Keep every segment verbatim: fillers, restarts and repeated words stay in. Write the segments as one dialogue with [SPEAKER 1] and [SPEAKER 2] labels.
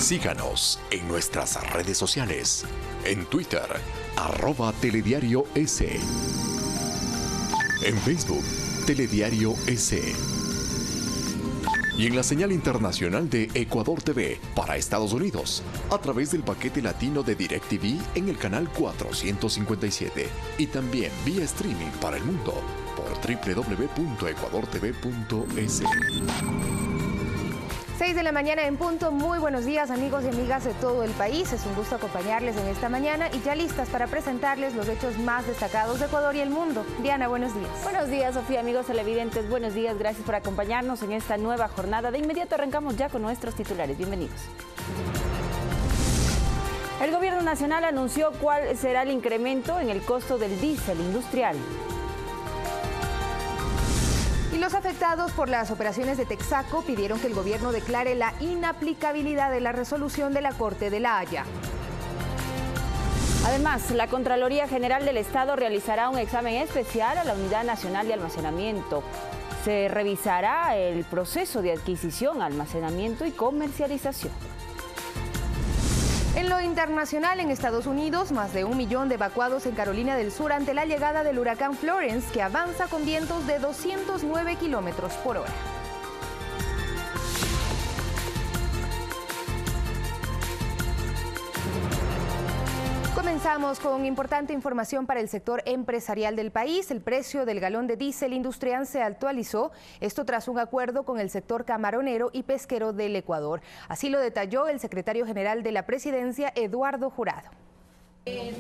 [SPEAKER 1] Síganos en nuestras redes sociales. En Twitter, arroba Telediario S. En Facebook, Telediario S. Y en la señal internacional de Ecuador T V para Estados Unidos, a través del paquete latino de DirecTV en el canal cuatrocientos cincuenta y siete y también vía streaming para el mundo por doble u doble u doble u punto ecuador t v punto es.
[SPEAKER 2] seis de la mañana en punto. Muy buenos días, amigos y amigas de todo el país. Es un gusto acompañarles en esta mañana y ya listas para presentarles los hechos más destacados de Ecuador y el mundo. Diana, buenos días.
[SPEAKER 3] Buenos días, Sofía, amigos televidentes. Buenos días, gracias por acompañarnos en esta nueva jornada. De inmediato arrancamos ya con nuestros titulares. Bienvenidos. El Gobierno Nacional anunció cuál será el incremento en el costo del diésel industrial.
[SPEAKER 2] Y los afectados por las operaciones de Texaco pidieron que el gobierno declare la inaplicabilidad de la resolución de la Corte de La Haya.
[SPEAKER 3] Además, la Contraloría General del Estado realizará un examen especial a la Unidad Nacional de Almacenamiento. Se revisará el proceso de adquisición, almacenamiento y comercialización.
[SPEAKER 2] En lo internacional, en Estados Unidos, más de un millón de evacuados en Carolina del Sur ante la llegada del huracán Florence, que avanza con vientos de doscientos nueve kilómetros por hora. Comenzamos con importante información para el sector empresarial del país. El precio del galón de diésel industrial se actualizó, esto tras un acuerdo con el sector camaronero y pesquero del Ecuador. Así lo detalló el secretario general de la Presidencia, Eduardo Jurado.
[SPEAKER 4] El,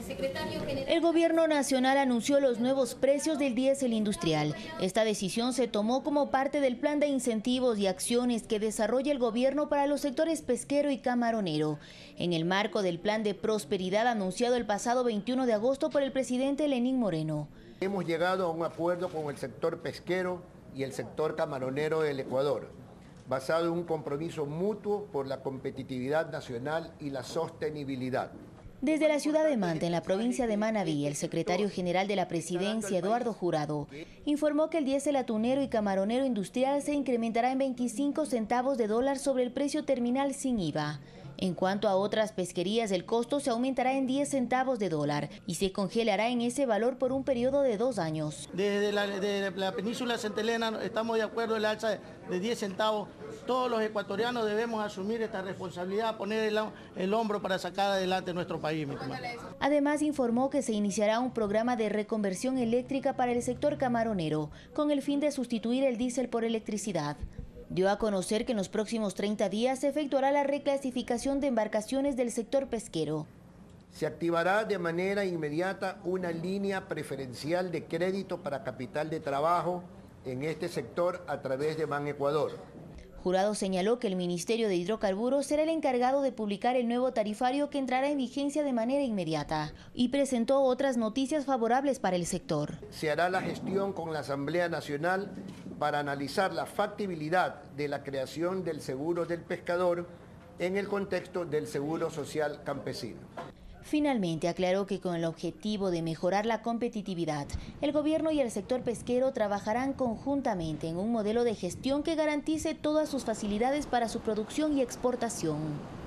[SPEAKER 4] el Gobierno Nacional anunció los nuevos precios del diésel industrial. Esta decisión se tomó como parte del plan de incentivos y acciones que desarrolla el gobierno para los sectores pesquero y camaronero, en el marco del plan de prosperidad anunciado el pasado veintiuno de agosto por el presidente Lenín Moreno.
[SPEAKER 5] Hemos llegado a un acuerdo con el sector pesquero y el sector camaronero del Ecuador, basado en un compromiso mutuo por la competitividad nacional y la sostenibilidad.
[SPEAKER 4] Desde la ciudad de Manta, en la provincia de Manabí, el secretario general de la Presidencia, Eduardo Jurado, informó que el diésel atunero y camaronero industrial se incrementará en veinticinco centavos de dólar sobre el precio terminal sin I V A. En cuanto a otras pesquerías, el costo se aumentará en diez centavos de dólar y se congelará en ese valor por un periodo de dos años.
[SPEAKER 6] Desde la, de la península centelena estamos de acuerdo en el alza de diez centavos. Todos los ecuatorianos debemos asumir esta responsabilidad, poner el, el hombro para sacar adelante nuestro país.
[SPEAKER 4] Además, informó que se iniciará un programa de reconversión eléctrica para el sector camaronero, con el fin de sustituir el diésel por electricidad. Dio a conocer que en los próximos treinta días se efectuará la reclasificación de embarcaciones del sector pesquero.
[SPEAKER 5] Se activará de manera inmediata una línea preferencial de crédito para capital de trabajo en este sector a través de Banecuador.
[SPEAKER 4] Jurado señaló que el Ministerio de Hidrocarburos será el encargado de publicar el nuevo tarifario que entrará en vigencia de manera inmediata y presentó otras noticias favorables para el sector.
[SPEAKER 5] Se hará la gestión con la Asamblea Nacional para analizar la factibilidad de la creación del seguro del pescador en el contexto del seguro social campesino.
[SPEAKER 4] Finalmente aclaró que con el objetivo de mejorar la competitividad, el gobierno y el sector pesquero trabajarán conjuntamente en un modelo de gestión que garantice todas sus facilidades para su producción y exportación.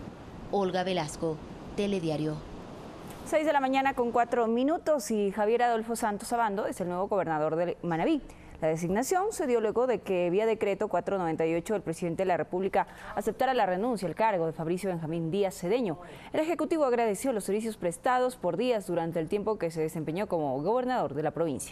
[SPEAKER 4] Olga Velasco, Telediario.
[SPEAKER 3] seis de la mañana con cuatro minutos y Javier Adolfo Santos Abando es el nuevo gobernador de Manabí. La designación se dio luego de que vía decreto cuatrocientos noventa y ocho el presidente de la República aceptara la renuncia al cargo de Fabricio Benjamín Díaz Cedeño. El Ejecutivo agradeció los servicios prestados por Díaz durante el tiempo que se desempeñó como gobernador de la provincia.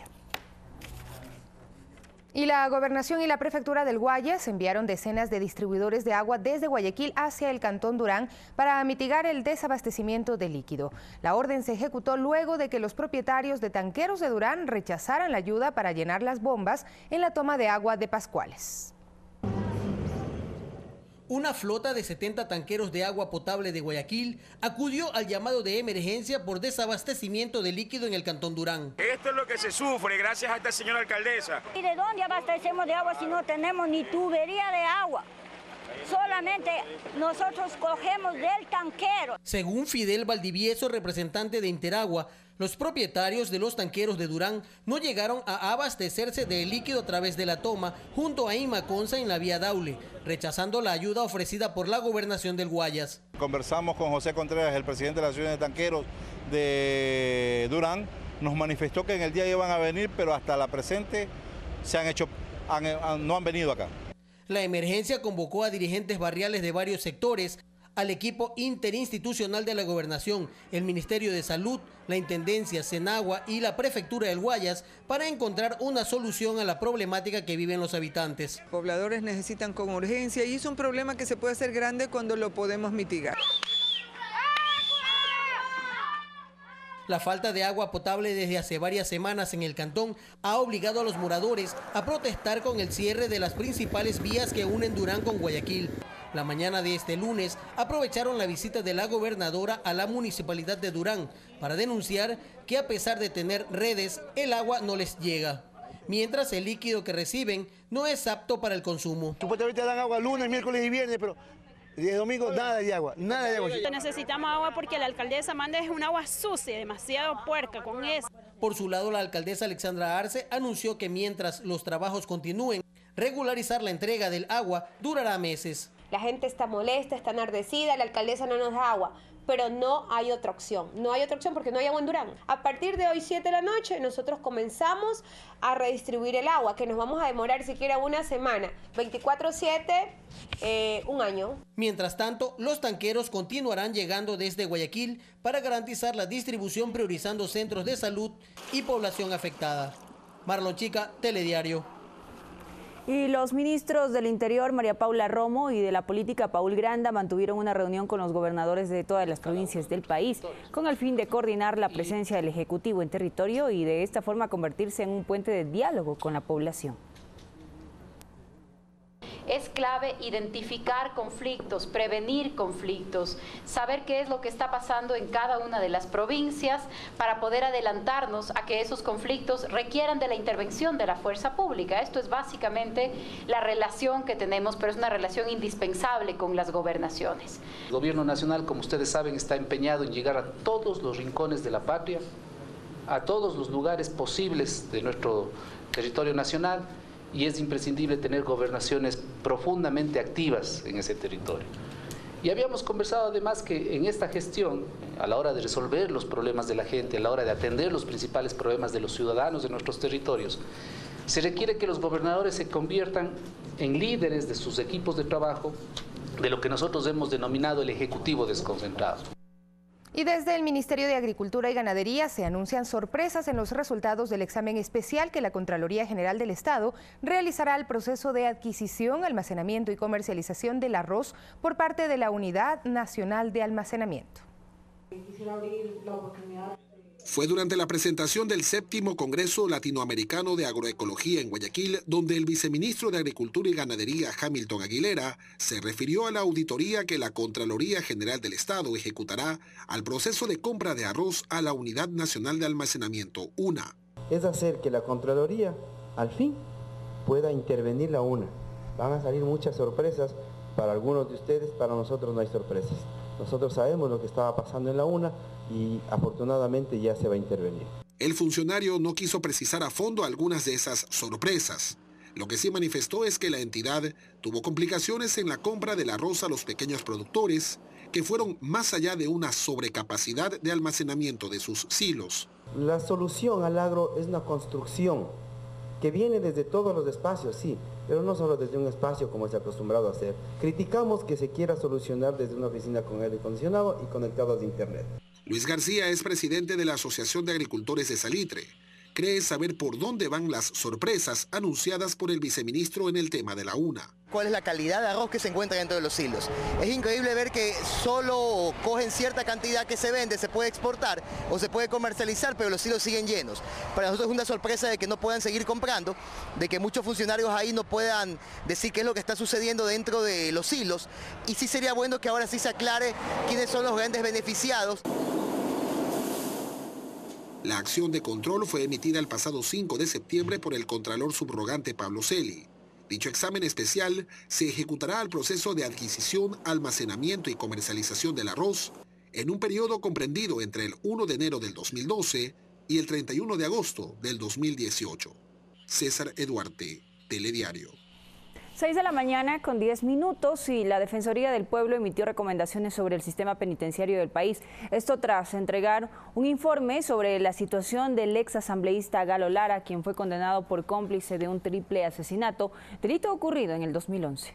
[SPEAKER 2] Y la Gobernación y la Prefectura del Guayas enviaron decenas de distribuidores de agua desde Guayaquil hacia el Cantón Durán para mitigar el desabastecimiento de líquido. La orden se ejecutó luego de que los propietarios de tanqueros de Durán rechazaran la ayuda para llenar las bombas en la toma de agua de Pascuales.
[SPEAKER 7] Una flota de setenta tanqueros de agua potable de Guayaquil acudió al llamado de emergencia por desabastecimiento de líquido en el Cantón Durán.
[SPEAKER 8] Esto es lo que se sufre gracias a esta señora alcaldesa.
[SPEAKER 9] ¿Y de dónde abastecemos de agua si no tenemos ni tubería de agua? solamente nosotros cogemos del tanquero.
[SPEAKER 7] Según Fidel Valdivieso, representante de Interagua, los propietarios de los tanqueros de Durán no llegaron a abastecerse del líquido a través de la toma junto a Inmaconza en la vía Daule, rechazando la ayuda ofrecida por la gobernación del Guayas.
[SPEAKER 10] Conversamos con José Contreras, el presidente de la Asociación de Tanqueros de Durán, nos manifestó que en el día iban a venir, pero hasta la presente se han hecho, han, no han venido acá.
[SPEAKER 7] La emergencia convocó a dirigentes barriales de varios sectores, al equipo interinstitucional de la Gobernación, el Ministerio de Salud, la Intendencia, Senagua y la Prefectura del Guayas para encontrar una solución a la problemática que viven los habitantes.
[SPEAKER 11] Los pobladores necesitan con urgencia y es un problema que se puede hacer grande cuando lo podemos mitigar.
[SPEAKER 7] La falta de agua potable desde hace varias semanas en el cantón ha obligado a los moradores a protestar con el cierre de las principales vías que unen Durán con Guayaquil. La mañana de este lunes aprovecharon la visita de la gobernadora a la municipalidad de Durán para denunciar que a pesar de tener redes, el agua no les llega, mientras el líquido que reciben no es apto para el consumo.
[SPEAKER 12] Supuestamente dan agua lunes, miércoles y viernes, pero el domingo nada de agua, nada de agua.
[SPEAKER 13] Necesitamos agua porque la alcaldesa manda es un agua sucia, demasiado puerca con eso.
[SPEAKER 7] Por su lado, la alcaldesa Alexandra Arce anunció que mientras los trabajos continúen, regularizar la entrega del agua durará meses.
[SPEAKER 14] La gente está molesta, está enardecida, la alcaldesa no nos da agua, pero no hay otra opción. No hay otra opción porque no hay agua en Durán. A partir de hoy, siete de la noche, nosotros comenzamos a redistribuir el agua, que nos vamos a demorar siquiera una semana. veinticuatro siete, eh, un año.
[SPEAKER 7] Mientras tanto, los tanqueros continuarán llegando desde Guayaquil para garantizar la distribución priorizando centros de salud y población afectada. Marlon Chica, Telediario.
[SPEAKER 3] Y los ministros del Interior, María Paula Romo, y de la Política, Paul Granda, mantuvieron una reunión con los gobernadores de todas las provincias del país con el fin de coordinar la presencia del Ejecutivo en territorio y de esta forma convertirse en un puente de diálogo con la población.
[SPEAKER 15] Es clave identificar conflictos, prevenir conflictos, saber qué es lo que está pasando en cada una de las provincias para poder adelantarnos a que esos conflictos requieran de la intervención de la fuerza pública. Esto es básicamente la relación que tenemos, pero es una relación indispensable con las gobernaciones.
[SPEAKER 16] El gobierno nacional, como ustedes saben, está empeñado en llegar a todos los rincones de la patria, a todos los lugares posibles de nuestro territorio nacional, y es imprescindible tener gobernaciones profundamente activas en ese territorio. Y habíamos conversado además que en esta gestión, a la hora de resolver los problemas de la gente, a la hora de atender los principales problemas de los ciudadanos de nuestros territorios, se requiere que los gobernadores se conviertan en líderes de sus equipos de trabajo, de lo que nosotros hemos denominado el Ejecutivo desconcentrado.
[SPEAKER 2] Y desde el Ministerio de Agricultura y Ganadería se anuncian sorpresas en los resultados del examen especial que la Contraloría General del Estado realizará al proceso de adquisición, almacenamiento y comercialización del arroz por parte de la Unidad Nacional de Almacenamiento.
[SPEAKER 17] Fue durante la presentación del séptimo Congreso Latinoamericano de Agroecología en Guayaquil, donde el viceministro de Agricultura y Ganadería, Hamilton Aguilera, se refirió a la auditoría que la Contraloría General del Estado ejecutará al proceso de compra de arroz a la Unidad Nacional de Almacenamiento, UNA.
[SPEAKER 18] Es hacer que la Contraloría, al fin, pueda intervenir la UNA. Van a salir muchas sorpresas para algunos de ustedes, para nosotros no hay sorpresas. Nosotros sabemos lo que estaba pasando en la UNA y afortunadamente ya se va a intervenir.
[SPEAKER 17] El funcionario no quiso precisar a fondo algunas de esas sorpresas. Lo que sí manifestó es que la entidad tuvo complicaciones en la compra del arroz a los pequeños productores, que fueron más allá de una sobrecapacidad de almacenamiento de sus silos.
[SPEAKER 18] La solución al agro es una construcción que viene desde todos los espacios, sí, pero no solo desde un espacio como se ha acostumbrado a hacer. Criticamos que se quiera solucionar desde una oficina con aire acondicionado y conectados a internet.
[SPEAKER 17] Luis García es presidente de la Asociación de Agricultores de Salitre. Cree saber por dónde van las sorpresas anunciadas por el viceministro en el tema de la UNA.
[SPEAKER 19] ¿Cuál es la calidad de arroz que se encuentra dentro de los silos? Es increíble ver que solo cogen cierta cantidad que se vende, se puede exportar o se puede comercializar, pero los silos siguen llenos. Para nosotros es una sorpresa de que no puedan seguir comprando, de que muchos funcionarios ahí no puedan decir qué es lo que está sucediendo dentro de los silos. Y sí sería bueno que ahora sí se aclare quiénes son los grandes beneficiados.
[SPEAKER 17] La acción de control fue emitida el pasado cinco de septiembre por el Contralor Subrogante Pablo Celi. Dicho examen especial se ejecutará al proceso de adquisición, almacenamiento y comercialización del arroz en un periodo comprendido entre el primero de enero del dos mil doce y el treinta y uno de agosto del dos mil dieciocho. César Eduarte, Telediario.
[SPEAKER 3] seis de la mañana con diez minutos y la Defensoría del Pueblo emitió recomendaciones sobre el sistema penitenciario del país. Esto tras entregar un informe sobre la situación del ex asambleísta Galo Lara, quien fue condenado por cómplice de un triple asesinato, delito ocurrido en el dos mil once.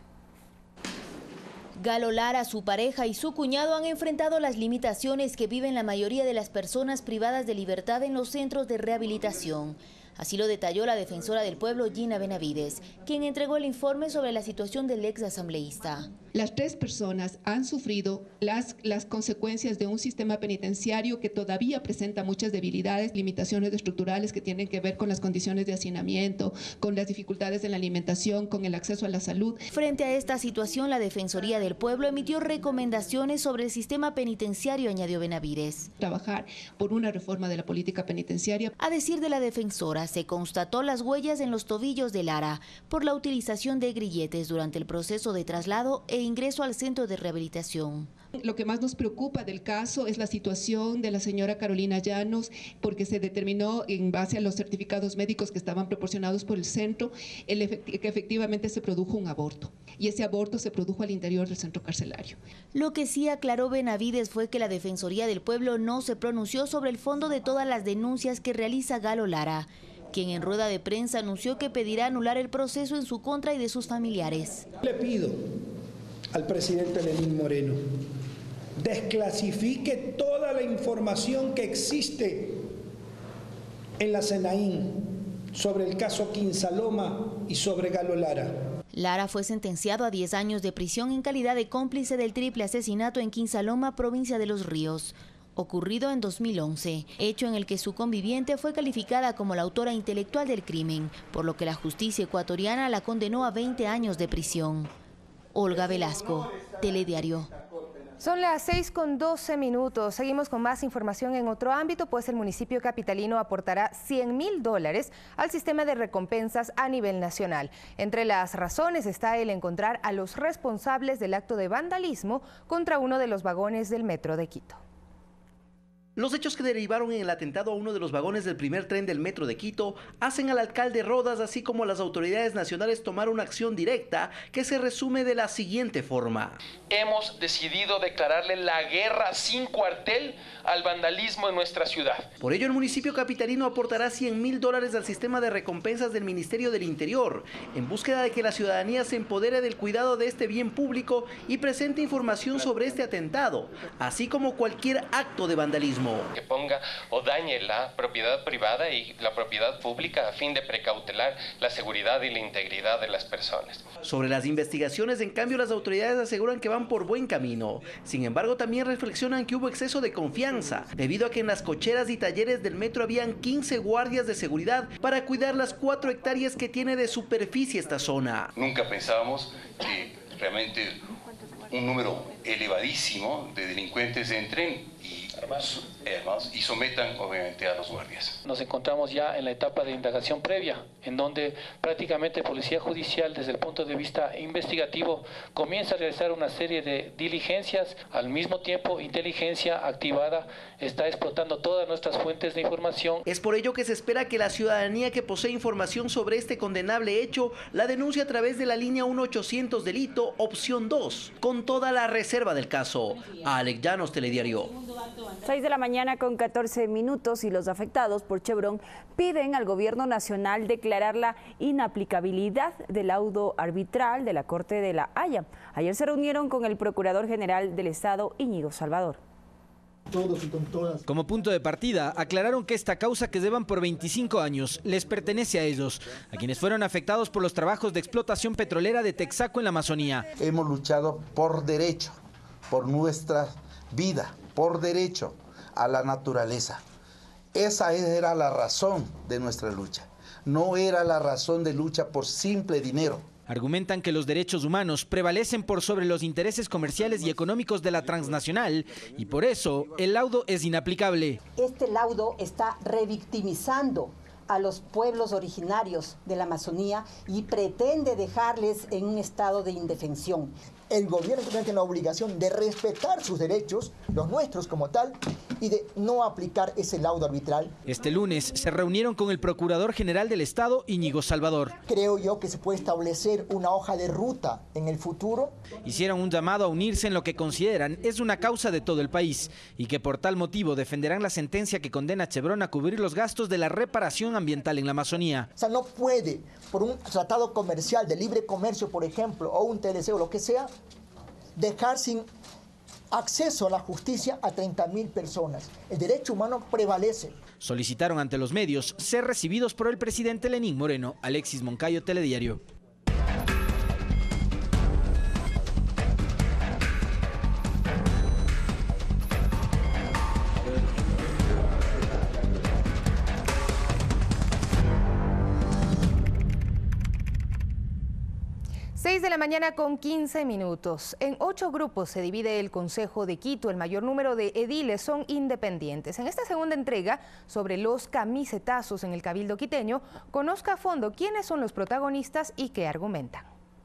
[SPEAKER 4] Galo Lara, su pareja y su cuñado han enfrentado las limitaciones que viven la mayoría de las personas privadas de libertad en los centros de rehabilitación. Así lo detalló la defensora del pueblo, Gina Benavides, quien entregó el informe sobre la situación del ex asambleísta.
[SPEAKER 20] Las tres personas han sufrido las, las consecuencias de un sistema penitenciario que todavía presenta muchas debilidades, limitaciones estructurales que tienen que ver con las condiciones de hacinamiento, con las dificultades en la alimentación, con el acceso a la salud.
[SPEAKER 4] Frente a esta situación, la Defensoría del Pueblo emitió recomendaciones sobre el sistema penitenciario, añadió Benavides.
[SPEAKER 20] Trabajar por una reforma de la política penitenciaria.
[SPEAKER 4] A decir de la defensora, se constató las huellas en los tobillos de Lara por la utilización de grilletes durante el proceso de traslado e ingreso al centro de rehabilitación.
[SPEAKER 20] Lo que más nos preocupa del caso es la situación de la señora Carolina Llanos, porque se determinó en base a los certificados médicos que estaban proporcionados por el centro el efecti- que efectivamente se produjo un aborto, y ese aborto se produjo al interior del centro carcelario.
[SPEAKER 4] Lo que sí aclaró Benavides fue que la Defensoría del Pueblo no se pronunció sobre el fondo de todas las denuncias que realiza Galo Lara, quien en rueda de prensa anunció que pedirá anular el proceso en su contra y de sus familiares.
[SPEAKER 21] Le pido al presidente Lenín Moreno, desclasifique toda la información que existe en la SENAIN sobre el caso Quinsaloma y sobre Galo Lara.
[SPEAKER 4] Lara fue sentenciado a diez años de prisión en calidad de cómplice del triple asesinato en Quinsaloma, provincia de Los Ríos, ocurrido en dos mil once, hecho en el que su conviviente fue calificada como la autora intelectual del crimen, por lo que la justicia ecuatoriana la condenó a veinte años de prisión. Olga Velasco, Telediario.
[SPEAKER 2] Son las seis con doce minutos. Seguimos con más información en otro ámbito, pues el municipio capitalino aportará cien mil dólares al sistema de recompensas a nivel nacional. Entre las razones está el encontrar a los responsables del acto de vandalismo contra uno de los vagones del metro de Quito.
[SPEAKER 22] Los hechos que derivaron en el atentado a uno de los vagones del primer tren del metro de Quito hacen al alcalde Rodas, así como a las autoridades nacionales, tomar una acción directa que se resume de la siguiente forma.
[SPEAKER 23] Hemos decidido declararle la guerra sin cuartel al vandalismo en nuestra ciudad.
[SPEAKER 22] Por ello, el municipio capitalino aportará cien mil dólares al sistema de recompensas del Ministerio del Interior, en búsqueda de que la ciudadanía se empodere del cuidado de este bien público y presente información sobre este atentado, así como cualquier acto de vandalismo.
[SPEAKER 23] Que ponga o dañe la propiedad privada y la propiedad pública a fin de precautelar la seguridad y la integridad de las personas.
[SPEAKER 22] Sobre las investigaciones, en cambio, las autoridades aseguran que van por buen camino. Sin embargo, también reflexionan que hubo exceso de confianza, debido a que en las cocheras y talleres del metro habían quince guardias de seguridad para cuidar las cuatro hectáreas que tiene de superficie esta zona.
[SPEAKER 24] Nunca pensábamos que realmente un número elevadísimo de delincuentes entren y armados, armados y sometan obviamente a los guardias.
[SPEAKER 23] Nos encontramos ya en la etapa de indagación previa, en donde prácticamente Policía Judicial, desde el punto de vista investigativo, comienza a realizar una serie de diligencias. Al mismo tiempo, inteligencia activada está explotando todas nuestras fuentes de información.
[SPEAKER 22] Es por ello que se espera que la ciudadanía que posee información sobre este condenable hecho la denuncie a través de la línea uno ochocientos delito, opción dos, con toda la reserva del caso. Alex Llanos, Telediario.
[SPEAKER 3] seis de la mañana con catorce minutos y los afectados por Chevron piden al gobierno nacional declarar la inaplicabilidad del laudo arbitral de la Corte de la Haya. Ayer se reunieron con el Procurador General del Estado, Íñigo Salvador.
[SPEAKER 25] Todos y con todas. Como punto de partida, aclararon que esta causa, que llevan por veinticinco años, les pertenece a ellos, a quienes fueron afectados por los trabajos de explotación petrolera de Texaco en la Amazonía.
[SPEAKER 26] Hemos luchado por derecho, por nuestra vida, por derecho a la naturaleza. Esa era la razón de nuestra lucha. No era la razón de lucha por simple dinero.
[SPEAKER 25] Argumentan que los derechos humanos prevalecen por sobre los intereses comerciales y económicos de la transnacional y por eso el laudo es inaplicable.
[SPEAKER 27] Este laudo está revictimizando
[SPEAKER 1] a los pueblos originarios de la Amazonía y pretende dejarles en un estado de indefensión.
[SPEAKER 5] El gobierno tiene la obligación de respetar sus derechos, los nuestros como tal, y de no aplicar ese laudo arbitral.
[SPEAKER 25] Este lunes se reunieron con el Procurador General del Estado, Íñigo Salvador.
[SPEAKER 5] Creo yo que se puede establecer una hoja de ruta en el futuro.
[SPEAKER 25] Hicieron un llamado a unirse en lo que consideran es una causa de todo el país y que por tal motivo defenderán la sentencia que condena a Chevron a cubrir los gastos de la reparación ambiental en la Amazonía.
[SPEAKER 5] O sea, no puede, por un tratado comercial de libre comercio, por ejemplo, o un T L C o lo que sea, dejar sin acceso a la justicia a treinta mil personas. El derecho humano prevalece.
[SPEAKER 25] Solicitaron ante los medios ser recibidos por el presidente Lenín Moreno. Alexis Moncayo, Telediario.
[SPEAKER 2] seis de la mañana con quince minutos. En ocho grupos se divide el Consejo de Quito. El mayor número de ediles son independientes. En esta segunda entrega sobre los camisetazos en el Cabildo quiteño, conozca a fondo quiénes son los protagonistas y qué argumentan.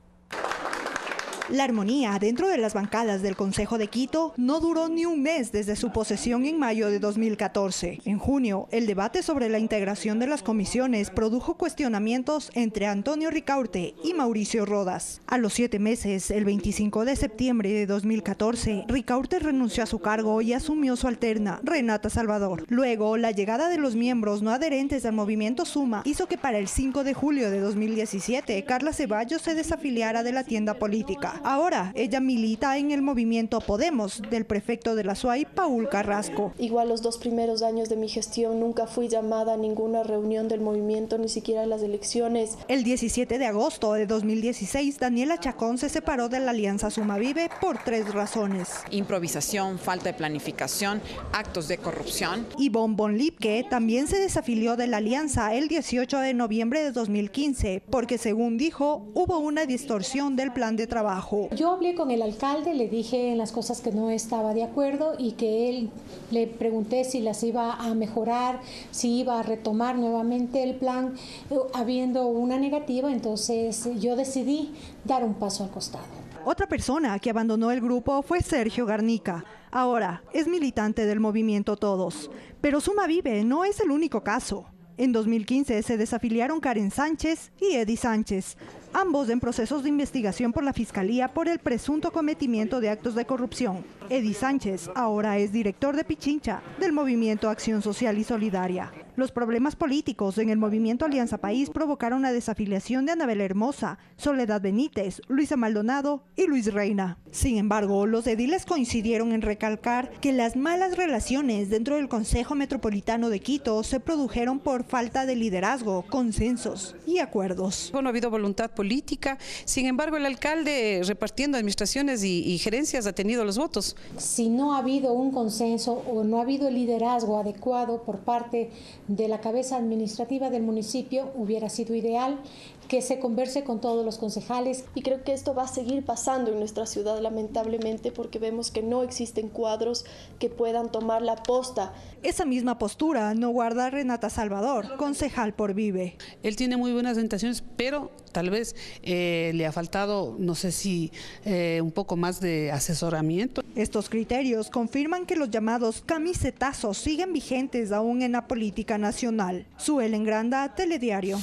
[SPEAKER 6] La armonía dentro de las bancadas del Consejo de Quito no duró ni un mes desde su posesión en mayo de dos mil catorce. En junio, el debate sobre la integración de las comisiones produjo cuestionamientos entre Antonio Ricaurte y Mauricio Rodas. A los siete meses, el veinticinco de septiembre de dos mil catorce, Ricaurte renunció a su cargo y asumió su alterna, Renata Salvador. Luego, la llegada de los miembros no adherentes al movimiento Suma hizo que para el cinco de julio de dos mil diecisiete, Carla Ceballos se desafiliara de la tienda política. Ahora, ella milita en el movimiento Podemos del prefecto de la S U A Y, Paul Carrasco.
[SPEAKER 8] Igual los dos primeros años de mi gestión nunca fui llamada a ninguna reunión del movimiento, ni siquiera a las elecciones.
[SPEAKER 6] El diecisiete de agosto de dos mil dieciséis, Daniela Chacón se separó de la Alianza Suma Vive por tres razones.
[SPEAKER 9] Improvisación, falta de planificación, actos de corrupción.
[SPEAKER 6] Y Bon Bon Lipke también se desafilió de la Alianza el dieciocho de noviembre de dos mil quince, porque según dijo, hubo una distorsión del plan de trabajo.
[SPEAKER 10] Yo hablé con el alcalde, le dije en las cosas que no estaba de acuerdo y que él le pregunté si las iba a mejorar, si iba a retomar nuevamente el plan, habiendo una negativa, entonces yo decidí dar un paso al costado.
[SPEAKER 6] Otra persona que abandonó el grupo fue Sergio Garnica. Ahora es militante del movimiento Todos. Pero Suma Vive no es el único caso. En dos mil quince se desafiliaron Karen Sánchez y Eddie Sánchez, ambos en procesos de investigación por la Fiscalía por el presunto cometimiento de actos de corrupción. Eddie Sánchez ahora es director de Pichincha del movimiento Acción Social y Solidaria. Los problemas políticos en el movimiento Alianza País provocaron la desafiliación de Anabel Hermosa, Soledad Benítez, Luisa Maldonado y Luis Reina. Sin embargo, los ediles coincidieron en recalcar que las malas relaciones dentro del Consejo Metropolitano de Quito se produjeron por falta de liderazgo, consensos y acuerdos.
[SPEAKER 27] No ha habido voluntad política, sin embargo el alcalde repartiendo administraciones y, y gerencias ha tenido los votos.
[SPEAKER 10] Si no ha habido un consenso o no ha habido el liderazgo adecuado por parte de la cabeza administrativa del municipio, hubiera sido ideal que se converse con todos los concejales.
[SPEAKER 8] Y creo que esto va a seguir pasando en nuestra ciudad, lamentablemente, porque vemos que no existen cuadros que puedan tomar la posta.
[SPEAKER 6] Esa misma postura no guarda Renata Salvador, concejal por Vive.
[SPEAKER 27] Él tiene muy buenas intenciones, pero tal vez eh, le ha faltado, no sé si eh, un poco más de asesoramiento.
[SPEAKER 6] Estos criterios confirman que los llamados camisetazos siguen vigentes aún en la política nacional. Suelen Granda, Telediario.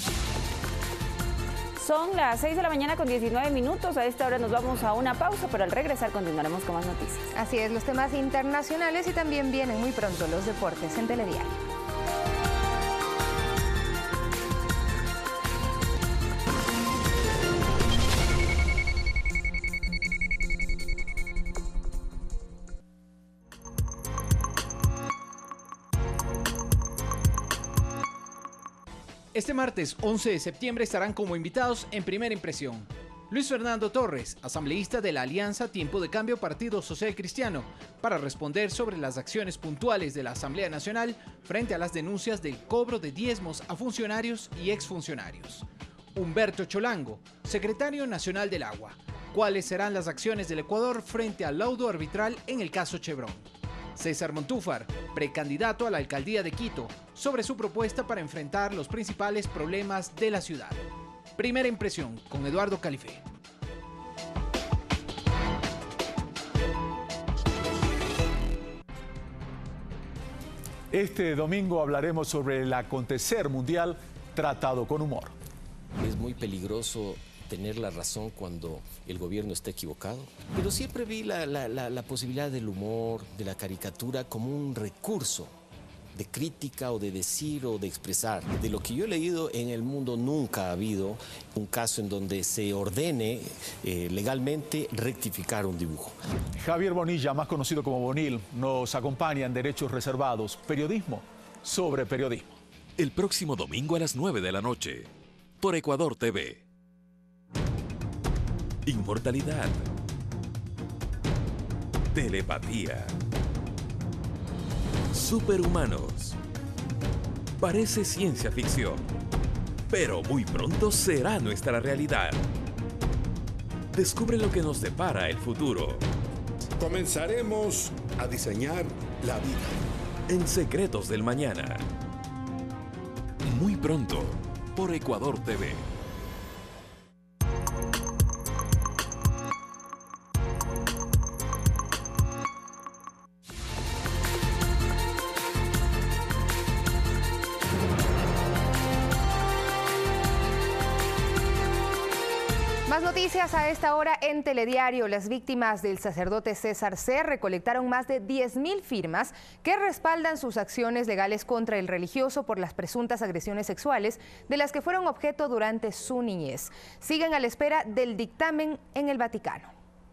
[SPEAKER 3] Son las seis de la mañana con diecinueve minutos. A esta hora nos vamos a una pausa, pero al regresar continuaremos con más noticias.
[SPEAKER 2] Así es, los temas internacionales y también vienen muy pronto los deportes en Telediario.
[SPEAKER 25] Este martes once de septiembre estarán como invitados en Primera Impresión Luis Fernando Torres, asambleísta de la Alianza Tiempo de Cambio Partido Social Cristiano, para responder sobre las acciones puntuales de la Asamblea Nacional frente a las denuncias del cobro de diezmos a funcionarios y exfuncionarios. Humberto Cholango, secretario nacional del Agua. ¿Cuáles serán las acciones del Ecuador frente al laudo arbitral en el caso Chevron? César Montúfar, precandidato a la alcaldía de Quito, sobre su propuesta para enfrentar los principales problemas de la ciudad. Primera impresión con Eduardo Califé.
[SPEAKER 7] Este domingo hablaremos sobre el acontecer mundial tratado con humor.
[SPEAKER 11] Es muy peligroso tener la razón cuando el gobierno está equivocado, pero siempre vi la, la, la, la posibilidad del humor, de la caricatura como un recurso de crítica o de decir o de expresar. De lo que yo he leído en el mundo nunca ha habido un caso en donde se ordene eh, legalmente rectificar un dibujo.
[SPEAKER 7] Javier Bonilla, más conocido como Bonil, nos acompaña en Derechos Reservados, periodismo sobre periodismo.
[SPEAKER 12] El próximo domingo a las nueve de la noche, por Ecuador T V. Inmortalidad. Telepatía. Superhumanos. Parece ciencia ficción, pero muy pronto será nuestra realidad. Descubre lo que nos depara el futuro.
[SPEAKER 13] Comenzaremos a diseñar la vida.
[SPEAKER 12] En Secretos del Mañana. Muy pronto, por Ecuador T V.
[SPEAKER 2] Más noticias a esta hora en Telediario. Las víctimas del sacerdote César C. recolectaron más de diez mil firmas que respaldan sus acciones legales contra el religioso por las presuntas agresiones sexuales de las que fueron objeto durante su niñez. Siguen a la espera del dictamen en el Vaticano.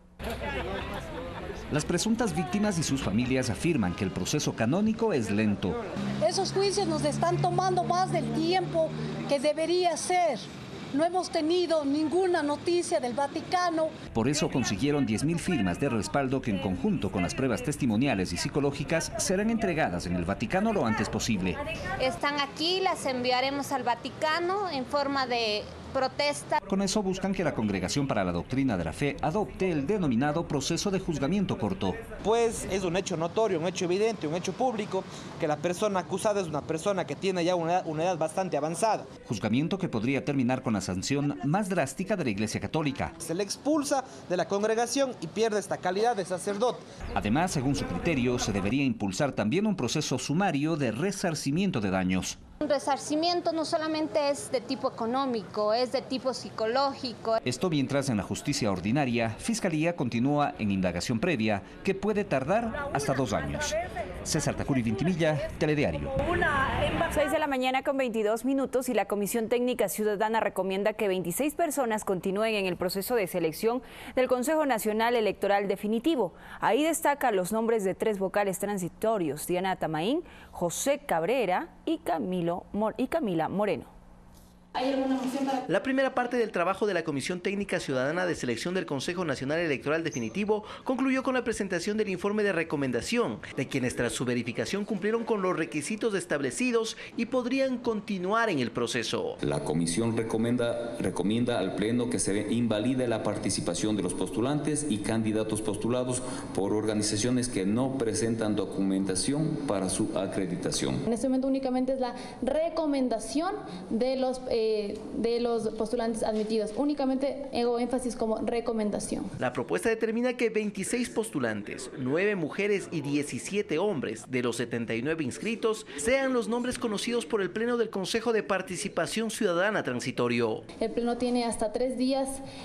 [SPEAKER 14] Las presuntas víctimas y sus familias afirman que el proceso canónico es lento.
[SPEAKER 15] Esos juicios nos están tomando más del tiempo que debería ser. No hemos tenido ninguna noticia del Vaticano.
[SPEAKER 14] Por eso consiguieron diez mil firmas de respaldo que en conjunto con las pruebas testimoniales y psicológicas serán entregadas en el Vaticano lo antes posible.
[SPEAKER 16] Están aquí, las enviaremos al Vaticano en forma de protesta.
[SPEAKER 14] Con eso buscan que la Congregación para la Doctrina de la Fe adopte el denominado proceso de juzgamiento corto.
[SPEAKER 28] Pues es un hecho notorio, un hecho evidente, un hecho público, que la persona acusada es una persona que tiene ya una edad, una edad bastante avanzada.
[SPEAKER 14] Juzgamiento que podría terminar con la sanción más drástica de la Iglesia Católica.
[SPEAKER 28] Se le expulsa de la congregación y pierde esta calidad de sacerdote.
[SPEAKER 14] Además, según su criterio, se debería impulsar también un proceso sumario de resarcimiento de daños.
[SPEAKER 16] Un resarcimiento no solamente es de tipo económico, es de tipo psicológico.
[SPEAKER 14] Esto mientras en la justicia ordinaria, Fiscalía continúa en indagación previa que puede tardar hasta dos años. César Tacuri Vintimilla, Telediario.
[SPEAKER 3] seis de la mañana con veintidós minutos y la Comisión Técnica Ciudadana recomienda que veintiséis personas continúen en el proceso de selección del Consejo Nacional Electoral Definitivo. Ahí destaca los nombres de tres vocales transitorios: Diana Tamaín, José Cabrera y Camilo y Camila Moreno.
[SPEAKER 15] ¿Hay alguna moción para...?
[SPEAKER 22] La primera parte del trabajo de la Comisión Técnica Ciudadana de Selección del Consejo Nacional Electoral Definitivo concluyó con la presentación del informe de recomendación de quienes tras su verificación cumplieron con los requisitos establecidos y podrían continuar en el proceso.
[SPEAKER 29] La Comisión recomienda, recomienda al Pleno que se invalide la participación de los postulantes y candidatos postulados por organizaciones que no presentan documentación para su acreditación.
[SPEAKER 15] En este momento únicamente es la recomendación de los eh, de los postulantes admitidos. Únicamente hago énfasis como recomendación.
[SPEAKER 22] La propuesta determina que veintiséis postulantes, nueve mujeres y diecisiete hombres de los setenta y nueve inscritos sean los nombres conocidos por el Pleno del Consejo de Participación Ciudadana Transitorio.
[SPEAKER 15] El Pleno tiene hasta tres días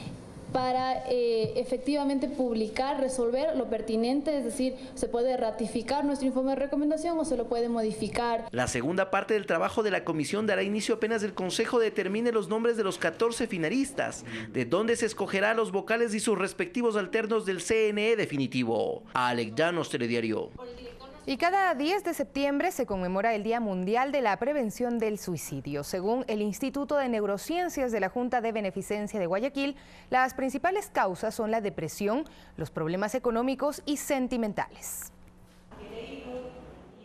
[SPEAKER 15] para eh, efectivamente publicar, resolver lo pertinente, es decir, se puede ratificar nuestro informe de recomendación o se lo puede modificar.
[SPEAKER 22] La segunda parte del trabajo de la comisión dará inicio apenas el Consejo determine los nombres de los catorce finalistas, de donde se escogerá los vocales y sus respectivos alternos del C N E definitivo. Alex Llanos, Telediario.
[SPEAKER 2] Y cada diez de septiembre se conmemora el Día Mundial de la Prevención del Suicidio. Según el Instituto de Neurociencias de la Junta de Beneficencia de Guayaquil, las principales causas son la depresión, los problemas económicos y sentimentales.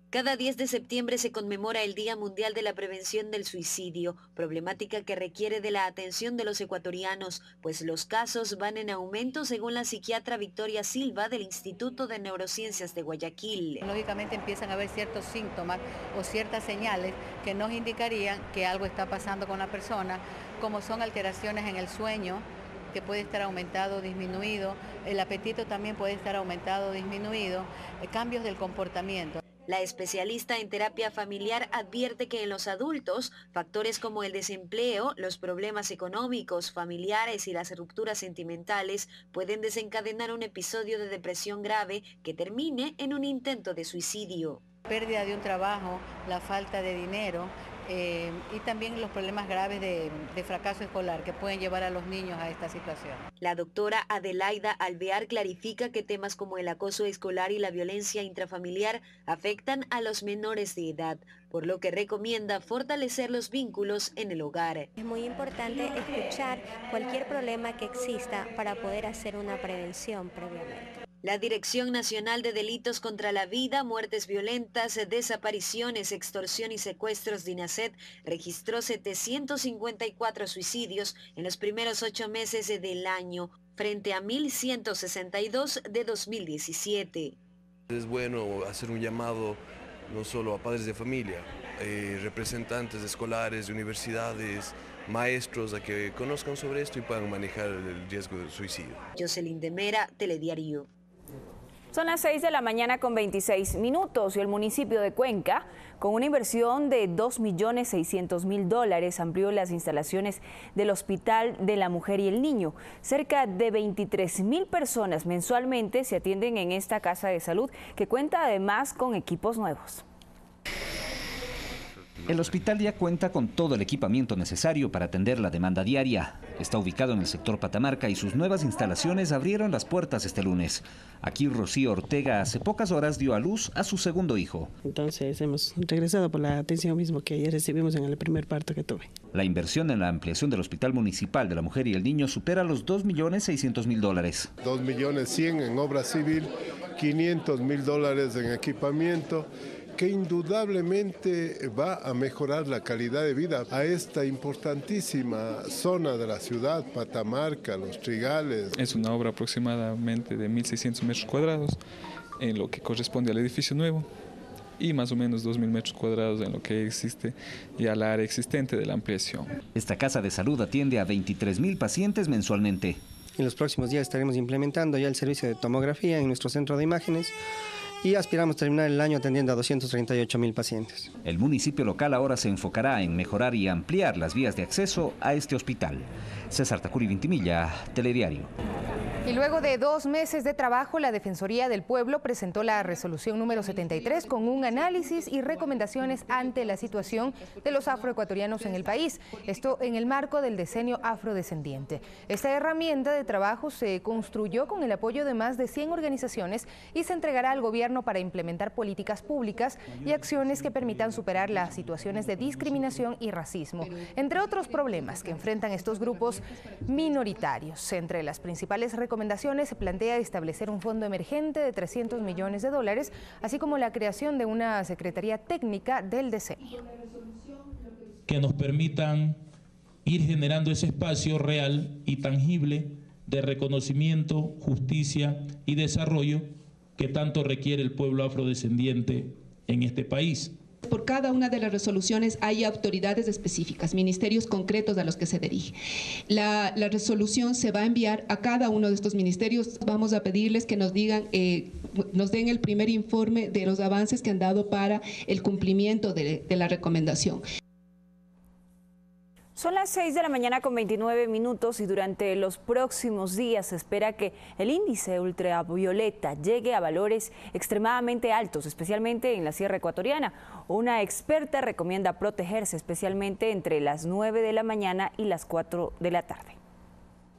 [SPEAKER 4] Cada diez de septiembre se conmemora el Día Mundial de la Prevención del Suicidio, problemática que requiere de la atención de los ecuatorianos, pues los casos van en aumento según la psiquiatra Victoria Silva del Instituto de Neurociencias de Guayaquil.
[SPEAKER 17] Lógicamente empiezan a haber ciertos síntomas o ciertas señales que nos indicarían que algo está pasando con la persona, como son alteraciones en el sueño, que puede estar aumentado o disminuido, el apetito también puede estar aumentado o disminuido, eh, cambios del comportamiento.
[SPEAKER 4] La especialista en terapia familiar advierte que en los adultos, factores como el desempleo, los problemas económicos, familiares y las rupturas sentimentales pueden desencadenar un episodio de depresión grave que termine en un intento de suicidio.
[SPEAKER 17] Pérdida de un trabajo, la falta de dinero eh, y también los problemas graves de, de fracaso escolar que pueden llevar a los niños a esta situación.
[SPEAKER 4] La doctora Adelaida Alvear clarifica que temas como el acoso escolar y la violencia intrafamiliar afectan a los menores de edad, por lo que recomienda fortalecer los vínculos en el hogar.
[SPEAKER 18] Es muy importante escuchar cualquier problema que exista para poder hacer una prevención previamente.
[SPEAKER 4] La Dirección Nacional de Delitos contra la Vida, Muertes Violentas, Desapariciones, Extorsión y Secuestros DINASET registró setecientos cincuenta y cuatro suicidios en los primeros ocho meses del año, frente a mil ciento sesenta y dos de dos mil diecisiete.
[SPEAKER 19] Es bueno hacer un llamado no solo a padres de familia, eh, representantes escolares, de universidades, maestros, a que conozcan sobre esto y puedan manejar el riesgo de suicidio.
[SPEAKER 4] Jocelyn de Mera, Telediario.
[SPEAKER 3] Son las seis de la mañana con veintiséis minutos y el municipio de Cuenca, con una inversión de dos millones seiscientos mil dólares, amplió las instalaciones del Hospital de la Mujer y el Niño. Cerca de veintitrés mil personas mensualmente se atienden en esta casa de salud, que cuenta además con equipos nuevos.
[SPEAKER 14] El hospital ya cuenta con todo el equipamiento necesario para atender la demanda diaria. Está ubicado en el sector Patamarca y sus nuevas instalaciones abrieron las puertas este lunes. Aquí Rocío Ortega hace pocas horas dio a luz a su segundo hijo.
[SPEAKER 20] Entonces hemos regresado por la atención mismo que ayer recibimos en el primer parto que tuve.
[SPEAKER 14] La inversión en la ampliación del Hospital Municipal de la Mujer y el Niño supera los dos millones seiscientos mil dólares.
[SPEAKER 21] dos millones cien en obra civil, quinientos mil dólares en equipamiento, que indudablemente va a mejorar la calidad de vida a esta importantísima zona de la ciudad, Patamarca, Los Trigales.
[SPEAKER 23] Es una obra aproximadamente de mil seiscientos metros cuadrados en lo que corresponde al edificio nuevo y más o menos dos mil metros cuadrados en lo que existe ya la área existente de la ampliación.
[SPEAKER 14] Esta casa de salud atiende a veintitrés mil pacientes mensualmente.
[SPEAKER 24] En los próximos días estaremos implementando ya el servicio de tomografía en nuestro centro de imágenes y aspiramos a terminar el año atendiendo a doscientos treinta y ocho mil pacientes.
[SPEAKER 14] El municipio local ahora se enfocará en mejorar y ampliar las vías de acceso a este hospital. César Tacuri Vintimilla, Telediario.
[SPEAKER 2] Y luego de dos meses de trabajo, la Defensoría del Pueblo presentó la resolución número setenta y tres con un análisis y recomendaciones ante la situación de los afroecuatorianos en el país. Esto en el marco del decenio afrodescendiente. Esta herramienta de trabajo se construyó con el apoyo de más de cien organizaciones y se entregará al gobierno para implementar políticas públicas y acciones que permitan superar las situaciones de discriminación y racismo, entre otros problemas que enfrentan estos grupos minoritarios. Entre las principales recomendaciones se plantea establecer un fondo emergente de trescientos millones de dólares, así como la creación de una Secretaría Técnica del Decenio.
[SPEAKER 26] Que nos permitan ir generando ese espacio real y tangible de reconocimiento, justicia y desarrollo que tanto requiere el pueblo afrodescendiente en este país.
[SPEAKER 30] Por cada una de las resoluciones hay autoridades específicas, ministerios concretos a los que se dirige. La, la resolución se va a enviar a cada uno de estos ministerios. Vamos a pedirles que nos digan, eh, nos den el primer informe de los avances que han dado para el cumplimiento de, de la recomendación.
[SPEAKER 3] Son las seis de la mañana con veintinueve minutos y durante los próximos días se espera que el índice ultravioleta llegue a valores extremadamente altos, especialmente en la sierra ecuatoriana. Una experta recomienda protegerse especialmente entre las nueve de la mañana y las cuatro de la tarde.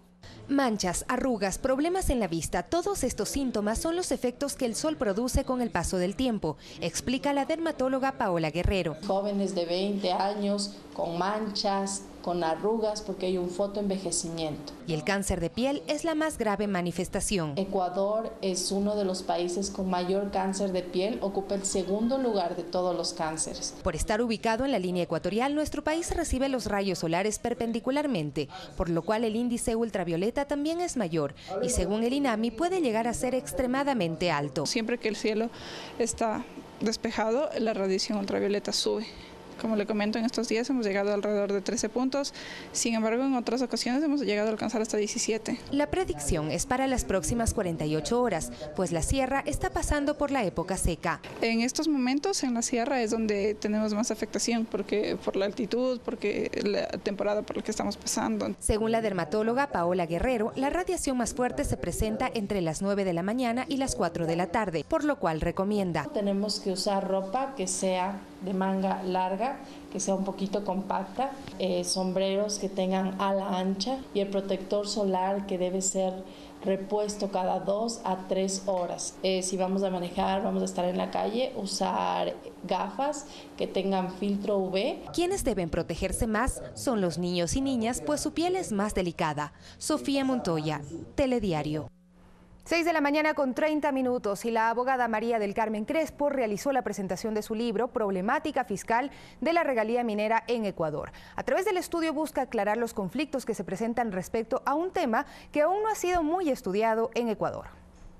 [SPEAKER 1] Manchas, arrugas, problemas en la vista, todos estos síntomas son los efectos que el sol produce con el paso del tiempo, explica la dermatóloga Paola Guerrero.
[SPEAKER 5] Jóvenes de veinte años con manchas, con arrugas, porque hay un fotoenvejecimiento.
[SPEAKER 1] Y el cáncer de piel es la más grave manifestación.
[SPEAKER 5] Ecuador es uno de los países con mayor cáncer de piel, ocupa el segundo lugar de todos los cánceres.
[SPEAKER 1] Por estar ubicado en la línea ecuatorial, nuestro país recibe los rayos solares perpendicularmente, por lo cual el índice ultravioleta también es mayor y según el INAMI puede llegar a ser extremadamente alto.
[SPEAKER 6] Siempre que el cielo está despejado, la radiación ultravioleta sube. Como le comento, en estos días hemos llegado alrededor de trece puntos, sin embargo en otras ocasiones hemos llegado a alcanzar hasta diecisiete.
[SPEAKER 1] La predicción es para las próximas cuarenta y ocho horas, pues la sierra está pasando por la época seca.
[SPEAKER 6] En estos momentos en la sierra es donde tenemos más afectación, porque por la altitud, porque la temporada por la que estamos pasando.
[SPEAKER 1] Según la dermatóloga Paola Guerrero, la radiación más fuerte se presenta entre las nueve de la mañana y las cuatro de la tarde, por lo cual recomienda.
[SPEAKER 5] Tenemos que usar ropa que sea de manga larga, que sea un poquito compacta, eh, sombreros que tengan ala ancha y el protector solar que debe ser repuesto cada dos a tres horas. Eh, si vamos a manejar, vamos a estar en la calle, usar gafas que tengan filtro U V.
[SPEAKER 1] Quienes deben protegerse más son los niños y niñas, pues su piel es más delicada. Sofía Montoya, Telediario.
[SPEAKER 2] seis de la mañana con treinta minutos y la abogada María del Carmen Crespo realizó la presentación de su libro Problemática Fiscal de la Regalía Minera en Ecuador. A través del estudio busca aclarar los conflictos que se presentan respecto a un tema que aún no ha sido muy estudiado en Ecuador.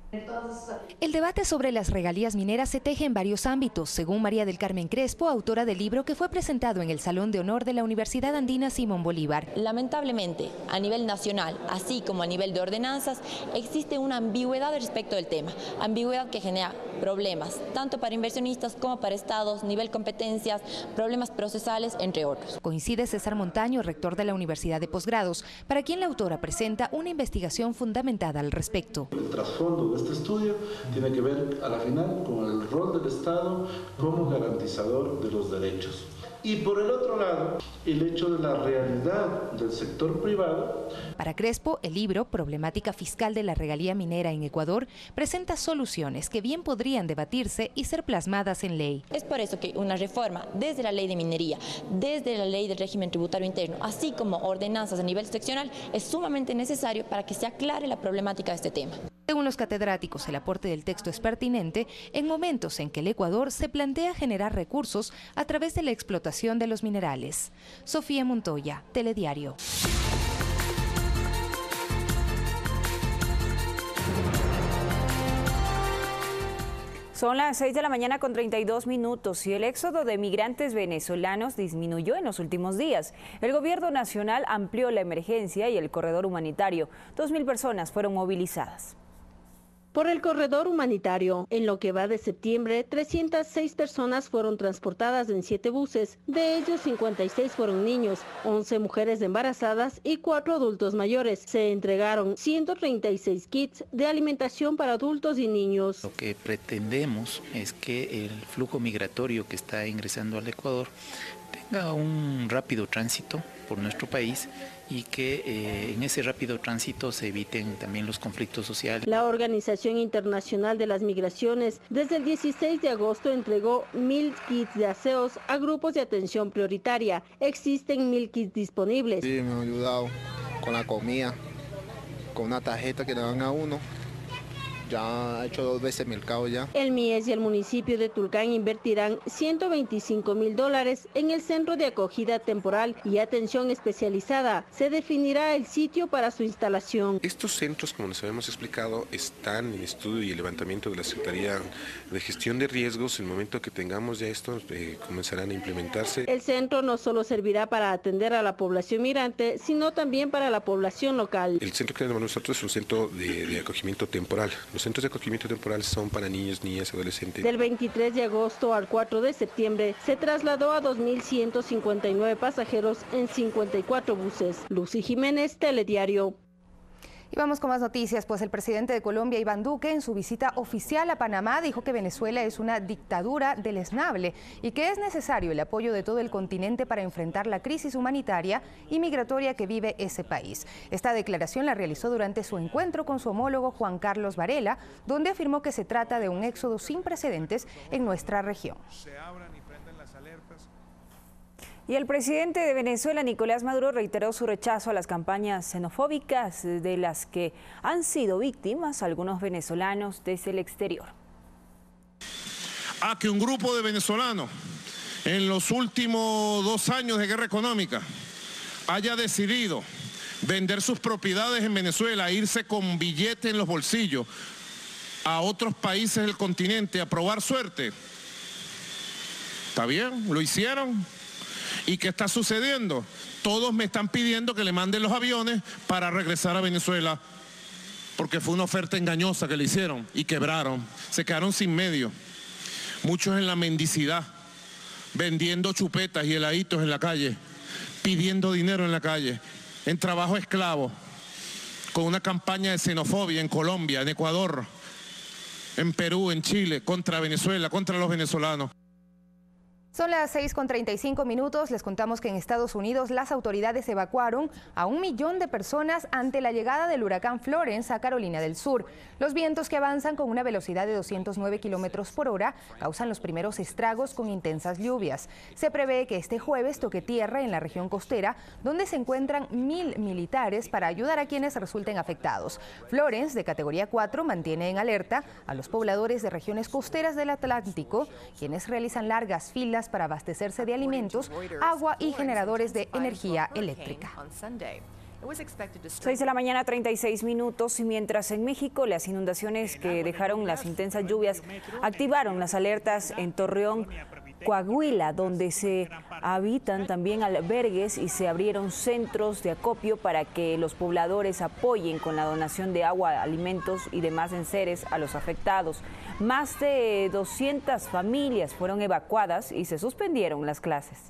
[SPEAKER 1] El debate sobre las regalías mineras se teje en varios ámbitos, según María del Carmen Crespo, autora del libro que fue presentado en el Salón de Honor de la Universidad Andina Simón Bolívar.
[SPEAKER 7] Lamentablemente, a nivel nacional, así como a nivel de ordenanzas, existe una ambigüedad respecto del tema, ambigüedad que genera problemas, tanto para inversionistas como para estados, nivel competencias, problemas procesales, entre otros.
[SPEAKER 1] Coincide César Montaño, rector de la Universidad de Posgrados, para quien la autora presenta una investigación fundamentada al respecto.
[SPEAKER 8] El trasfondo de este estudio tiene que ver a la final con el rol del Estado como garantizador de los derechos. Y por el otro lado, el hecho de la realidad del sector privado.
[SPEAKER 1] Para Crespo, el libro Problemática Fiscal de la Regalía Minera en Ecuador presenta soluciones que bien podrían debatirse y ser plasmadas en ley.
[SPEAKER 7] Es por eso que una reforma desde la ley de minería, desde la ley del régimen tributario interno, así como ordenanzas a nivel seccional, es sumamente necesario para que se aclare la problemática de este tema.
[SPEAKER 1] Según los catedráticos, el aporte del texto es pertinente en momentos en que el Ecuador se plantea generar recursos a través de la explotación de los minerales. Sofía Montoya, Telediario.
[SPEAKER 3] Son las seis de la mañana con treinta y dos minutos y el éxodo de migrantes venezolanos disminuyó en los últimos días. El gobierno nacional amplió la emergencia y el corredor humanitario. Dos mil personas fueron movilizadas.
[SPEAKER 9] Por el corredor humanitario, en lo que va de septiembre, trescientas seis personas fueron transportadas en siete buses. De ellos, cincuenta y seis fueron niños, once mujeres embarazadas y cuatro adultos mayores. Se entregaron ciento treinta y seis kits de alimentación para adultos y niños.
[SPEAKER 10] Lo que pretendemos es que el flujo migratorio que está ingresando al Ecuador tenga un rápido tránsito por nuestro país y que eh, en ese rápido tránsito se eviten también los conflictos sociales.
[SPEAKER 9] La Organización Internacional de las Migraciones desde el dieciséis de agosto entregó mil kits de aseos a grupos de atención prioritaria. Existen mil kits disponibles.
[SPEAKER 11] Sí, me han ayudado con la comida, con una tarjeta que le dan a uno. Ya ha hecho dos veces mercado ya.
[SPEAKER 9] El M I E S y el municipio de Tulcán invertirán ciento veinticinco mil dólares en el centro de acogida temporal y atención especializada. Se definirá el sitio para su instalación.
[SPEAKER 25] Estos centros, como les habíamos explicado, están en estudio y levantamiento de la Secretaría de Gestión de Riesgos. En el momento que tengamos ya esto, eh, comenzarán a implementarse.
[SPEAKER 9] El centro no solo servirá para atender a la población migrante, sino también para la población local.
[SPEAKER 25] El centro que tenemos nosotros es un centro de, de acogimiento temporal. Los centros de acogimiento temporal son para niños, niñas, adolescentes.
[SPEAKER 9] Del veintitrés de agosto al cuatro de septiembre se trasladó a dos mil ciento cincuenta y nueve pasajeros en cincuenta y cuatro buses. Lucy Jiménez, Telediario.
[SPEAKER 2] Y vamos con más noticias, pues el presidente de Colombia, Iván Duque, en su visita oficial a Panamá, dijo que Venezuela es una dictadura deleznable y que es necesario el apoyo de todo el continente para enfrentar la crisis humanitaria y migratoria que vive ese país. Esta declaración la realizó durante su encuentro con su homólogo Juan Carlos Varela, donde afirmó que se trata de un éxodo sin precedentes en nuestra región.
[SPEAKER 3] Y el presidente de Venezuela, Nicolás Maduro, reiteró su rechazo a las campañas xenofóbicas de las que han sido víctimas algunos venezolanos desde el exterior.
[SPEAKER 12] A que un grupo de venezolanos en los últimos dos años de guerra económica haya decidido vender sus propiedades en Venezuela, irse con billetes en los bolsillos a otros países del continente a probar suerte. ¿Está bien? ¿Lo hicieron? ¿Y qué está sucediendo? Todos me están pidiendo que le manden los aviones para regresar a Venezuela, porque fue una oferta engañosa que le hicieron y quebraron, se quedaron sin medio. Muchos en la mendicidad, vendiendo chupetas y heladitos en la calle, pidiendo dinero en la calle, en trabajo esclavo, con una campaña de xenofobia en Colombia, en Ecuador, en Perú, en Chile, contra Venezuela, contra los venezolanos.
[SPEAKER 2] Son las seis con treinta y cinco minutos. Les contamos que en Estados Unidos las autoridades evacuaron a un millón de personas ante la llegada del huracán Florence a Carolina del Sur. Los vientos que avanzan con una velocidad de doscientos nueve kilómetros por hora causan los primeros estragos con intensas lluvias. Se prevé que este jueves toque tierra en la región costera, donde se encuentran mil militares para ayudar a quienes resulten afectados. Florence, de categoría cuatro, mantiene en alerta a los pobladores de regiones costeras del Atlántico, quienes realizan largas filas para abastecerse de alimentos, agua y generadores de energía eléctrica.
[SPEAKER 3] seis de la mañana, treinta y seis minutos, y mientras en México las inundaciones que dejaron las intensas lluvias activaron las alertas en Torreón, Coahuila, donde se habitan también albergues y se abrieron centros de acopio para que los pobladores apoyen con la donación de agua, alimentos y demás enseres a los afectados. Más de doscientas familias fueron evacuadas y se suspendieron las clases.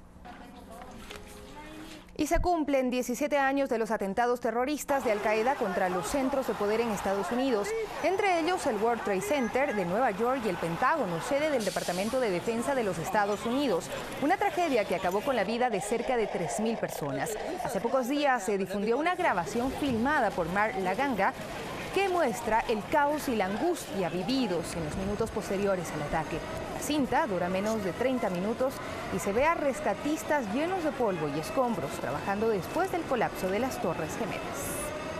[SPEAKER 2] Y se cumplen diecisiete años de los atentados terroristas de Al-Qaeda contra los centros de poder en Estados Unidos, entre ellos el World Trade Center de Nueva York y el Pentágono, sede del Departamento de Defensa de los Estados Unidos. Una tragedia que acabó con la vida de cerca de tres mil personas. Hace pocos días se difundió una grabación filmada por Mark Laganga que muestra el caos y la angustia vividos en los minutos posteriores al ataque. La cinta dura menos de treinta minutos y se ve a rescatistas llenos de polvo y escombros trabajando después del colapso de las Torres Gemelas.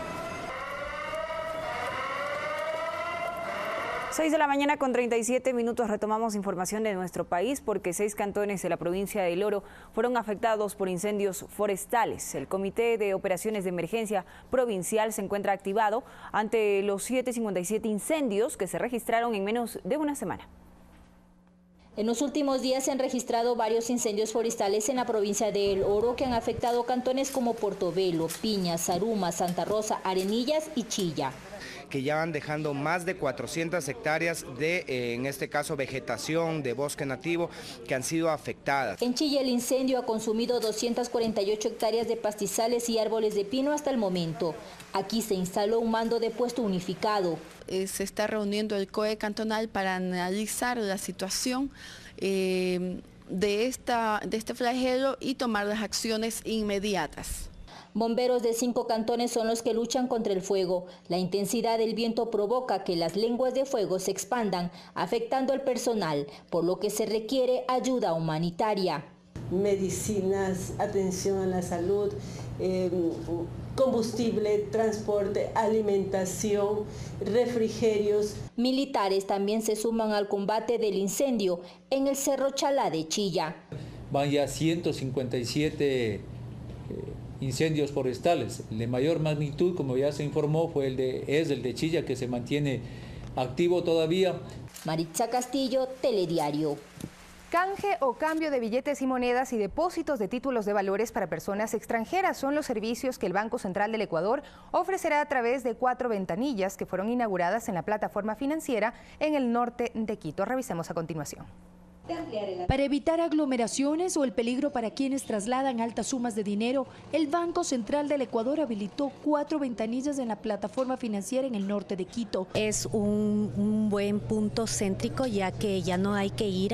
[SPEAKER 3] seis de la mañana con treinta y siete minutos, retomamos información de nuestro país porque seis cantones de la provincia del Oro fueron afectados por incendios forestales. El Comité de Operaciones de Emergencia Provincial se encuentra activado ante los setecientos cincuenta y siete incendios que se registraron en menos de una semana.
[SPEAKER 13] En los últimos días se han registrado varios incendios forestales en la provincia de El Oro que han afectado cantones como Portobelo, Piña, Zaruma, Santa Rosa, Arenillas y Chilla,
[SPEAKER 15] que ya van dejando más de cuatrocientas hectáreas de, eh, en este caso, vegetación de bosque nativo que han sido afectadas.
[SPEAKER 13] En Chilla el incendio ha consumido doscientas cuarenta y ocho hectáreas de pastizales y árboles de pino hasta el momento. Aquí se instaló un mando de puesto unificado.
[SPEAKER 16] Eh, se está reuniendo el C O E cantonal para analizar la situación eh, de, esta, de este flagelo y tomar las acciones inmediatas.
[SPEAKER 13] Bomberos de cinco cantones son los que luchan contra el fuego. La intensidad del viento provoca que las lenguas de fuego se expandan, afectando al personal, por lo que se requiere ayuda humanitaria.
[SPEAKER 17] Medicinas, atención a la salud, eh, combustible, transporte, alimentación, refrigerios.
[SPEAKER 13] Militares también se suman al combate del incendio en el Cerro Chalá de Chilla.
[SPEAKER 18] Van ya ciento cincuenta y siete eh, incendios forestales. El de mayor magnitud, como ya se informó, fue el de, es el de Chilla, que se mantiene activo todavía.
[SPEAKER 13] Maritza Castillo, Telediario.
[SPEAKER 2] Canje o cambio de billetes y monedas y depósitos de títulos de valores para personas extranjeras son los servicios que el Banco Central del Ecuador ofrecerá a través de cuatro ventanillas que fueron inauguradas en la plataforma financiera en el norte de Quito. Revisemos a continuación.
[SPEAKER 4] Para evitar aglomeraciones o el peligro para quienes trasladan altas sumas de dinero, el Banco Central del Ecuador habilitó cuatro ventanillas en la plataforma financiera en el norte de Quito.
[SPEAKER 19] Es un, un buen punto céntrico, ya que ya no hay que ir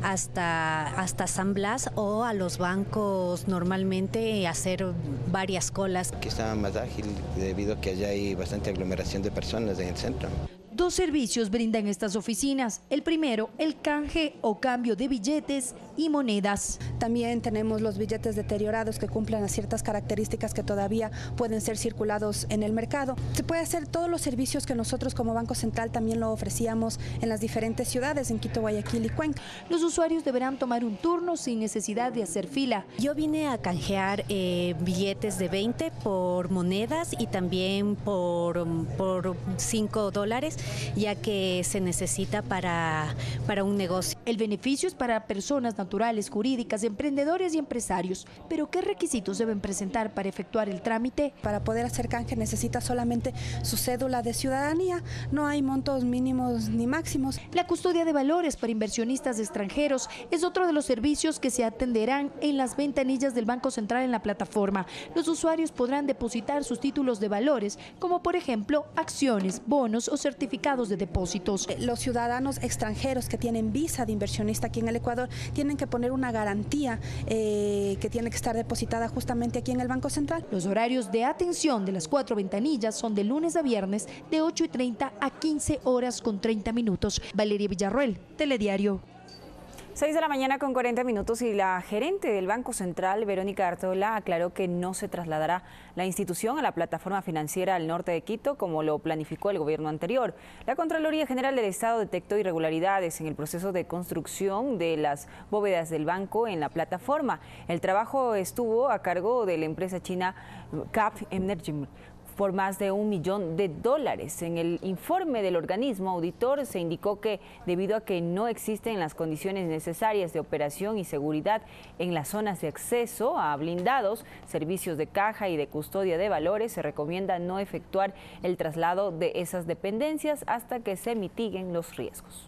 [SPEAKER 19] hasta, hasta San Blas o a los bancos normalmente a hacer varias colas.
[SPEAKER 20] Que está más ágil debido a que allá hay bastante aglomeración de personas en el centro.
[SPEAKER 4] Dos servicios brindan estas oficinas. El primero, el canje o cambio de billetes y monedas.
[SPEAKER 21] También tenemos los billetes deteriorados que cumplen a ciertas características que todavía pueden ser circulados en el mercado. Se puede hacer todos los servicios que nosotros como Banco Central también lo ofrecíamos en las diferentes ciudades, en Quito, Guayaquil y Cuenca.
[SPEAKER 4] Los usuarios deberán tomar un turno sin necesidad de hacer fila.
[SPEAKER 19] Yo vine a canjear eh, billetes de veinte por monedas y también por, por cinco dólares. Ya que se necesita para, para un negocio.
[SPEAKER 4] El beneficio es para personas naturales, jurídicas, emprendedores y empresarios. ¿Pero qué requisitos deben presentar para efectuar el trámite?
[SPEAKER 21] Para poder hacer canje necesita solamente su cédula de ciudadanía. No hay montos mínimos ni máximos.
[SPEAKER 4] La custodia de valores para inversionistas extranjeros es otro de los servicios que se atenderán en las ventanillas del Banco Central en la plataforma. Los usuarios podrán depositar sus títulos de valores, como por ejemplo acciones, bonos o certificados de depósitos.
[SPEAKER 21] Los ciudadanos extranjeros que tienen visa de inversionista aquí en el Ecuador tienen que poner una garantía eh, que tiene que estar depositada justamente aquí en el Banco Central.
[SPEAKER 4] Los horarios de atención de las cuatro ventanillas son de lunes a viernes de ocho y treinta a quince horas con treinta minutos. Valeria Villarroel, Telediario.
[SPEAKER 3] seis de la mañana con cuarenta minutos y la gerente del Banco Central, Verónica Artola, aclaró que no se trasladará la institución a la plataforma financiera al norte de Quito como lo planificó el gobierno anterior. La Contraloría General del Estado detectó irregularidades en el proceso de construcción de las bóvedas del banco en la plataforma. El trabajo estuvo a cargo de la empresa china Cap Energy por más de un millón de dólares. En el informe del organismo auditor se indicó que debido a que no existen las condiciones necesarias de operación y seguridad en las zonas de acceso a blindados, servicios de caja y de custodia de valores, se recomienda no efectuar el traslado de esas dependencias hasta que se mitiguen los riesgos.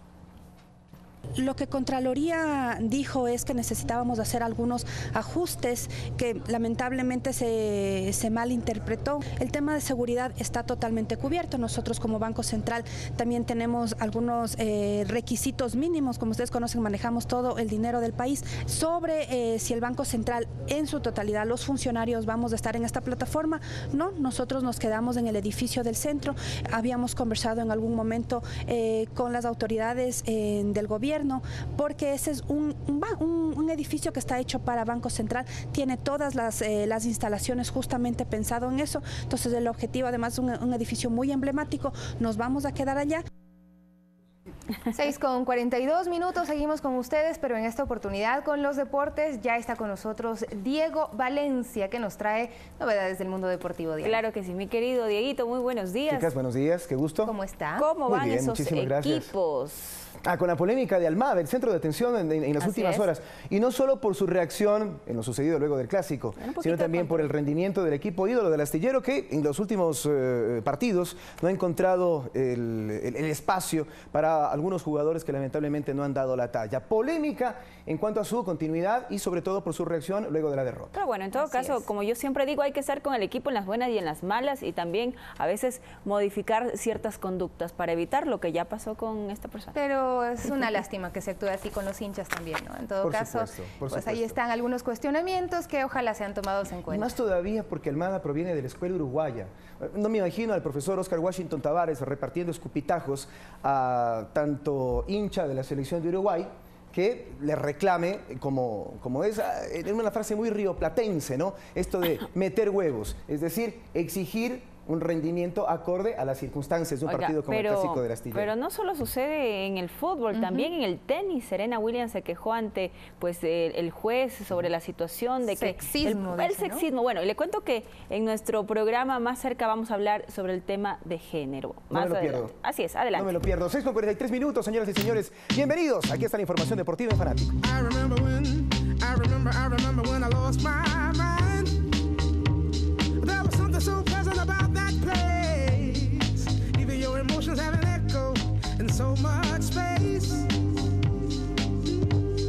[SPEAKER 21] Lo que Contraloría dijo es que necesitábamos hacer algunos ajustes que lamentablemente se, se malinterpretó. El tema de seguridad está totalmente cubierto. Nosotros como Banco Central también tenemos algunos eh, requisitos mínimos. Como ustedes conocen, manejamos todo el dinero del país. Sobre eh, si el Banco Central en su totalidad, los funcionarios vamos a estar en esta plataforma, no, nosotros nos quedamos en el edificio del centro. Habíamos conversado en algún momento eh, con las autoridades eh, del gobierno, porque ese es un, un, un edificio que está hecho para Banco Central, tiene todas las, eh, las instalaciones justamente pensado en eso. Entonces el objetivo, además, es un, un edificio muy emblemático, nos vamos a quedar allá.
[SPEAKER 2] seis con cuarenta y dos minutos, seguimos con ustedes, pero en esta oportunidad con los deportes ya está con nosotros Diego Valencia, que nos trae novedades del mundo deportivo. Diego.
[SPEAKER 3] Claro que sí, mi querido Dieguito, muy buenos días.
[SPEAKER 22] Chicas, buenos días, qué gusto.
[SPEAKER 2] ¿Cómo está?
[SPEAKER 3] ¿Cómo
[SPEAKER 22] Muy
[SPEAKER 3] van
[SPEAKER 22] bien,
[SPEAKER 3] esos
[SPEAKER 22] muchísimas gracias.
[SPEAKER 3] equipos?
[SPEAKER 22] Ah, con la polémica de Almada, el centro de atención en, en, en las
[SPEAKER 2] Así
[SPEAKER 22] últimas
[SPEAKER 2] es.
[SPEAKER 22] horas. Y no solo por su reacción en lo sucedido luego del Clásico, sino también por el rendimiento del equipo ídolo del astillero, que en los últimos eh, partidos no ha encontrado el, el, el espacio para algunos jugadores que lamentablemente no han dado la talla. Polémica en cuanto a su continuidad y sobre todo por su reacción luego de la derrota.
[SPEAKER 3] Pero bueno, en todo
[SPEAKER 2] Así
[SPEAKER 3] caso,
[SPEAKER 2] es.
[SPEAKER 3] como yo siempre digo, hay que estar con el equipo en las buenas y en las malas y también a veces modificar ciertas conductas para evitar lo que ya pasó con esta persona.
[SPEAKER 2] Pero es una lástima que se actúe así con los hinchas también, ¿no? En todo
[SPEAKER 22] Por
[SPEAKER 2] caso,
[SPEAKER 22] supuesto, por
[SPEAKER 2] pues
[SPEAKER 22] supuesto.
[SPEAKER 2] ahí están algunos cuestionamientos que ojalá sean tomados en
[SPEAKER 22] Y
[SPEAKER 2] cuenta.
[SPEAKER 22] más todavía porque Almada proviene de la escuela uruguaya. No me imagino al profesor Oscar Washington Tavares repartiendo escupitajos a tanto hincha de la selección de Uruguay que le reclame, como, como es en una frase muy rioplatense, ¿no? Esto de meter huevos, es decir, exigir un rendimiento acorde a las circunstancias de un
[SPEAKER 3] Oiga,
[SPEAKER 22] partido como
[SPEAKER 3] pero,
[SPEAKER 22] el Clásico del Astillero.
[SPEAKER 3] Pero no solo sucede en el fútbol, uh-huh. también en el tenis. Serena Williams se quejó ante pues el, el juez sobre la situación de
[SPEAKER 2] sexismo,
[SPEAKER 3] que el, el
[SPEAKER 2] dice,
[SPEAKER 3] sexismo.
[SPEAKER 2] ¿no?
[SPEAKER 3] Bueno, y le cuento que en nuestro programa más cerca vamos a hablar sobre el tema de género.
[SPEAKER 22] No
[SPEAKER 3] más
[SPEAKER 22] me lo
[SPEAKER 3] adelante.
[SPEAKER 22] pierdo.
[SPEAKER 3] Así es, adelante.
[SPEAKER 22] No me lo pierdo. seis con cuarenta y tres minutos, señoras y señores. Bienvenidos. Aquí está la información deportiva en Fanático.
[SPEAKER 23] I remember when, I remember, I remember when I lost my mind. There was something so pleasant about that place. Even your emotions have an echo in so much space.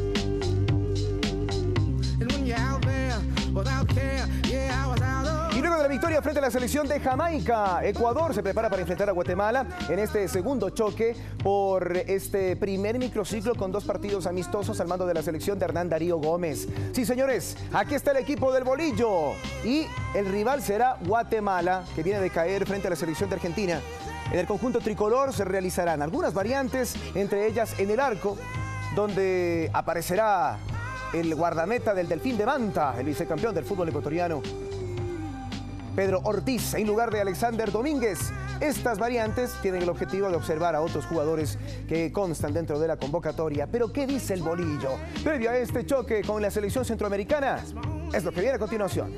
[SPEAKER 22] victoria frente a la selección de Jamaica. Ecuador se prepara para enfrentar a Guatemala en este segundo choque por este primer microciclo con dos partidos amistosos al mando de la selección de Hernán Darío Gómez. Sí, señores, aquí está el equipo del bolillo y el rival será Guatemala, que viene de caer frente a la selección de Argentina. En el conjunto tricolor se realizarán algunas variantes, entre ellas en el arco, donde aparecerá el guardameta del Delfín de Manta, el vicecampeón del fútbol ecuatoriano, Pedro Ortiz, en lugar de Alexander Domínguez. Estas variantes tienen el objetivo de observar a otros jugadores que constan dentro de la convocatoria. Pero ¿qué dice el bolillo previo a este choque con la selección centroamericana? Es lo que viene a continuación.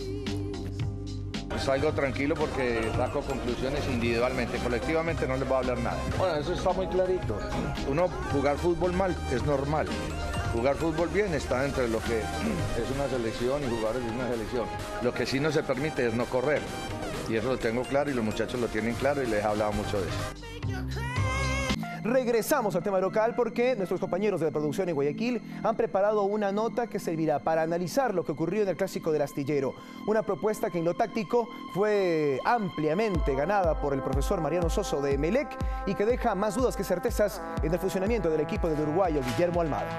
[SPEAKER 5] Salgo tranquilo porque saco conclusiones individualmente, colectivamente no les voy a hablar nada. Bueno, eso está muy clarito. Uno jugar fútbol mal es normal. Jugar fútbol bien está entre lo que es una selección y jugadores de una selección. Lo que sí no se permite es no correr. Y eso lo tengo claro y los muchachos lo tienen claro y les he hablado mucho de eso.
[SPEAKER 22] Regresamos al tema local porque nuestros compañeros de la producción en Guayaquil han preparado una nota que servirá para analizar lo que ocurrió en el Clásico del Astillero. Una propuesta que en lo táctico fue ampliamente ganada por el profesor Mariano Soso de Emelec y que deja más dudas que certezas en el funcionamiento del equipo del uruguayo Guillermo Almada.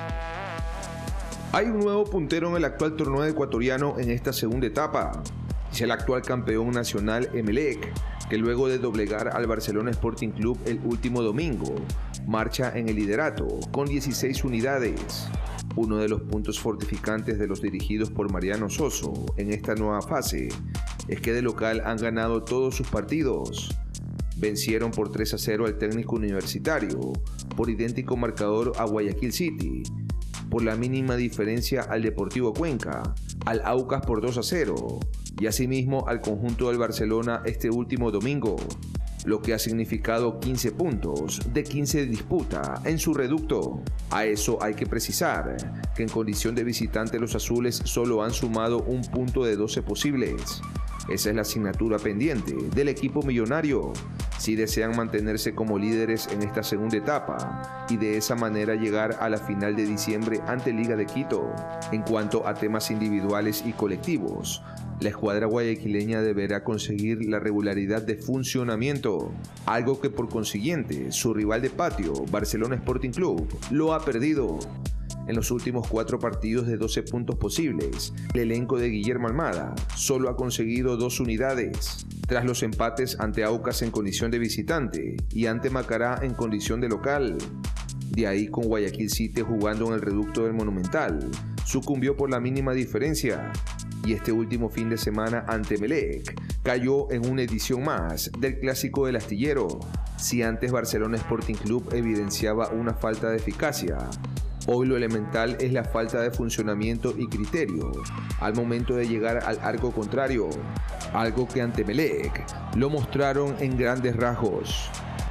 [SPEAKER 6] Hay un nuevo puntero en el actual torneo ecuatoriano en esta segunda etapa. Es el actual campeón nacional Emelec, que luego de doblegar al Barcelona Sporting Club el último domingo, marcha en el liderato con dieciséis unidades. Uno de los puntos fortificantes de los dirigidos por Mariano Soso en esta nueva fase es que de local han ganado todos sus partidos. Vencieron por tres a cero al técnico universitario, por idéntico marcador a Guayaquil City, por la mínima diferencia al Deportivo Cuenca, al Aucas por dos a cero y asimismo al conjunto del Barcelona este último domingo, lo que ha significado quince puntos de quince de disputa en su reducto. A eso hay que precisar que en condición de visitante los azules solo han sumado un punto de doce posibles. Esa es la asignatura pendiente del equipo millonario si desean mantenerse como líderes en esta segunda etapa y de esa manera llegar a la final de diciembre ante Liga de Quito. En cuanto a temas individuales y colectivos, la escuadra guayaquileña deberá conseguir la regularidad de funcionamiento, algo que por consiguiente su rival de patio, Barcelona Sporting Club, lo ha perdido. En los últimos cuatro partidos de doce puntos posibles, el elenco de Guillermo Almada solo ha conseguido dos unidades, tras los empates ante Aucas en condición de visitante y ante Macará en condición de local. De ahí con Guayaquil City jugando en el reducto del Monumental, sucumbió por la mínima diferencia y este último fin de semana ante Emelec cayó en una edición más del Clásico del Astillero. Si antes Barcelona Sporting Club evidenciaba una falta de eficacia, hoy lo elemental es la falta de funcionamiento y criterio al momento de llegar al arco contrario, algo que ante Emelec lo mostraron en grandes rasgos.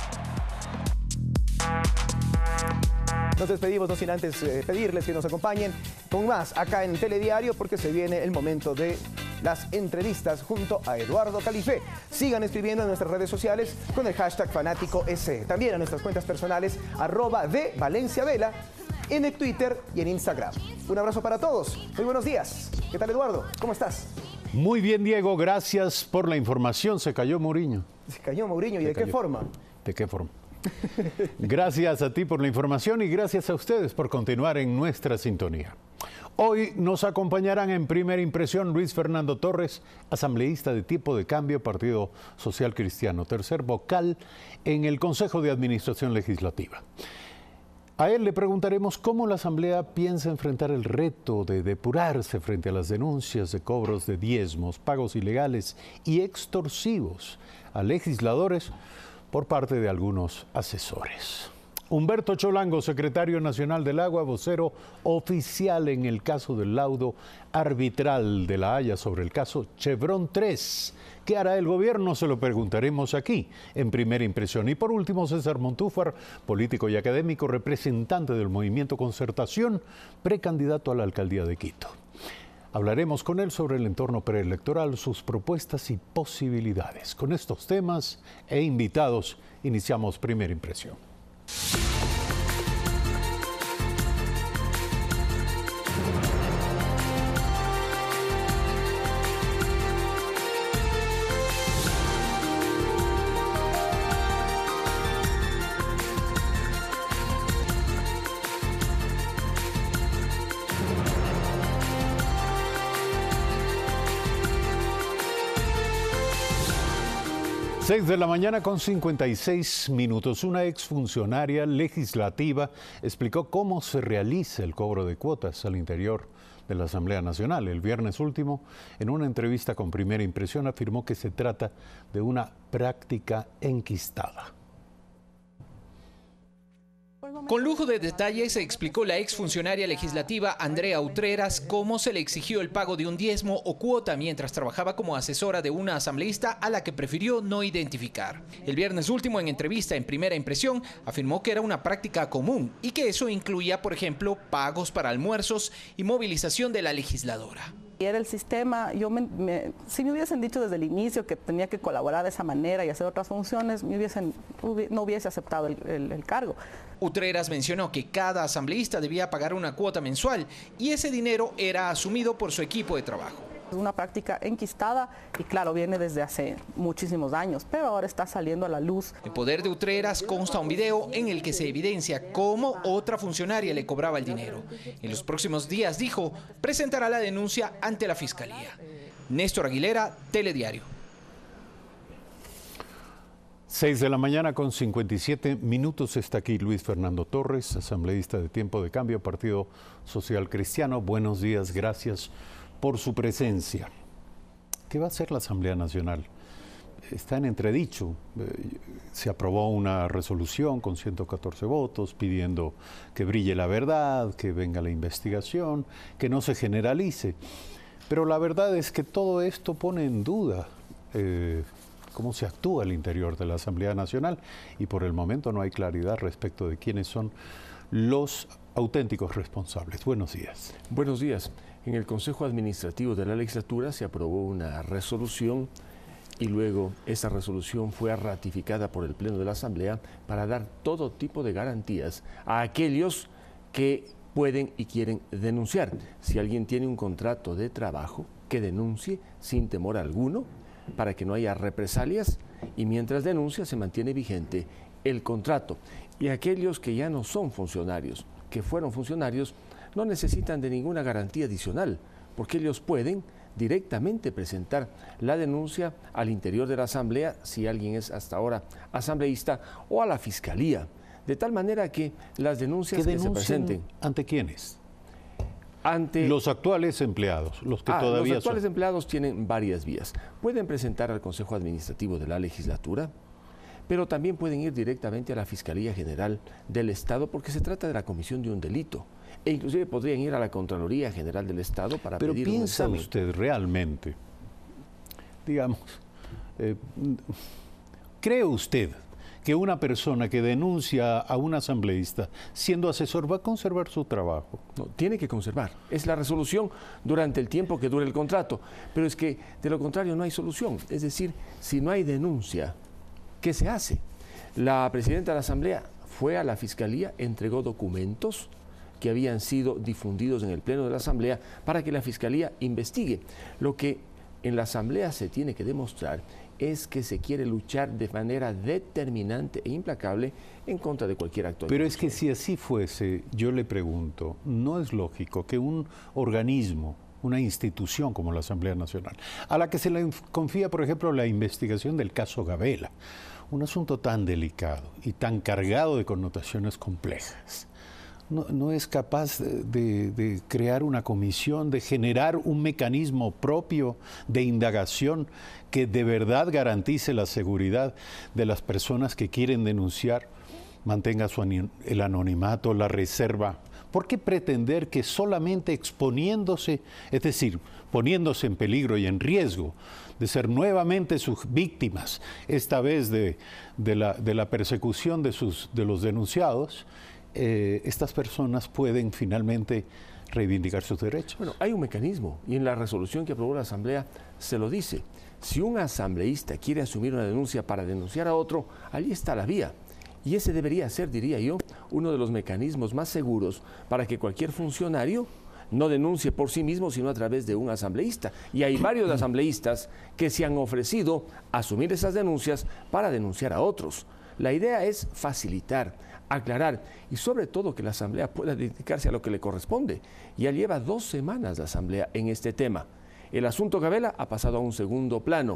[SPEAKER 22] Nos despedimos, no sin antes eh, pedirles que nos acompañen con más acá en Telediario porque se viene el momento de las entrevistas junto a Eduardo Califé. Sigan escribiendo en nuestras redes sociales con el hashtag FanáticoS. También a nuestras cuentas personales, arroba de Valencia Vela, en el Twitter y en Instagram. Un abrazo para todos. Muy buenos días. ¿Qué tal, Eduardo? ¿Cómo estás?
[SPEAKER 8] Muy bien, Diego. Gracias por la información. Se cayó Mourinho.
[SPEAKER 22] Se cayó Mourinho. ¿Y de qué forma?
[SPEAKER 8] ¿De qué forma? Gracias a ti por la información y gracias a ustedes por continuar en nuestra sintonía. Hoy nos acompañarán en Primera Impresión Luis Fernando Torres, asambleísta de Tipo de Cambio, Partido Social Cristiano, tercer vocal en el Consejo de Administración Legislativa. A él le preguntaremos cómo la Asamblea piensa enfrentar el reto de depurarse frente a las denuncias de cobros de diezmos, pagos ilegales y extorsivos a legisladores por parte de algunos asesores. Humberto Cholango, secretario nacional del Agua, vocero oficial en el caso del laudo arbitral de La Haya sobre el caso Chevron tres. ¿Qué hará el gobierno? Se lo preguntaremos aquí, en Primera Impresión. Y por último, César Montúfar, político y académico, representante del Movimiento Concertación, precandidato a la alcaldía de Quito. Hablaremos con él sobre el entorno preelectoral, sus propuestas y posibilidades. Con estos temas e invitados, iniciamos Primera Impresión. seis de la mañana con cincuenta y seis minutos. Una exfuncionaria legislativa explicó cómo se realiza el cobro de cuotas al interior de la Asamblea Nacional. El viernes último, en una entrevista con Primera Impresión, afirmó que se trata de una práctica enquistada.
[SPEAKER 1] Con lujo de detalles se explicó la exfuncionaria legislativa Andrea Utreras cómo se le exigió el pago de un diezmo o cuota mientras trabajaba como asesora de una asambleísta a la que prefirió no identificar. El viernes último, en entrevista en Primera Impresión, afirmó que era una práctica común y que eso incluía, por ejemplo, pagos para almuerzos y movilización de la legisladora.
[SPEAKER 7] Era el sistema, yo me, me, si me hubiesen dicho desde el inicio que tenía que colaborar de esa manera y hacer otras funciones, me hubiesen, no hubiese aceptado el, el, el cargo.
[SPEAKER 1] Utreras mencionó que cada asambleísta debía pagar una cuota mensual y ese dinero era asumido por su equipo de trabajo.
[SPEAKER 7] Es una práctica enquistada y claro, viene desde hace muchísimos años, pero ahora está saliendo a la luz.
[SPEAKER 1] En poder de Utreras consta un video en el que se evidencia cómo otra funcionaria le cobraba el dinero. En los próximos días, dijo, presentará la denuncia ante la Fiscalía. Néstor Aguilera, Telediario.
[SPEAKER 8] seis de la mañana con cincuenta y siete minutos. Está aquí Luis Fernando Torres, asambleísta de Tiempo de Cambio, Partido Social Cristiano. Buenos días, gracias por su presencia. ¿Qué va a hacer la Asamblea Nacional? Está en entredicho. Se aprobó una resolución con ciento catorce votos pidiendo que brille la verdad, que venga la investigación, que no se generalice. Pero la verdad es que todo esto pone en duda eh, cómo se actúa al interior de la Asamblea Nacional y por el momento no hay claridad respecto de quiénes son los auténticos responsables. Buenos días.
[SPEAKER 10] Buenos días. En el Consejo Administrativo de la Legislatura se aprobó una resolución y luego esa resolución fue ratificada por el Pleno de la Asamblea para dar todo tipo de garantías a aquellos que pueden y quieren denunciar. Si alguien tiene un contrato de trabajo, que denuncie sin temor alguno para que no haya represalias y mientras denuncia se mantiene vigente el contrato. Y aquellos que ya no son funcionarios, que fueron funcionarios, no necesitan de ninguna garantía adicional, porque ellos pueden directamente presentar la denuncia al interior de la Asamblea, si alguien es hasta ahora asambleísta, o a la Fiscalía, de tal manera que las denuncias que, que se presenten...
[SPEAKER 8] ¿Ante quiénes?
[SPEAKER 10] Ante
[SPEAKER 8] los actuales empleados, los que
[SPEAKER 10] ah,
[SPEAKER 8] todavía
[SPEAKER 10] Los actuales
[SPEAKER 8] son.
[SPEAKER 10] empleados tienen varias vías. Pueden presentar al Consejo Administrativo de la Legislatura, pero también pueden ir directamente a la Fiscalía General del Estado, porque se trata de la comisión de un delito. E inclusive podrían ir a la Contraloría General del Estado para
[SPEAKER 8] Pero
[SPEAKER 10] pedir un
[SPEAKER 8] piensa
[SPEAKER 10] examen.
[SPEAKER 8] usted realmente, digamos, eh, ¿cree usted que una persona que denuncia a un asambleísta siendo asesor va a conservar su trabajo?
[SPEAKER 10] No, tiene que conservar. Es la resolución durante el tiempo que dure el contrato. Pero es que de lo contrario no hay solución. Es decir, si no hay denuncia, ¿qué se hace? La presidenta de la Asamblea fue a la Fiscalía, entregó documentos que habían sido difundidos en el Pleno de la Asamblea para que la Fiscalía investigue. Lo que en la Asamblea se tiene que demostrar es que se quiere luchar de manera determinante e implacable en contra de cualquier acto.
[SPEAKER 8] Pero es que si así fuese, yo le pregunto, ¿no es lógico que un organismo, una institución como la Asamblea Nacional, a la que se le confía, por ejemplo, la investigación del caso Gabela, un asunto tan delicado y tan cargado de connotaciones complejas, no, no es capaz de, de crear una comisión, de generar un mecanismo propio de indagación que de verdad garantice la seguridad de las personas que quieren denunciar, mantenga su, el anonimato, la reserva? ¿Por qué pretender que solamente exponiéndose, es decir, poniéndose en peligro y en riesgo de ser nuevamente sus víctimas, esta vez de, de, la, de la persecución de, sus, de los denunciados, eh, estas personas pueden finalmente reivindicar sus derechos?
[SPEAKER 10] Bueno, hay un mecanismo y en la resolución que aprobó la Asamblea se lo dice. Si un asambleísta quiere asumir una denuncia para denunciar a otro, allí está la vía. Y ese debería ser, diría yo, uno de los mecanismos más seguros para que cualquier funcionario no denuncie por sí mismo, sino a través de un asambleísta. Y hay varios asambleístas que se han ofrecido a asumir esas denuncias para denunciar a otros. La idea es facilitar, aclarar y sobre todo que la Asamblea pueda dedicarse a lo que le corresponde. Ya lleva dos semanas la Asamblea en este tema. El asunto Gabela ha pasado a un segundo plano.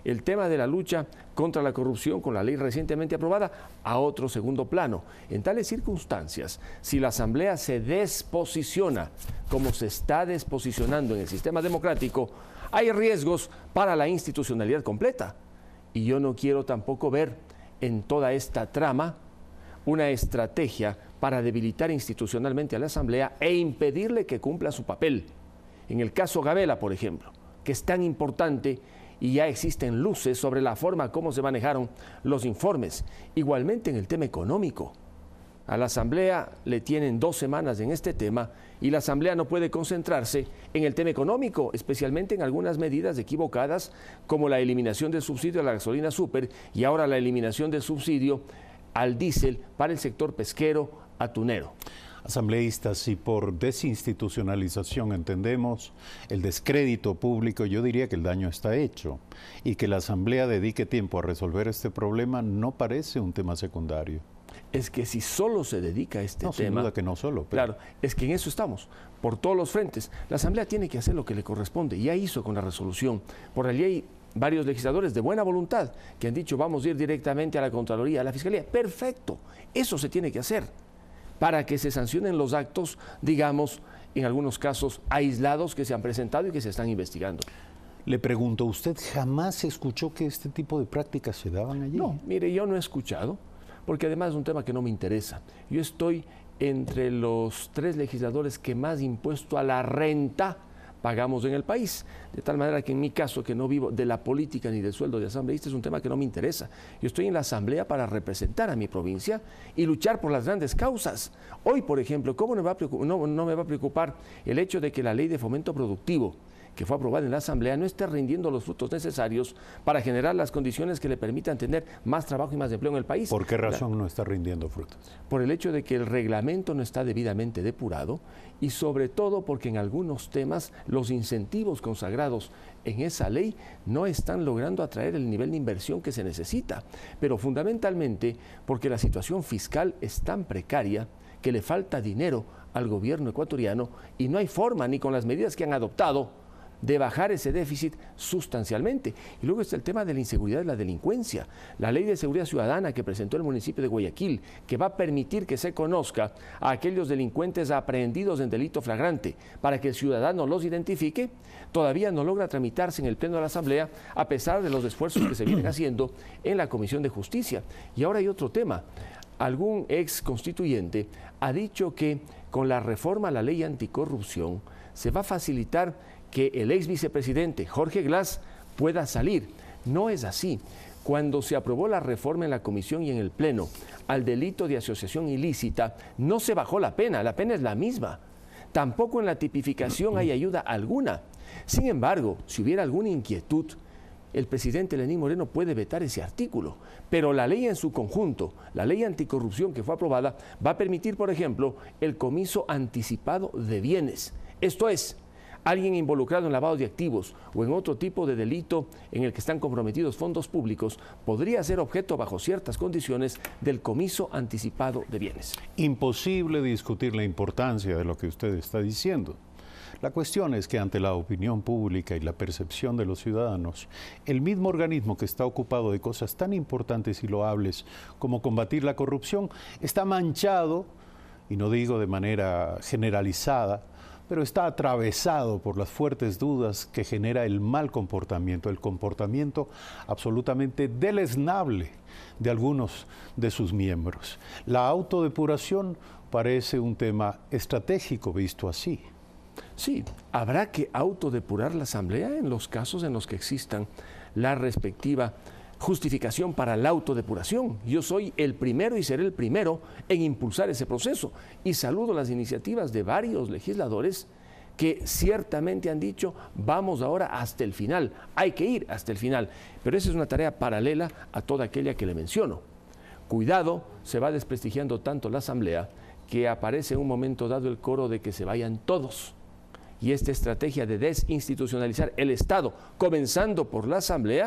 [SPEAKER 10] el tema de la lucha contra la corrupción con la ley recientemente aprobada a otro segundo plano. En tales circunstancias, si la Asamblea se desposiciona como se está desposicionando en el sistema democrático, hay riesgos para la institucionalidad completa. Y yo no quiero tampoco ver en toda esta trama una estrategia para debilitar institucionalmente a la Asamblea e impedirle que cumpla su papel. En el caso Gabela, por ejemplo, que es tan importante y ya existen luces sobre la forma como se manejaron los informes. Igualmente en el tema económico. A la Asamblea le tienen dos semanas en este tema y la Asamblea no puede concentrarse en el tema económico, especialmente en algunas medidas equivocadas como la eliminación del subsidio a la gasolina súper y ahora la eliminación del subsidio al diésel para el sector pesquero atunero.
[SPEAKER 8] Asambleístas, si por desinstitucionalización entendemos el descrédito público, yo diría que el daño está hecho y que la Asamblea dedique tiempo a resolver este problema no parece un tema secundario.
[SPEAKER 10] Es que si solo se dedica a este
[SPEAKER 8] no,
[SPEAKER 10] tema...
[SPEAKER 8] sin duda que no solo. Pero...
[SPEAKER 10] Claro, es que en eso estamos, por todos los frentes. La Asamblea tiene que hacer lo que le corresponde, ya hizo con la resolución. Por allí hay varios legisladores de buena voluntad que han dicho vamos a ir directamente a la Contraloría, a la Fiscalía. Perfecto, eso se tiene que hacer para que se sancionen los actos, digamos, en algunos casos aislados que se han presentado y que se están investigando.
[SPEAKER 8] Le pregunto, ¿usted jamás escuchó que este tipo de prácticas se daban allí?
[SPEAKER 10] No, mire, yo no he escuchado, porque además es un tema que no me interesa. Yo estoy entre los tres legisladores que más impuesto a la renta pagamos en el país, de tal manera que en mi caso, que no vivo de la política ni del sueldo de asambleísta, es un tema que no me interesa. Yo estoy en la Asamblea para representar a mi provincia y luchar por las grandes causas. Hoy, por ejemplo, ¿cómo no me va a preocupar, no, no me va a preocupar el hecho de que la ley de fomento productivo que fue aprobada en la Asamblea no esté rindiendo los frutos necesarios para generar las condiciones que le permitan tener más trabajo y más empleo en el país?
[SPEAKER 8] ¿Por qué razón no está rindiendo frutos?
[SPEAKER 10] Por el hecho de que el reglamento no está debidamente depurado y sobre todo porque en algunos temas los incentivos consagrados en esa ley no están logrando atraer el nivel de inversión que se necesita, pero fundamentalmente porque la situación fiscal es tan precaria que le falta dinero al gobierno ecuatoriano y no hay forma ni con las medidas que han adoptado de bajar ese déficit sustancialmente. Y luego está el tema de la inseguridad y la delincuencia. La ley de seguridad ciudadana que presentó el municipio de Guayaquil, que va a permitir que se conozca a aquellos delincuentes aprehendidos en delito flagrante para que el ciudadano los identifique, todavía no logra tramitarse en el Pleno de la Asamblea a pesar de los esfuerzos que se vienen haciendo en la Comisión de Justicia. Y ahora hay otro tema. Algún ex constituyente ha dicho que con la reforma a la ley anticorrupción se va a facilitar que el ex vicepresidente Jorge Glass pueda salir. No es así. Cuando se aprobó la reforma en la comisión y en el pleno al delito de asociación ilícita, no se bajó la pena, la pena es la misma. Tampoco en la tipificación hay ayuda alguna. Sin embargo, si hubiera alguna inquietud, el presidente Lenín Moreno puede vetar ese artículo, pero la ley en su conjunto, la ley anticorrupción que fue aprobada, va a permitir, por ejemplo, el comiso anticipado de bienes. Esto es, alguien involucrado en lavado de activos o en otro tipo de delito en el que están comprometidos fondos públicos podría ser objeto bajo ciertas condiciones del comiso anticipado de bienes.
[SPEAKER 8] Imposible discutir la importancia de lo que usted está diciendo. La cuestión es que ante la opinión pública y la percepción de los ciudadanos, el mismo organismo que está ocupado de cosas tan importantes y loables como combatir la corrupción está manchado, y no digo de manera generalizada, pero está atravesado por las fuertes dudas que genera el mal comportamiento, el comportamiento absolutamente deleznable de algunos de sus miembros. La autodepuración parece un tema estratégico visto así.
[SPEAKER 10] Sí, habrá que autodepurar la Asamblea en los casos en los que existan la respectiva justificación para la autodepuración. Yo soy el primero y seré el primero en impulsar ese proceso y saludo las iniciativas de varios legisladores que ciertamente han dicho vamos ahora hasta el final, hay que ir hasta el final, pero esa es una tarea paralela a toda aquella que le menciono. Cuidado, se va desprestigiando tanto la Asamblea que aparece en un momento dado el coro de que se vayan todos. Y esta estrategia de desinstitucionalizar el Estado, comenzando por la Asamblea,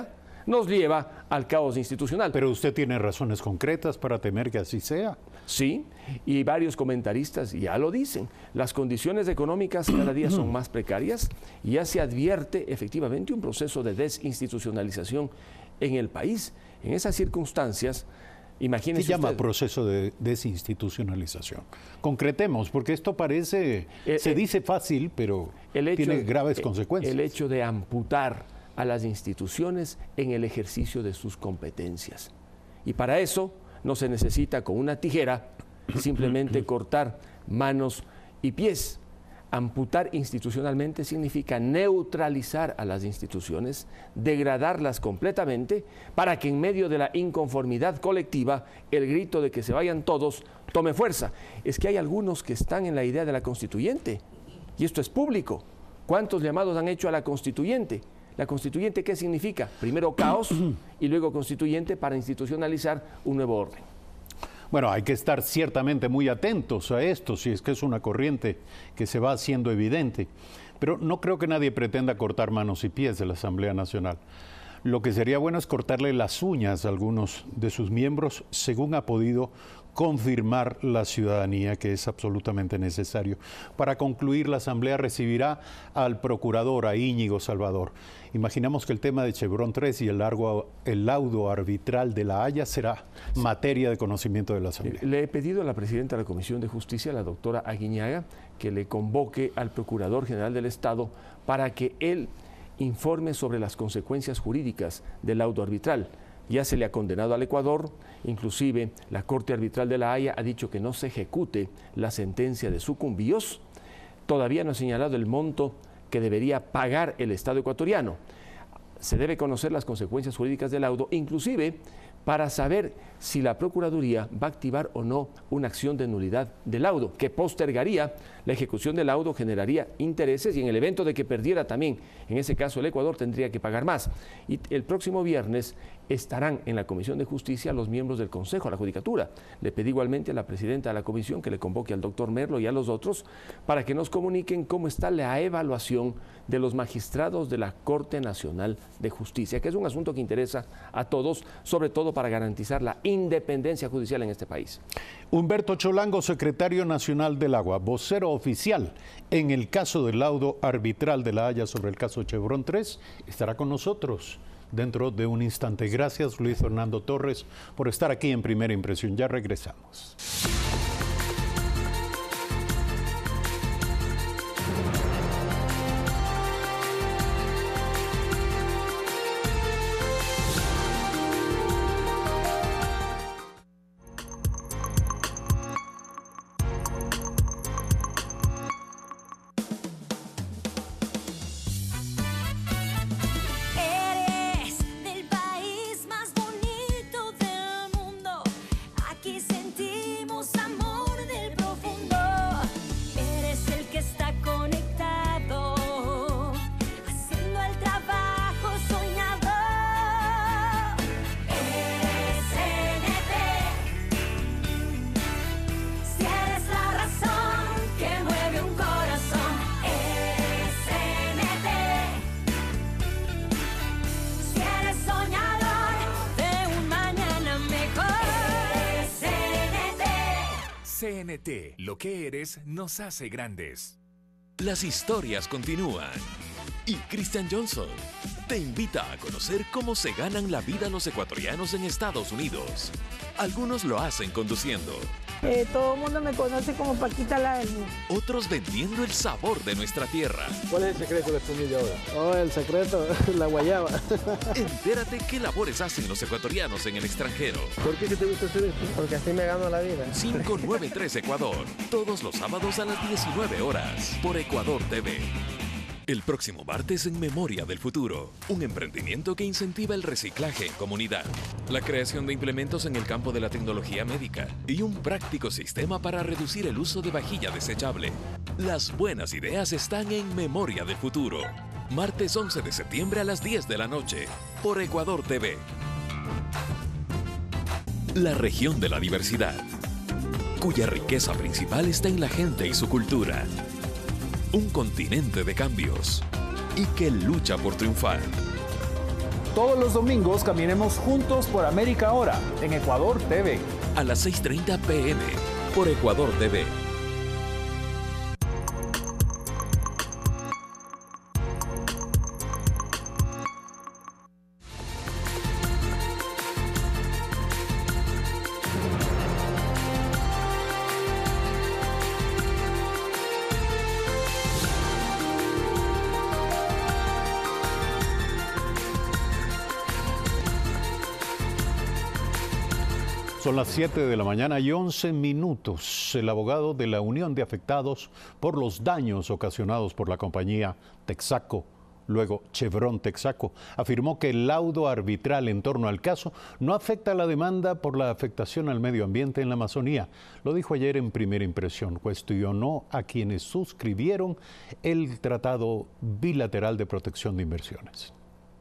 [SPEAKER 10] nos lleva al caos institucional.
[SPEAKER 8] Pero usted tiene razones concretas para temer que así sea.
[SPEAKER 10] Sí, y varios comentaristas ya lo dicen. Las condiciones económicas cada día son más precarias y ya se advierte efectivamente un proceso de desinstitucionalización en el país. En esas circunstancias, imagínense.
[SPEAKER 8] ¿Qué llama
[SPEAKER 10] usted,
[SPEAKER 8] proceso de desinstitucionalización? Concretemos, porque esto parece, eh, se eh, dice fácil, pero el hecho, tiene graves eh, consecuencias.
[SPEAKER 10] El hecho de amputar a las instituciones en el ejercicio de sus competencias. Y para eso no se necesita con una tijera simplemente cortar manos y pies. Amputar institucionalmente significa neutralizar a las instituciones, degradarlas completamente, para que en medio de la inconformidad colectiva el grito de que se vayan todos tome fuerza. Es que hay algunos que están en la idea de la constituyente, y esto es público. ¿Cuántos llamados han hecho a la constituyente? ¿La constituyente qué significa? Primero caos y luego constituyente para institucionalizar un nuevo orden.
[SPEAKER 8] Bueno, hay que estar ciertamente muy atentos a esto, si es que es una corriente que se va haciendo evidente. Pero no creo que nadie pretenda cortar manos y pies de la Asamblea Nacional. Lo que sería bueno es cortarle las uñas a algunos de sus miembros, según ha podido confirmar la ciudadanía, que es absolutamente necesario. Para concluir, la Asamblea recibirá al procurador, a Íñigo Salvador. Imaginamos que el tema de Chevron tres y el, largo, el laudo arbitral de La Haya será materia de conocimiento de la Asamblea.
[SPEAKER 10] Le he pedido a la presidenta de la Comisión de Justicia, la doctora Aguiñaga, que le convoque al Procurador General del Estado para que él informe sobre las consecuencias jurídicas del laudo arbitral. Ya se le ha condenado al Ecuador, inclusive la Corte Arbitral de La Haya ha dicho que no se ejecute la sentencia de sucumbíos. Todavía no ha señalado el monto que debería pagar el Estado ecuatoriano. Se debe conocer las consecuencias jurídicas del laudo, inclusive para saber si la Procuraduría va a activar o no una acción de nulidad del laudo, que postergaría la ejecución del laudo, generaría intereses y en el evento de que perdiera también, en ese caso el Ecuador tendría que pagar más. Y el próximo viernes estarán en la Comisión de Justicia los miembros del Consejo, la Judicatura. Le pedí igualmente a la presidenta de la comisión que le convoque al doctor Merlo y a los otros para que nos comuniquen cómo está la evaluación de los magistrados de la Corte Nacional de Justicia, que es un asunto que interesa a todos, sobre todo para garantizar la independencia judicial en este país.
[SPEAKER 8] Humberto Cholango, secretario nacional del Agua, vocero oficial en el caso del laudo arbitral de La Haya sobre el caso Chevron tres, estará con nosotros dentro de un instante. Gracias, Luis Fernando Torres, por estar aquí en Primera Impresión. Ya regresamos.
[SPEAKER 9] C N T, lo que eres nos hace grandes. Las historias continúan y Christian Johnson te invita a conocer cómo se ganan la vida los ecuatorianos en Estados Unidos. Algunos lo hacen conduciendo.
[SPEAKER 11] Eh, todo el mundo me conoce como Paquita la del Mundo.
[SPEAKER 9] Otros vendiendo el sabor de nuestra tierra.
[SPEAKER 14] ¿Cuál es el secreto de la espumilla ahora? Oh, el secreto, la guayaba.
[SPEAKER 9] Entérate qué labores hacen los ecuatorianos en el extranjero.
[SPEAKER 14] ¿Por qué te gusta hacer esto?
[SPEAKER 11] Porque así me gano la vida.
[SPEAKER 9] cinco nueve tres Ecuador, todos los sábados a las diecinueve horas, por Ecuador T V. El próximo martes en Memoria del Futuro, un emprendimiento que incentiva el reciclaje en comunidad, la creación de implementos en el campo de la tecnología médica y un práctico sistema para reducir el uso de vajilla desechable. Las buenas ideas están en Memoria del Futuro, martes once de septiembre a las diez de la noche, por Ecuador T V. La región de la diversidad, cuya riqueza principal está en la gente y su cultura. Un continente de cambios y que lucha por triunfar.
[SPEAKER 12] Todos los domingos caminemos juntos por América ahora, en Ecuador T V.
[SPEAKER 9] A las seis y treinta p m por Ecuador T V.
[SPEAKER 8] Son las siete de la mañana y once minutos. El abogado de la Unión de Afectados por los daños ocasionados por la compañía Texaco, luego Chevron Texaco, afirmó que el laudo arbitral en torno al caso no afecta a la demanda por la afectación al medio ambiente en la Amazonía. Lo dijo ayer en Primera Impresión. Cuestionó a quienes suscribieron el Tratado Bilateral de Protección de Inversiones.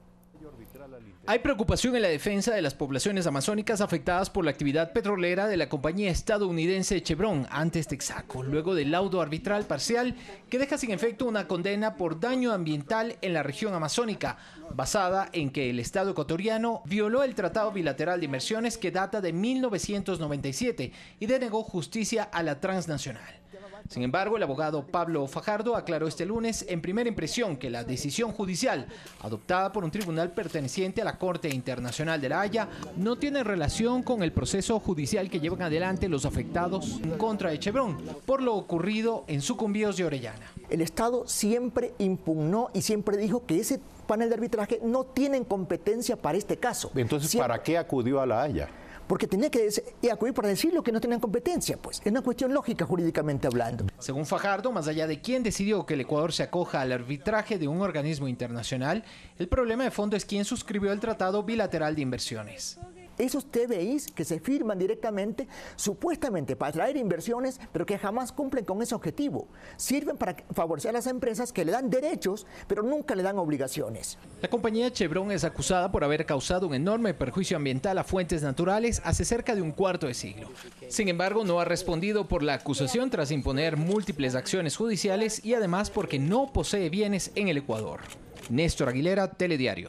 [SPEAKER 1] Hay preocupación en la defensa de las poblaciones amazónicas afectadas por la actividad petrolera de la compañía estadounidense Chevron, antes Texaco, luego del laudo arbitral parcial que deja sin efecto una condena por daño ambiental en la región amazónica, basada en que el Estado ecuatoriano violó el Tratado Bilateral de Inversiones que data de mil novecientos noventa y siete y denegó justicia a la transnacional. Sin embargo, el abogado Pablo Fajardo aclaró este lunes en Primera Impresión que la decisión judicial adoptada por un tribunal perteneciente a la Corte Internacional de La Haya no tiene relación con el proceso judicial que llevan adelante los afectados en contra de Chevron por lo ocurrido en Sucumbíos de Orellana.
[SPEAKER 15] El Estado siempre impugnó y siempre dijo que ese panel de arbitraje no tiene competencia para este caso.
[SPEAKER 8] Entonces,
[SPEAKER 15] siempre...
[SPEAKER 8] ¿para qué acudió a La Haya?
[SPEAKER 15] Porque tenía que acudir para decir lo que no tenían competencia, pues. Es una cuestión lógica jurídicamente hablando.
[SPEAKER 1] Según Fajardo, más allá de quién decidió que el Ecuador se acoja al arbitraje de un organismo internacional, el problema de fondo es quién suscribió el Tratado Bilateral de Inversiones.
[SPEAKER 15] Esos T B Is que se firman directamente, supuestamente para atraer inversiones, pero que jamás cumplen con ese objetivo. Sirven para favorecer a las empresas que le dan derechos, pero nunca le dan obligaciones.
[SPEAKER 1] La compañía Chevron es acusada por haber causado un enorme perjuicio ambiental a fuentes naturales hace cerca de un cuarto de siglo. Sin embargo, no ha respondido por la acusación tras imponer múltiples acciones judiciales y además porque no posee bienes en el Ecuador. Néstor Aguilera, Telediario.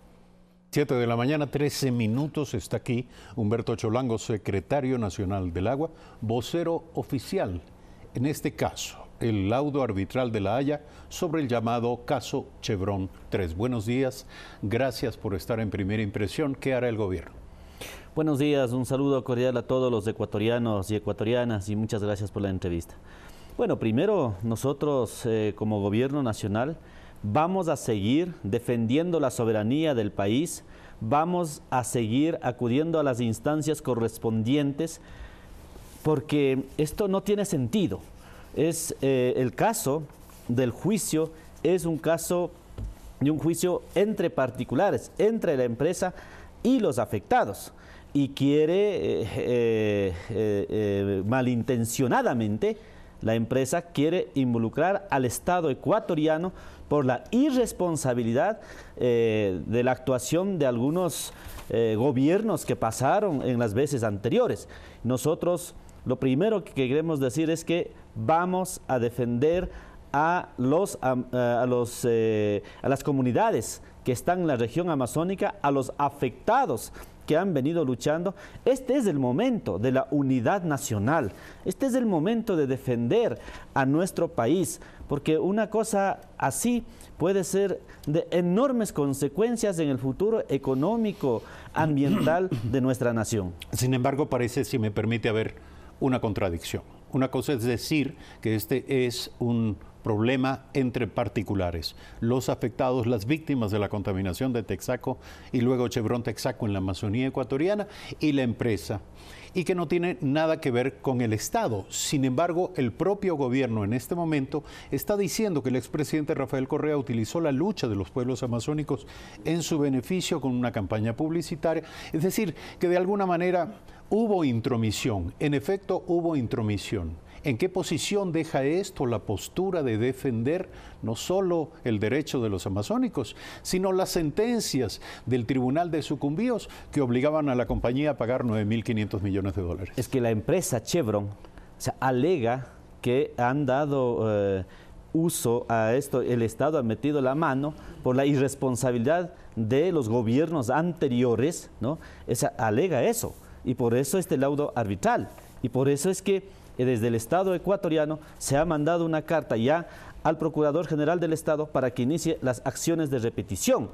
[SPEAKER 8] siete de la mañana, trece minutos, está aquí Humberto Cholango, secretario nacional del Agua, vocero oficial, en este caso, el laudo arbitral de La Haya sobre el llamado caso Chevron tres. Buenos días, gracias por estar en Primera Impresión. ¿Qué hará el gobierno?
[SPEAKER 16] Buenos días, un saludo cordial a todos los ecuatorianos y ecuatorianas y muchas gracias por la entrevista. Bueno, primero nosotros eh, como gobierno nacional vamos a seguir defendiendo la soberanía del país, vamos a seguir acudiendo a las instancias correspondientes porque esto no tiene sentido. Es eh, el caso del juicio, es un caso de un juicio entre particulares, entre la empresa y los afectados. Y quiere, eh, eh, eh, malintencionadamente, la empresa quiere involucrar al Estado ecuatoriano por la irresponsabilidad eh, de la actuación de algunos eh, gobiernos que pasaron en las veces anteriores. Nosotros lo primero que queremos decir es que vamos a defender a, los, a, a, los, eh, a las comunidades que están en la región amazónica, a los afectados que han venido luchando. Este es el momento de la unidad nacional, este es el momento de defender a nuestro país, porque una cosa así puede ser de enormes consecuencias en el futuro económico, ambiental de nuestra nación.
[SPEAKER 8] Sin embargo, parece, si me permite, haber una contradicción. Una cosa es decir que este es un problema entre particulares, los afectados, las víctimas de la contaminación de Texaco y luego Chevron Texaco en la Amazonía ecuatoriana y la empresa, y que no tiene nada que ver con el Estado. Sin embargo, el propio gobierno en este momento está diciendo que el expresidente Rafael Correa utilizó la lucha de los pueblos amazónicos en su beneficio con una campaña publicitaria, es decir, que de alguna manera hubo intromisión. En efecto, hubo intromisión. ¿En qué posición deja esto la postura de defender no solo el derecho de los amazónicos, sino las sentencias del Tribunal de Sucumbíos que obligaban a la compañía a pagar nueve mil quinientos millones de dólares?
[SPEAKER 16] Es que la empresa Chevron, o sea, alega que han dado eh, uso a esto, el Estado ha metido la mano por la irresponsabilidad de los gobiernos anteriores, ¿no? Esa, alega eso, y por eso este laudo arbitral, y por eso es que desde el Estado ecuatoriano se ha mandado una carta ya al Procurador General del Estado para que inicie las acciones de repetición.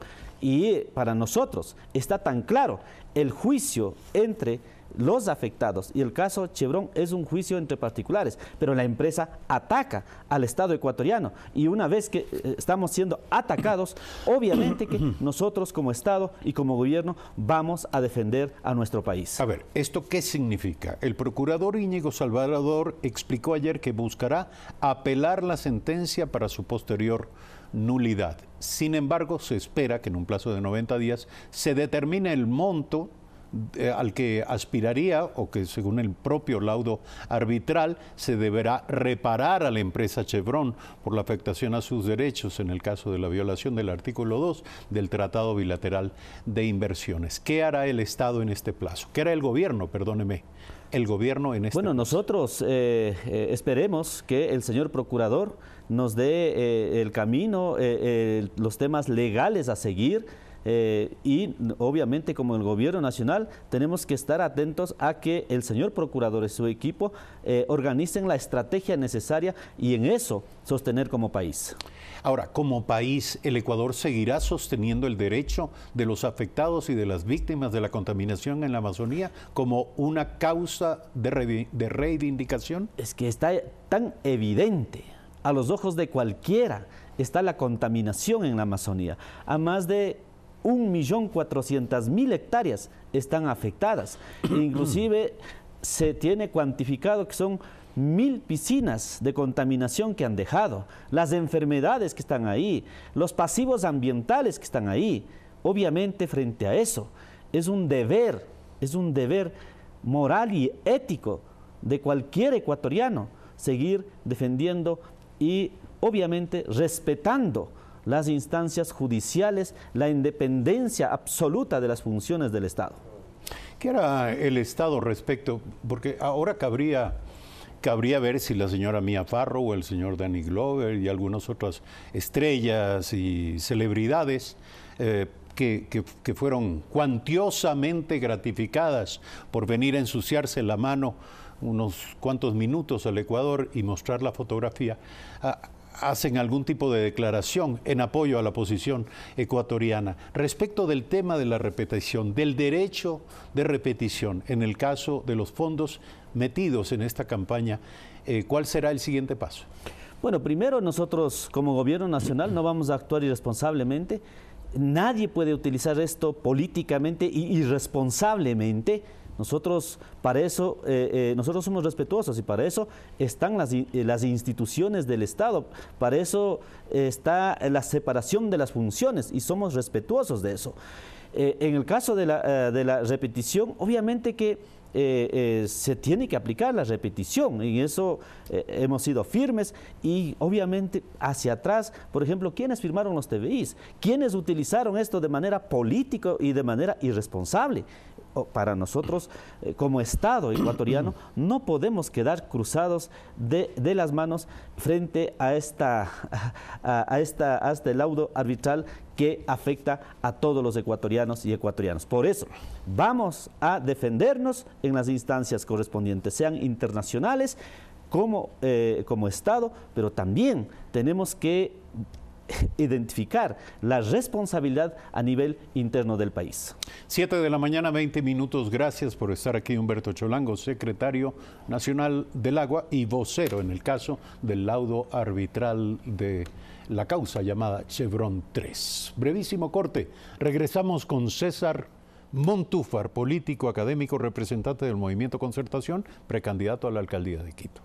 [SPEAKER 16] Y para nosotros está tan claro, el juicio entre los afectados y el caso Chevron es un juicio entre particulares, pero la empresa ataca al Estado ecuatoriano y una vez que eh, estamos siendo atacados, obviamente que nosotros como Estado y como gobierno vamos a defender a nuestro país.
[SPEAKER 8] A ver, ¿esto qué significa? El procurador Íñigo Salvador explicó ayer que buscará apelar la sentencia para su posterior nulidad. Sin embargo, se espera que en un plazo de noventa días se determine el monto Eh, al que aspiraría o que según el propio laudo arbitral se deberá reparar a la empresa Chevron por la afectación a sus derechos en el caso de la violación del artículo dos del Tratado Bilateral de Inversiones. ¿Qué hará el Estado en este plazo? ¿Qué hará el gobierno? Perdóneme. El gobierno en este
[SPEAKER 16] Bueno,
[SPEAKER 8] plazo.
[SPEAKER 16] nosotros eh, eh, esperemos que el señor procurador nos dé eh, el camino, eh, eh, los temas legales a seguir. Eh, y obviamente como el gobierno nacional tenemos que estar atentos a que el señor procurador y su equipo eh, organicen la estrategia necesaria y en eso sostener como país.
[SPEAKER 8] Ahora, como país, ¿el Ecuador seguirá sosteniendo el derecho de los afectados y de las víctimas de la contaminación en la Amazonía como una causa de, re de reivindicación?
[SPEAKER 16] Es que está tan evidente a los ojos de cualquiera, está la contaminación en la Amazonía. A más de un millón cuatrocientas mil hectáreas están afectadas. Inclusive se tiene cuantificado que son mil piscinas de contaminación que han dejado, las enfermedades que están ahí, los pasivos ambientales que están ahí. Obviamente frente a eso es un deber, es un deber moral y ético de cualquier ecuatoriano seguir defendiendo y obviamente respetando las instancias judiciales, la independencia absoluta de las funciones del Estado.
[SPEAKER 8] ¿Qué hará el Estado respecto? Porque ahora cabría, cabría ver si la señora Mia Farrow o el señor Danny Glover y algunas otras estrellas y celebridades eh, que, que, que fueron cuantiosamente gratificadas por venir a ensuciarse la mano unos cuantos minutos al Ecuador y mostrar la fotografía, ah, hacen algún tipo de declaración en apoyo a la posición ecuatoriana respecto del tema de la repetición, del derecho de repetición en el caso de los fondos metidos en esta campaña. Eh, ¿cuál será el siguiente paso?
[SPEAKER 16] Bueno, primero nosotros como gobierno nacional no vamos a actuar irresponsablemente. Nadie puede utilizar esto políticamente y irresponsablemente. Nosotros para eso, eh, eh, nosotros somos respetuosos y para eso están las, eh, las instituciones del Estado, para eso eh, está la separación de las funciones y somos respetuosos de eso. Eh, en el caso de la, eh, de la repetición, obviamente que eh, eh, se tiene que aplicar la repetición, y en eso eh, hemos sido firmes y obviamente hacia atrás, por ejemplo, ¿quiénes firmaron los T V Is? ¿Quiénes utilizaron esto de manera política y de manera irresponsable? Para nosotros, eh, como Estado ecuatoriano, no podemos quedar cruzados de, de las manos frente a, esta, a, a, esta, a este laudo arbitral que afecta a todos los ecuatorianos y ecuatorianas. Por eso, vamos a defendernos en las instancias correspondientes, sean internacionales como, eh, como Estado, pero también tenemos que identificar la responsabilidad a nivel interno del país.
[SPEAKER 8] Siete de la mañana, veinte minutos. Gracias por estar aquí, Humberto Cholango, secretario nacional del agua y vocero en el caso del laudo arbitral de la causa llamada Chevron tres. Brevísimo corte. Regresamos con César Montúfar, político, académico, representante del Movimiento Concertación, precandidato a la alcaldía de Quito.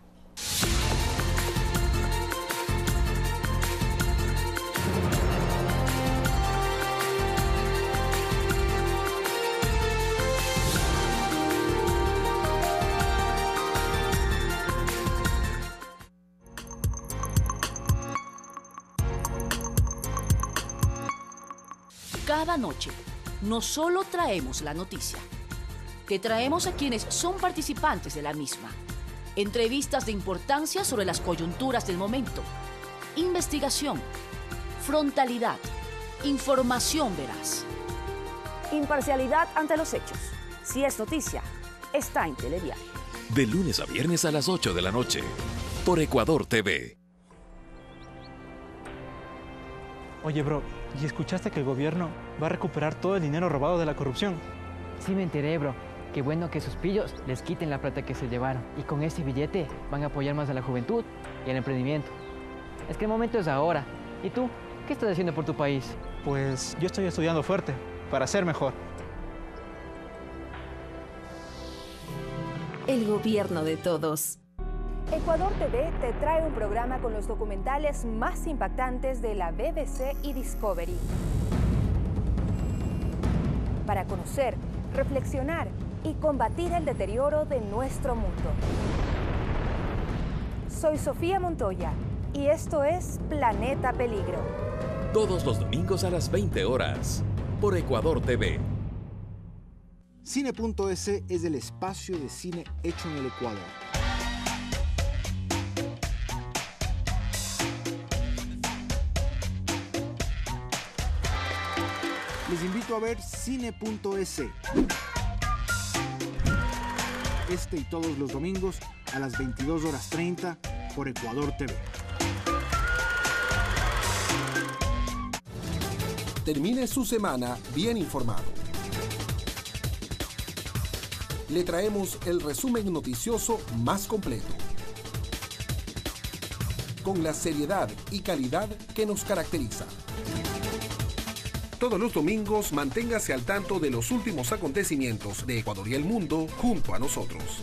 [SPEAKER 13] Cada noche, no solo traemos la noticia, te traemos a quienes son participantes de la misma, entrevistas de importancia sobre las coyunturas del momento, investigación, frontalidad, información veraz.
[SPEAKER 3] Imparcialidad ante los hechos. Si es noticia, está en Telediario.
[SPEAKER 9] De lunes a viernes a las ocho de la noche, por Ecuador T V.
[SPEAKER 17] Oye, bro, ¿y escuchaste que el gobierno va a recuperar todo el dinero robado de la corrupción?
[SPEAKER 18] Sí me enteré, bro. Qué bueno que esos pillos les quiten la plata que se llevaron. Y con ese billete van a apoyar más a la juventud y al emprendimiento. Es que el momento es ahora. ¿Y tú? ¿Qué estás haciendo por tu país?
[SPEAKER 17] Pues yo estoy estudiando fuerte, para ser mejor.
[SPEAKER 20] El gobierno de todos.
[SPEAKER 2] Ecuador T V te trae un programa con los documentales más impactantes de la B B C y Discovery. Para conocer, reflexionar y combatir el deterioro de nuestro mundo. Soy Sofía Montoya y esto es Planeta Peligro.
[SPEAKER 9] Todos los domingos a las veinte horas, por Ecuador T V.
[SPEAKER 24] Cine punto es es el espacio de cine hecho en el Ecuador. Les invito a ver Cine punto es. Este y todos los domingos a las veintidós horas treinta por Ecuador T V.
[SPEAKER 25] Termine su semana bien informado. Le traemos el resumen noticioso más completo, con la seriedad y calidad que nos caracteriza. Todos los domingos manténgase al tanto de los últimos acontecimientos de Ecuador y el mundo junto a nosotros.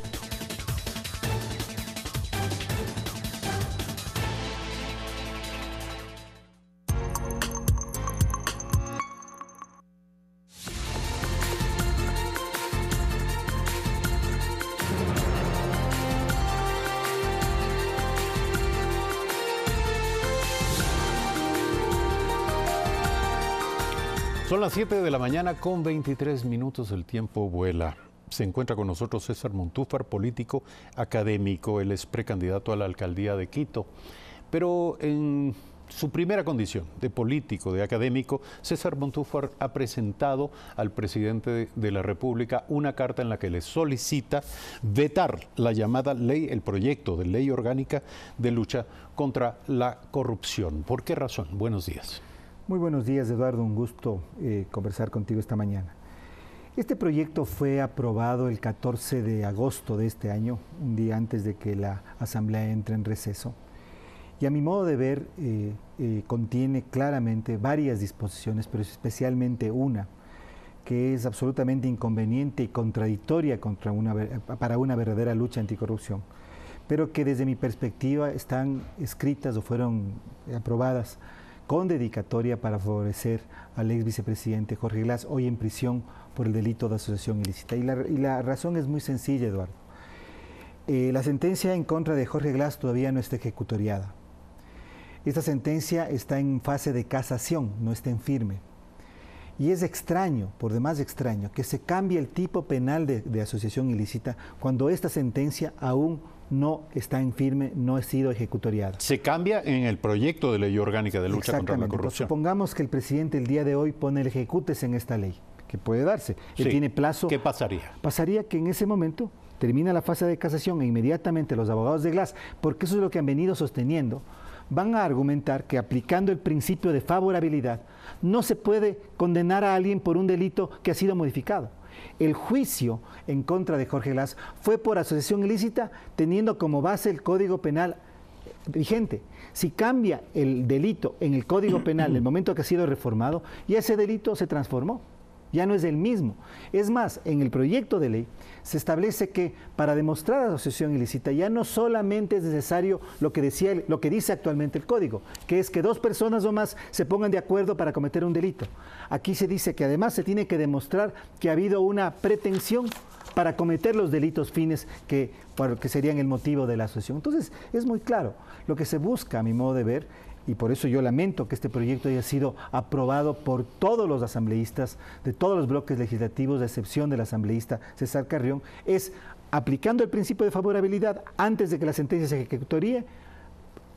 [SPEAKER 8] Son las siete de la mañana con veintitrés minutos, el tiempo vuela. Se encuentra con nosotros César Montúfar, político académico, él es precandidato a la alcaldía de Quito. Pero en su primera condición de político, de académico, César Montúfar ha presentado al presidente de la República una carta en la que le solicita vetar la llamada ley, el proyecto de ley orgánica de lucha contra la corrupción. ¿Por qué razón? Buenos días.
[SPEAKER 26] Muy buenos días, Eduardo. Un gusto eh, conversar contigo esta mañana. Este proyecto fue aprobado el catorce de agosto de este año, un día antes de que la Asamblea entre en receso. Y a mi modo de ver, eh, eh, contiene claramente varias disposiciones, pero especialmente una, que es absolutamente inconveniente y contradictoria contra una, para una verdadera lucha anticorrupción, pero que desde mi perspectiva están escritas o fueron aprobadas con dedicatoria para favorecer al ex vicepresidente Jorge Glass, hoy en prisión por el delito de asociación ilícita. Y la, y la razón es muy sencilla, Eduardo. Eh, la sentencia en contra de Jorge Glass todavía no está ejecutoriada. Esta sentencia está en fase de casación, no está en firme. Y es extraño, por demás extraño, que se cambie el tipo penal de, de asociación ilícita cuando esta sentencia aún no está en firme, no ha sido ejecutoriada.
[SPEAKER 8] Se cambia en el proyecto de ley orgánica de lucha contra la corrupción.
[SPEAKER 26] Supongamos que el presidente el día de hoy pone el ejecútese en esta ley, que puede darse. Él
[SPEAKER 8] sí.
[SPEAKER 26] tiene plazo.
[SPEAKER 8] ¿Qué pasaría?
[SPEAKER 26] Pasaría que en ese momento termina la fase de casación e inmediatamente los abogados de Glass, porque eso es lo que han venido sosteniendo, van a argumentar que aplicando el principio de favorabilidad no se puede condenar a alguien por un delito que ha sido modificado. El juicio en contra de Jorge Glass fue por asociación ilícita teniendo como base el Código Penal vigente. Si cambia el delito en el Código Penal en el momento que ha sido reformado, ya ese delito se transformó, ya no es el mismo. Es más, en el proyecto de ley se establece que para demostrar asociación ilícita ya no solamente es necesario lo que decía, lo que dice actualmente el Código, que es que dos personas o más se pongan de acuerdo para cometer un delito. Aquí se dice que además se tiene que demostrar que ha habido una pretensión para cometer los delitos fines que, que serían el motivo de la asociación. Entonces, es muy claro, lo que se busca, a mi modo de ver, y por eso yo lamento que este proyecto haya sido aprobado por todos los asambleístas de todos los bloques legislativos, a excepción del asambleísta César Carrión, es aplicando el principio de favorabilidad antes de que la sentencia se ejecutorie,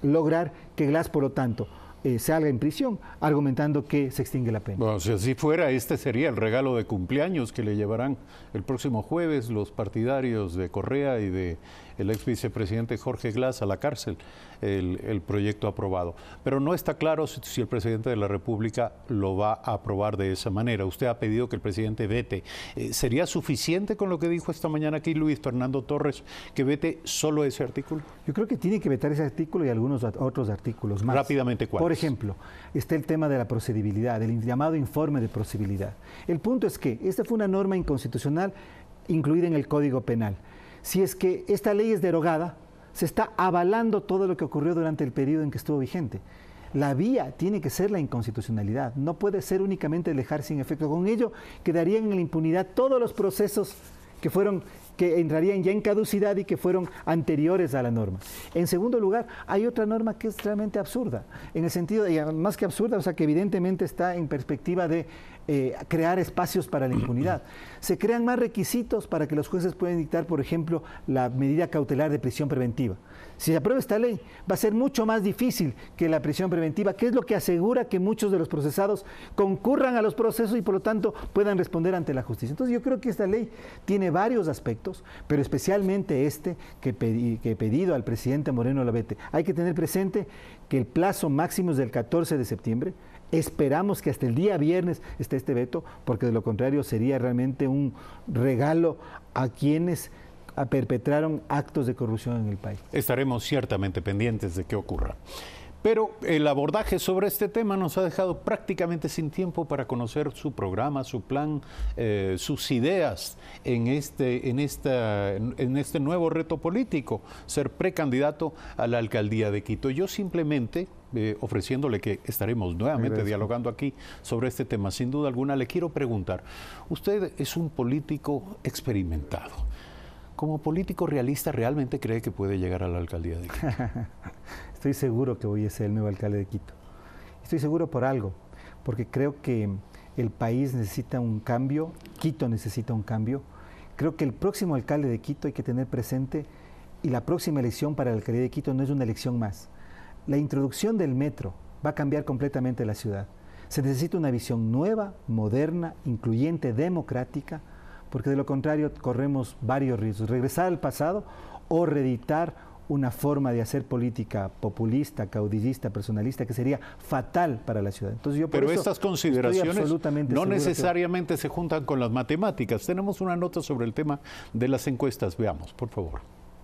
[SPEAKER 26] lograr que Glass, por lo tanto, Eh, salga en prisión, argumentando que se extingue la pena.
[SPEAKER 8] Bueno, si así fuera, este sería el regalo de cumpleaños que le llevarán el próximo jueves los partidarios de Correa y de el ex vicepresidente Jorge Glass a la cárcel, el, el proyecto aprobado. Pero no está claro si, si el presidente de la República lo va a aprobar de esa manera. Usted ha pedido que el presidente vete. Eh, ¿Sería suficiente con lo que dijo esta mañana aquí Luis Fernando Torres, que vete solo ese artículo?
[SPEAKER 26] Yo creo que tiene que vetar ese artículo y algunos otros artículos más.
[SPEAKER 8] Rápidamente, ¿cuál?
[SPEAKER 26] Por ejemplo, está el tema de la procedibilidad, el llamado informe de procedibilidad. El punto es que esta fue una norma inconstitucional incluida en el Código Penal. Si es que esta ley es derogada, se está avalando todo lo que ocurrió durante el periodo en que estuvo vigente. La vía tiene que ser la inconstitucionalidad, no puede ser únicamente dejar sin efecto. Con ello quedarían en la impunidad todos los procesos que fueron que entrarían ya en caducidad y que fueron anteriores a la norma. En segundo lugar, hay otra norma que es realmente absurda, en el sentido, de, más que absurda, o sea, que evidentemente está en perspectiva de eh, crear espacios para la impunidad. Se crean más requisitos para que los jueces puedan dictar, por ejemplo, la medida cautelar de prisión preventiva. Si se aprueba esta ley, va a ser mucho más difícil que la prisión preventiva, que es lo que asegura que muchos de los procesados concurran a los procesos y por lo tanto puedan responder ante la justicia. Entonces yo creo que esta ley tiene varios aspectos, pero especialmente este que, pedí, que he pedido al presidente Moreno Lavete. Hay que tener presente que el plazo máximo es del catorce de septiembre. Esperamos que hasta el día viernes esté este veto, porque de lo contrario sería realmente un regalo a quienes perpetraron actos de corrupción en el país.
[SPEAKER 8] Estaremos ciertamente pendientes de qué ocurra. Pero el abordaje sobre este tema nos ha dejado prácticamente sin tiempo para conocer su programa, su plan, eh, sus ideas en este, en, esta, en este nuevo reto político, ser precandidato a la alcaldía de Quito. Yo simplemente, eh, ofreciéndole que estaremos nuevamente Agradezco. dialogando aquí sobre este tema, sin duda alguna, le quiero preguntar, usted es un político experimentado. Como político realista, ¿realmente cree que puede llegar a la alcaldía de Quito?
[SPEAKER 26] Estoy seguro que voy a ser el nuevo alcalde de Quito. Estoy seguro por algo, porque creo que el país necesita un cambio, Quito necesita un cambio. Creo que el próximo alcalde de Quito hay que tener presente, y la próxima elección para la alcaldía de Quito no es una elección más. La introducción del metro va a cambiar completamente la ciudad. Se necesita una visión nueva, moderna, incluyente, democrática, porque de lo contrario corremos varios riesgos. Regresar al pasado o reeditar una forma de hacer política populista, caudillista, personalista, que sería fatal para la ciudad. Entonces yo por
[SPEAKER 8] Pero
[SPEAKER 26] eso
[SPEAKER 8] estas consideraciones no necesariamente
[SPEAKER 26] que...
[SPEAKER 8] se juntan con las matemáticas. Tenemos una nota sobre el tema de las encuestas. Veamos, por favor.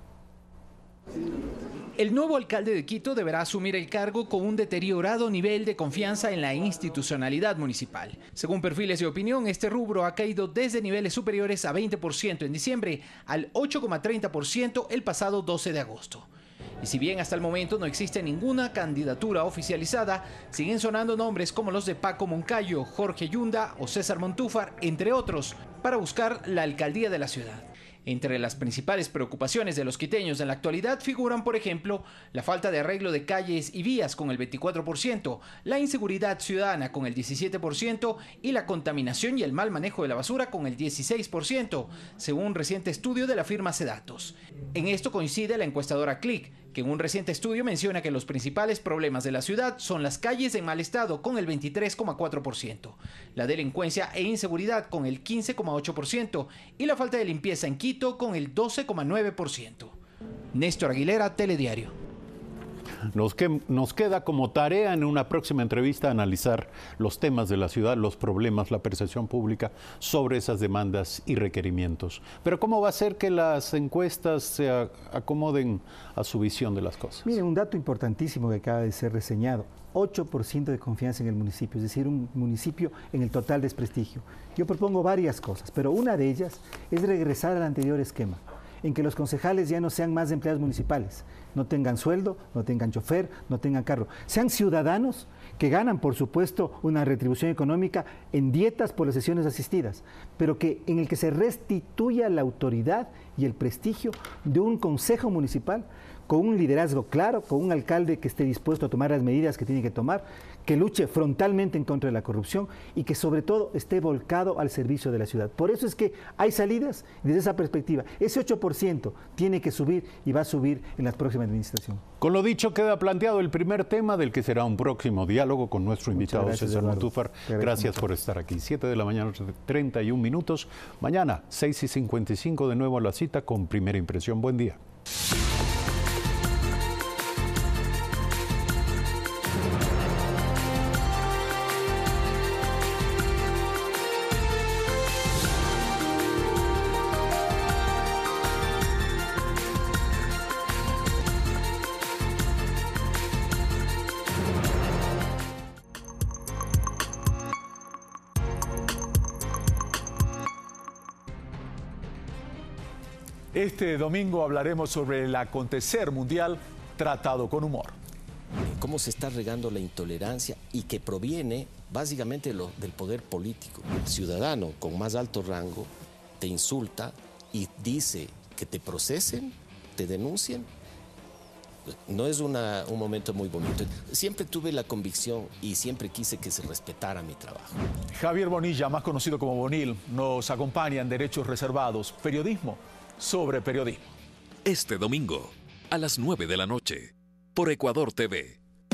[SPEAKER 1] El nuevo alcalde de Quito deberá asumir el cargo con un deteriorado nivel de confianza en la institucionalidad municipal. Según perfiles de opinión, este rubro ha caído desde niveles superiores a veinte por ciento en diciembre al ocho coma treinta por ciento el pasado doce de agosto. Y si bien hasta el momento no existe ninguna candidatura oficializada, siguen sonando nombres como los de Paco Moncayo, Jorge Yunda o César Montúfar, entre otros, para buscar la alcaldía de la ciudad. Entre las principales preocupaciones de los quiteños en la actualidad figuran, por ejemplo, la falta de arreglo de calles y vías con el veinticuatro por ciento, la inseguridad ciudadana con el diecisiete por ciento y la contaminación y el mal manejo de la basura con el dieciséis por ciento, según un reciente estudio de la firma Cedatos. En esto coincide la encuestadora Click, que en un reciente estudio menciona que los principales problemas de la ciudad son las calles en mal estado con el veintitrés coma cuatro por ciento, la delincuencia e inseguridad con el quince coma ocho por ciento y la falta de limpieza en Quito con el doce coma nueve por ciento. Néstor Aguilera, Telediario.
[SPEAKER 8] Nos, que, nos queda como tarea en una próxima entrevista analizar los temas de la ciudad, los problemas, la percepción pública sobre esas demandas y requerimientos. Pero ¿cómo va a ser que las encuestas se acomoden a su visión de las cosas?
[SPEAKER 26] Miren, un dato importantísimo que acaba de ser reseñado. ocho por ciento de confianza en el municipio, es decir, un municipio en el total desprestigio. Yo propongo varias cosas, pero una de ellas es regresar al anterior esquema, en que los concejales ya no sean más empleados municipales, no tengan sueldo, no tengan chofer, no tengan carro, sean ciudadanos que ganan, por supuesto, una retribución económica en dietas por las sesiones asistidas, pero que en el que se restituya la autoridad y el prestigio de un consejo municipal con un liderazgo claro, con un alcalde que esté dispuesto a tomar las medidas que tiene que tomar, que luche frontalmente en contra de la corrupción y que sobre todo esté volcado al servicio de la ciudad. Por eso es que hay salidas desde esa perspectiva. Ese ocho por ciento tiene que subir y va a subir en la próxima administración.
[SPEAKER 8] Con lo dicho, queda planteado el primer tema del que será un próximo diálogo con nuestro invitado
[SPEAKER 26] gracias,
[SPEAKER 8] César
[SPEAKER 26] Eduardo.
[SPEAKER 8] Montúfar.
[SPEAKER 26] Gracias,
[SPEAKER 8] Gracias por estar aquí. siete de la mañana, treinta y un minutos. Mañana, seis y cincuenta y cinco, de nuevo a la cita con Primera Impresión. Buen día.
[SPEAKER 12] Este domingo hablaremos sobre el acontecer mundial tratado con humor.
[SPEAKER 4] Cómo se está regando la intolerancia y que proviene básicamente lo, del poder político. El ciudadano con más alto rango te insulta y dice que te procesen, te denuncien. No es una, un momento muy bonito. Siempre tuve la convicción y siempre quise que se respetara mi trabajo.
[SPEAKER 12] Javier Bonilla, más conocido como Bonil, nos acompaña en Derechos Reservados, periodismo sobre periodismo.
[SPEAKER 9] Este domingo, a las nueve de la noche, por Ecuador T V.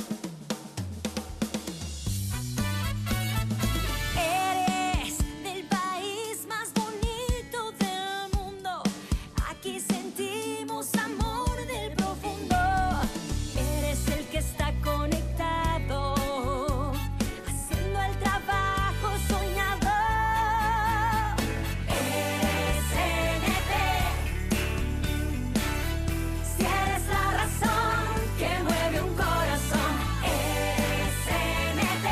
[SPEAKER 5] Eres del país más bonito del mundo. Aquí sentimos amor del profundo. Eres el que está conectado, haciendo el trabajo soñado. Eres C N T. Si eres la razón que mueve un corazón, eres C N T.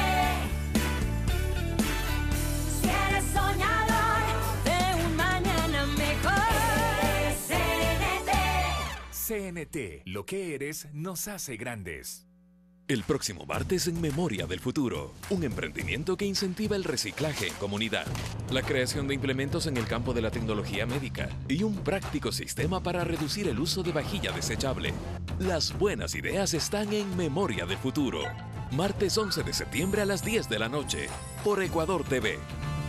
[SPEAKER 5] Si eres soñador de un mañana mejor, eres C N T.
[SPEAKER 6] C N T, lo que eres nos hace grandes.
[SPEAKER 9] El próximo martes en Memoria del Futuro, un emprendimiento que incentiva el reciclaje en comunidad, la creación de implementos en el campo de la tecnología médica y un práctico sistema para reducir el uso de vajilla desechable. Las buenas ideas están en Memoria del Futuro, martes once de septiembre a las diez de la noche, por Ecuador T V.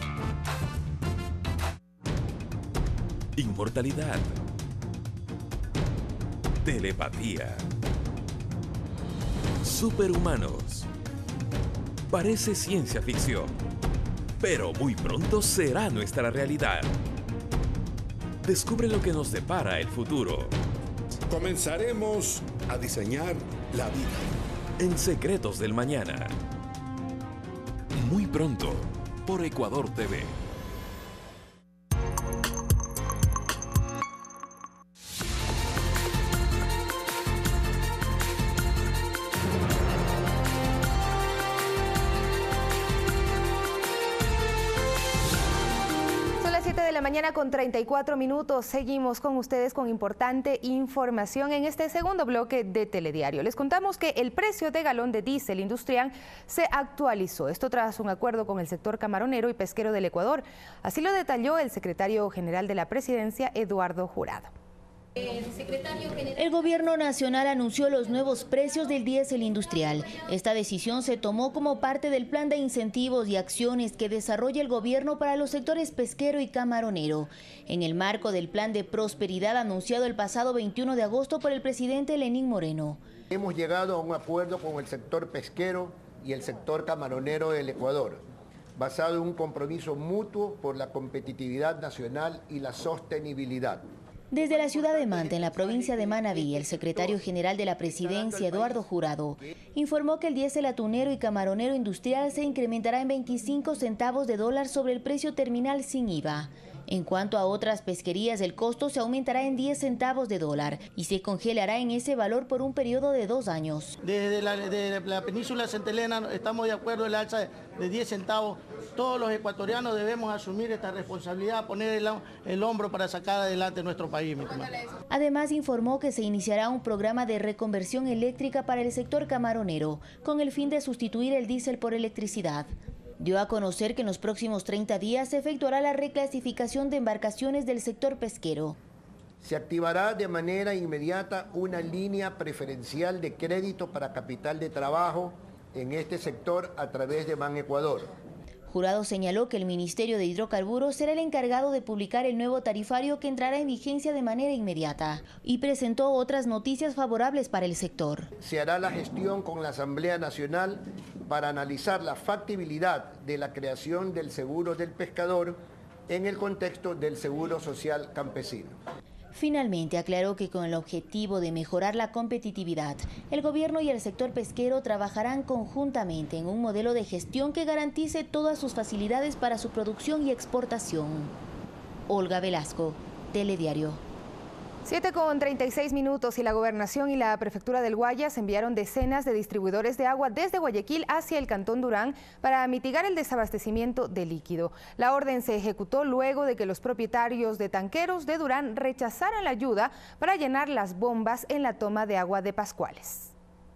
[SPEAKER 9] Inmortalidad, telepatía, superhumanos. Parece ciencia ficción, pero muy pronto será nuestra realidad. Descubre lo que nos depara el futuro.
[SPEAKER 19] Comenzaremos a diseñar la vida.
[SPEAKER 9] En Secretos del Mañana. Muy pronto, por Ecuador T V.
[SPEAKER 2] De la mañana con treinta y cuatro minutos. Seguimos con ustedes con importante información en este segundo bloque de Telediario. Les contamos que el precio de galón de diésel industrial se actualizó. Esto tras un acuerdo con el sector camaronero y pesquero del Ecuador. Así lo detalló el secretario general de la Presidencia, Eduardo Jurado.
[SPEAKER 21] El gobierno nacional anunció los nuevos precios del diésel industrial. Esta decisión se tomó como parte del plan de incentivos y acciones que desarrolla el gobierno para los sectores pesquero y camaronero, en el marco del plan de prosperidad anunciado el pasado veintiuno de agosto por el presidente Lenín Moreno.
[SPEAKER 23] Hemos llegado a un acuerdo con el sector pesquero y el sector camaronero del Ecuador, basado en un compromiso mutuo por la competitividad nacional y la sostenibilidad.
[SPEAKER 21] Desde la ciudad de Manta, en la provincia de Manabí, el secretario general de la Presidencia, Eduardo Jurado, informó que el diésel atunero y camaronero industrial se incrementará en veinticinco centavos de dólar sobre el precio terminal sin I V A. En cuanto a otras pesquerías, el costo se aumentará en diez centavos de dólar y se congelará en ese valor por un periodo de dos años.
[SPEAKER 27] Desde la, de la península Santa Elena estamos de acuerdo en el alza de diez centavos. Todos los ecuatorianos debemos asumir esta responsabilidad, poner el, el hombro para sacar adelante nuestro país. Mi
[SPEAKER 21] Además, informó que se iniciará un programa de reconversión eléctrica para el sector camaronero, con el fin de sustituir el diésel por electricidad. Dio a conocer que en los próximos treinta días se efectuará la reclasificación de embarcaciones del sector pesquero.
[SPEAKER 23] Se activará de manera inmediata una línea preferencial de crédito para capital de trabajo en este sector a través de Banecuador.
[SPEAKER 21] Jurado señaló que el Ministerio de Hidrocarburos será el encargado de publicar el nuevo tarifario que entrará en vigencia de manera inmediata y presentó otras noticias favorables para el sector.
[SPEAKER 23] Se hará la gestión con la Asamblea Nacional para analizar la factibilidad de la creación del seguro del pescador en el contexto del seguro social campesino.
[SPEAKER 21] Finalmente aclaró que con el objetivo de mejorar la competitividad, el gobierno y el sector pesquero trabajarán conjuntamente en un modelo de gestión que garantice todas sus facilidades para su producción y exportación. Olga Velasco, Telediario.
[SPEAKER 2] siete con treinta y seis minutos y la Gobernación y la Prefectura del Guayas enviaron decenas de distribuidores de agua desde Guayaquil hacia el Cantón Durán para mitigar el desabastecimiento de líquido. La orden se ejecutó luego de que los propietarios de tanqueros de Durán rechazaran la ayuda para llenar las bombas en la toma de agua de Pascuales.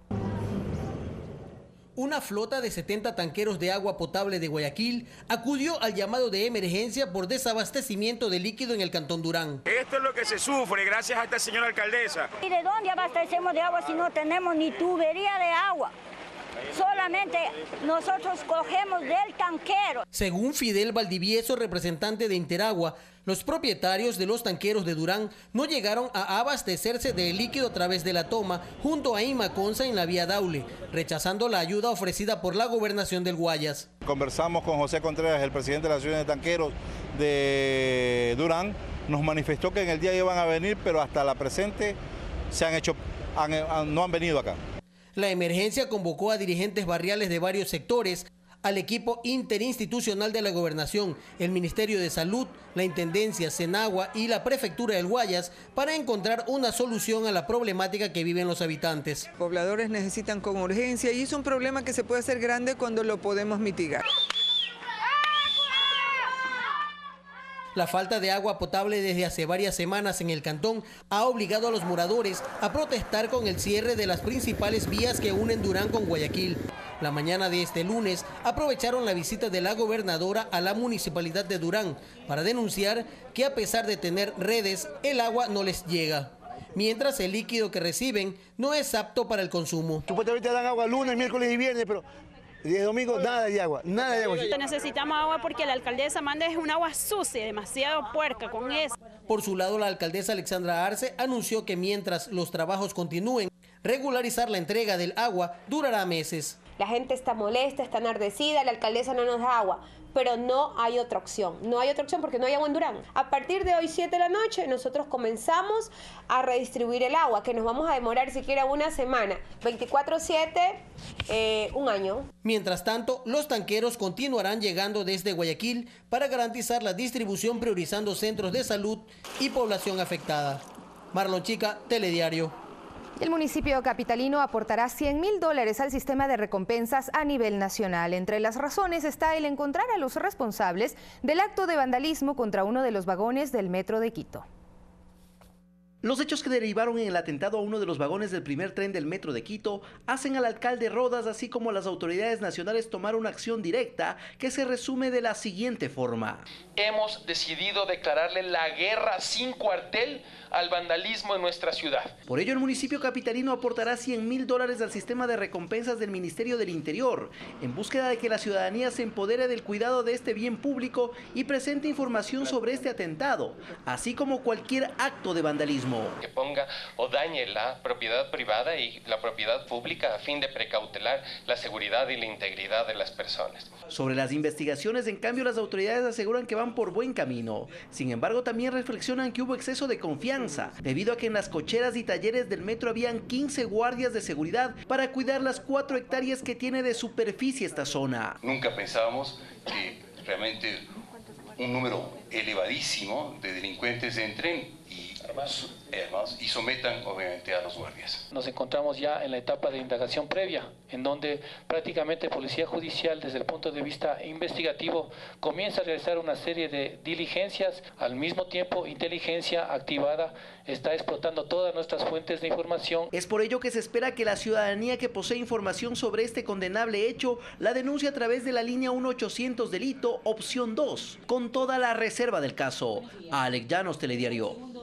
[SPEAKER 7] Una flota de setenta tanqueros de agua potable de Guayaquil acudió al llamado de emergencia por desabastecimiento de líquido en el Cantón Durán.
[SPEAKER 10] Esto es lo que se sufre gracias a esta señora alcaldesa.
[SPEAKER 11] ¿Y de dónde abastecemos de agua si no tenemos ni tubería de agua? Solamente nosotros cogemos del tanquero.
[SPEAKER 7] Según Fidel Valdivieso, representante de Interagua, los propietarios de los tanqueros de Durán no llegaron a abastecerse de líquido a través de la toma junto a Inmaconza en la vía Daule, rechazando la ayuda ofrecida por la Gobernación del Guayas.
[SPEAKER 14] Conversamos con José Contreras, el presidente de la Asociación de Tanqueros de Durán, nos manifestó que en el día iban a venir, pero hasta la presente se han hecho, han, no han venido acá.
[SPEAKER 7] La emergencia convocó a dirigentes barriales de varios sectores, al equipo interinstitucional de la Gobernación, el Ministerio de Salud, la Intendencia, Senagua y la Prefectura del Guayas para encontrar una solución a la problemática que viven los habitantes.
[SPEAKER 15] Los pobladores necesitan con urgencia y es un problema que se puede hacer grande cuando lo podemos mitigar.
[SPEAKER 7] La falta de agua potable desde hace varias semanas en el cantón ha obligado a los moradores a protestar con el cierre de las principales vías que unen Durán con Guayaquil. La mañana de este lunes aprovecharon la visita de la gobernadora a la municipalidad de Durán para denunciar que a pesar de tener redes, el agua no les llega. Mientras el líquido que reciben no es apto para el consumo.
[SPEAKER 16] Supuestamente dan agua lunes, miércoles y viernes, pero de domingo nada de agua, nada de agua.
[SPEAKER 22] Necesitamos agua porque la alcaldesa manda es un agua sucia, demasiado puerca con eso.
[SPEAKER 7] Por su lado, la alcaldesa Alexandra Arce anunció que mientras los trabajos continúen, regularizar la entrega del agua durará meses.
[SPEAKER 28] La gente está molesta, está enardecida, la alcaldesa no nos da agua, pero no hay otra opción. No hay otra opción porque no hay agua en Durán. A partir de hoy, siete de la noche, nosotros comenzamos a redistribuir el agua, que nos vamos a demorar siquiera una semana. veinticuatro siete, eh, un año.
[SPEAKER 7] Mientras tanto, los tanqueros continuarán llegando desde Guayaquil para garantizar la distribución priorizando centros de salud y población afectada. Marlon Chica, Telediario.
[SPEAKER 2] El municipio capitalino aportará cien mil dólares al sistema de recompensas a nivel nacional. Entre las razones está el encontrar a los responsables del acto de vandalismo contra uno de los vagones del metro de Quito.
[SPEAKER 29] Los hechos que derivaron en el atentado a uno de los vagones del primer tren del metro de Quito hacen al alcalde Rodas, así como a las autoridades nacionales, tomar una acción directa que se resume de la siguiente forma.
[SPEAKER 30] Hemos decidido declararle la guerra sin cuartel al vandalismo en nuestra ciudad.
[SPEAKER 29] Por ello, el municipio capitalino aportará cien mil dólares al sistema de recompensas del Ministerio del Interior, en búsqueda de que la ciudadanía se empodere del cuidado de este bien público y presente información sobre este atentado, así como cualquier acto de vandalismo.
[SPEAKER 30] Que ponga o dañe la propiedad privada y la propiedad pública a fin de precautelar la seguridad y la integridad de las personas.
[SPEAKER 29] Sobre las investigaciones, en cambio, las autoridades aseguran que van por buen camino. Sin embargo, también reflexionan que hubo exceso de confianza, debido a que en las cocheras y talleres del metro habían quince guardias de seguridad para cuidar las cuatro hectáreas que tiene de superficie esta zona.
[SPEAKER 31] Nunca pensábamos que realmente un número elevadísimo de delincuentes entren y armados, armados y sometan obviamente a los guardias.
[SPEAKER 30] Nos encontramos ya en la etapa de indagación previa, en donde prácticamente Policía Judicial desde el punto de vista investigativo comienza a realizar una serie de diligencias. Al mismo tiempo, inteligencia activada está explotando todas nuestras fuentes de información.
[SPEAKER 29] Es por ello que se espera que la ciudadanía que posee información sobre este condenable hecho la denuncie a través de la línea uno ochocientos delito opción dos, con toda la reserva del caso. Alex Llanos, Telediario.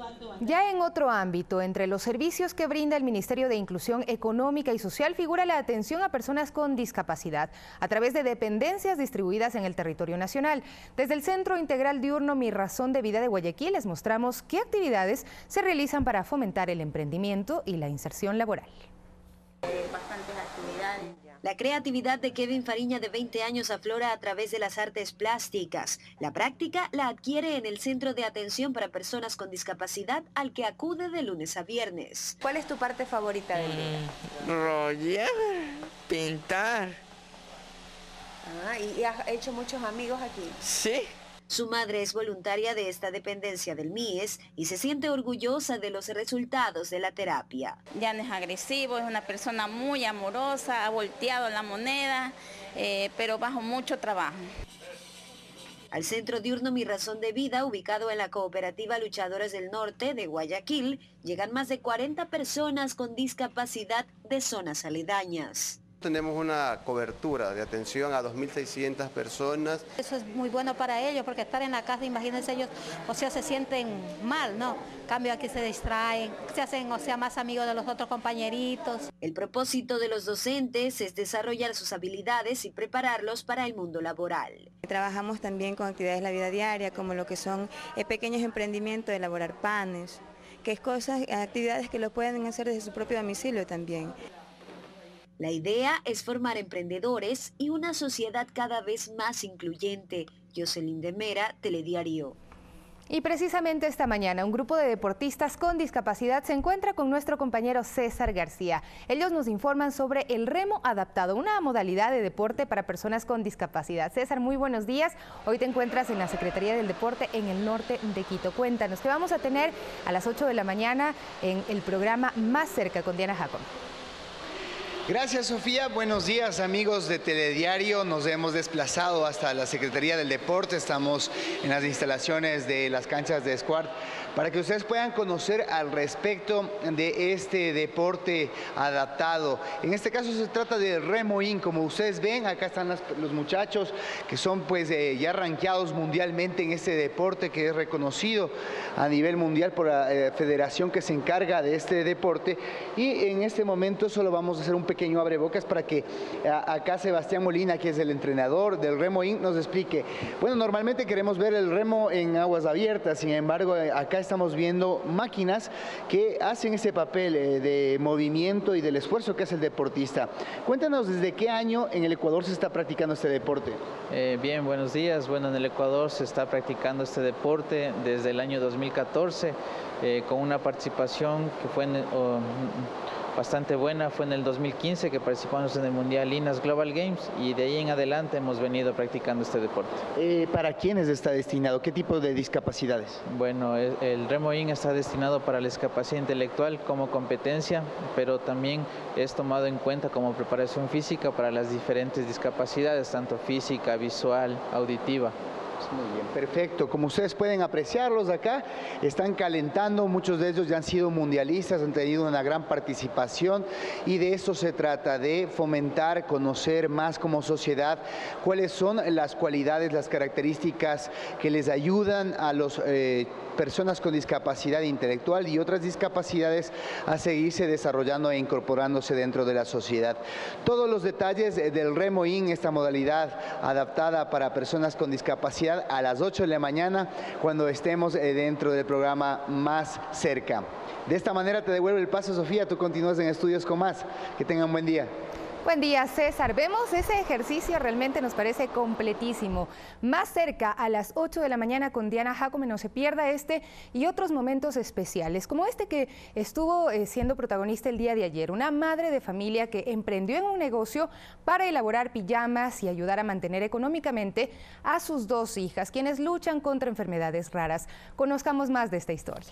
[SPEAKER 2] Ya en otro ámbito, entre los servicios que brinda el Ministerio de Inclusión Económica y Social figura la atención a personas con discapacidad a través de dependencias distribuidas en el territorio nacional. Desde el Centro Integral Diurno Mi Razón de Vida de Guayaquil les mostramos qué actividades se realizan para fomentar el emprendimiento y la inserción laboral.
[SPEAKER 1] Bastantes actividades. La creatividad de Kevin Fariña, de veinte años, aflora a través de las artes plásticas. La práctica la adquiere en el Centro de Atención para Personas con Discapacidad, al que acude de lunes a viernes.
[SPEAKER 3] ¿Cuál es tu parte favorita del día?
[SPEAKER 4] Rollar, pintar.
[SPEAKER 3] Ah, ¿y has hecho muchos amigos aquí?
[SPEAKER 4] Sí.
[SPEAKER 1] Su madre es voluntaria de esta dependencia del M I E S y se siente orgullosa de los resultados de la terapia.
[SPEAKER 8] Ya no es agresivo, es una persona muy amorosa, ha volteado la moneda, eh, pero bajo mucho trabajo.
[SPEAKER 1] Al Centro Diurno Mi Razón de Vida, ubicado en la cooperativa Luchadores del Norte de Guayaquil, llegan más de cuarenta personas con discapacidad de zonas aledañas.
[SPEAKER 13] Tenemos una cobertura de atención a dos mil seiscientas personas.
[SPEAKER 17] Eso es muy bueno para ellos, porque estar en la casa, imagínense ellos, o sea, se sienten mal, ¿no? En cambio aquí se distraen, se hacen, o sea, más amigos de los otros compañeritos.
[SPEAKER 1] El propósito de los docentes es desarrollar sus habilidades y prepararlos para el mundo laboral.
[SPEAKER 4] Trabajamos también con actividades de la vida diaria, como lo que son eh, pequeños emprendimientos de elaborar panes, que es cosas, actividades que lo pueden hacer desde su propio domicilio también.
[SPEAKER 1] La idea es formar emprendedores y una sociedad cada vez más incluyente. Jocelyn de Mera, Telediario.
[SPEAKER 2] Y precisamente esta mañana un grupo de deportistas con discapacidad se encuentra con nuestro compañero César García. Ellos nos informan sobre el remo adaptado, una modalidad de deporte para personas con discapacidad. César, muy buenos días. Hoy te encuentras en la Secretaría del Deporte en el norte de Quito. Cuéntanos, ¿qué vamos a tener a las ocho de la mañana en el programa Más Cerca con Diana Jacome?
[SPEAKER 18] Gracias, Sofía. Buenos días, amigos de Telediario. Nos hemos desplazado hasta la Secretaría del Deporte. Estamos en las instalaciones de las canchas de Squart para que ustedes puedan conocer al respecto de este deporte adaptado. En este caso se trata de Remo-In. Como ustedes ven, acá están las, los muchachos que son pues eh, ya rankeados mundialmente en este deporte, que es reconocido a nivel mundial por la eh, federación que se encarga de este deporte. Y en este momento solo vamos a hacer un pequeño abrebocas para que a, acá Sebastián Molina, que es el entrenador del Remo-In, nos explique. Bueno, normalmente queremos ver el remo en aguas abiertas, sin embargo, acá estamos viendo máquinas que hacen ese papel eh, de movimiento y del esfuerzo que hace el deportista. Cuéntanos, ¿desde qué año en el Ecuador se está practicando este deporte?
[SPEAKER 20] Eh, bien, buenos días. Bueno, en el Ecuador se está practicando este deporte desde el año dos mil catorce, eh, con una participación que fue en, oh, bastante buena. Fue en el dos mil quince que participamos en el Mundial Linas Global Games y de ahí en adelante hemos venido practicando este deporte.
[SPEAKER 18] Eh, ¿Para quiénes está destinado? ¿Qué tipo de discapacidades?
[SPEAKER 20] Bueno, el, el Remo-In está destinado para la discapacidad intelectual como competencia, pero también es tomado en cuenta como preparación física para las diferentes discapacidades, tanto física, visual, auditiva.
[SPEAKER 18] Muy bien, perfecto. Como ustedes pueden apreciarlos acá, están calentando, muchos de ellos ya han sido mundialistas, han tenido una gran participación y de eso se trata, de fomentar, conocer más como sociedad cuáles son las cualidades, las características que les ayudan a las eh, personas con discapacidad intelectual y otras discapacidades a seguirse desarrollando e incorporándose dentro de la sociedad. Todos los detalles del Remo-In, esta modalidad adaptada para personas con discapacidad, a las ocho de la mañana cuando estemos dentro del programa Más Cerca. De esta manera te devuelvo el paso, Sofía, tú continúas en Estudios con Más. Que tengan buen día.
[SPEAKER 2] Buen día, César. Vemos ese ejercicio, realmente nos parece completísimo. Más Cerca a las ocho de la mañana con Diana Jacome. No se pierda este y otros momentos especiales, como este que estuvo eh, siendo protagonista el día de ayer. Una madre de familia que emprendió en un negocio para elaborar pijamas y ayudar a mantener económicamente a sus dos hijas, quienes luchan contra enfermedades raras. Conozcamos más de esta historia.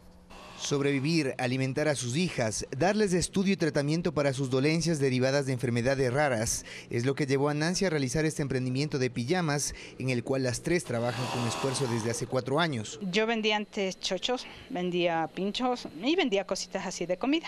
[SPEAKER 24] Sobrevivir, alimentar a sus hijas, darles estudio y tratamiento para sus dolencias derivadas de enfermedades raras, es lo que llevó a Nancy a realizar este emprendimiento de pijamas, en el cual las tres trabajan con esfuerzo desde hace cuatro años.
[SPEAKER 22] Yo vendía antes chochos, vendía pinchos y vendía cositas así de comida.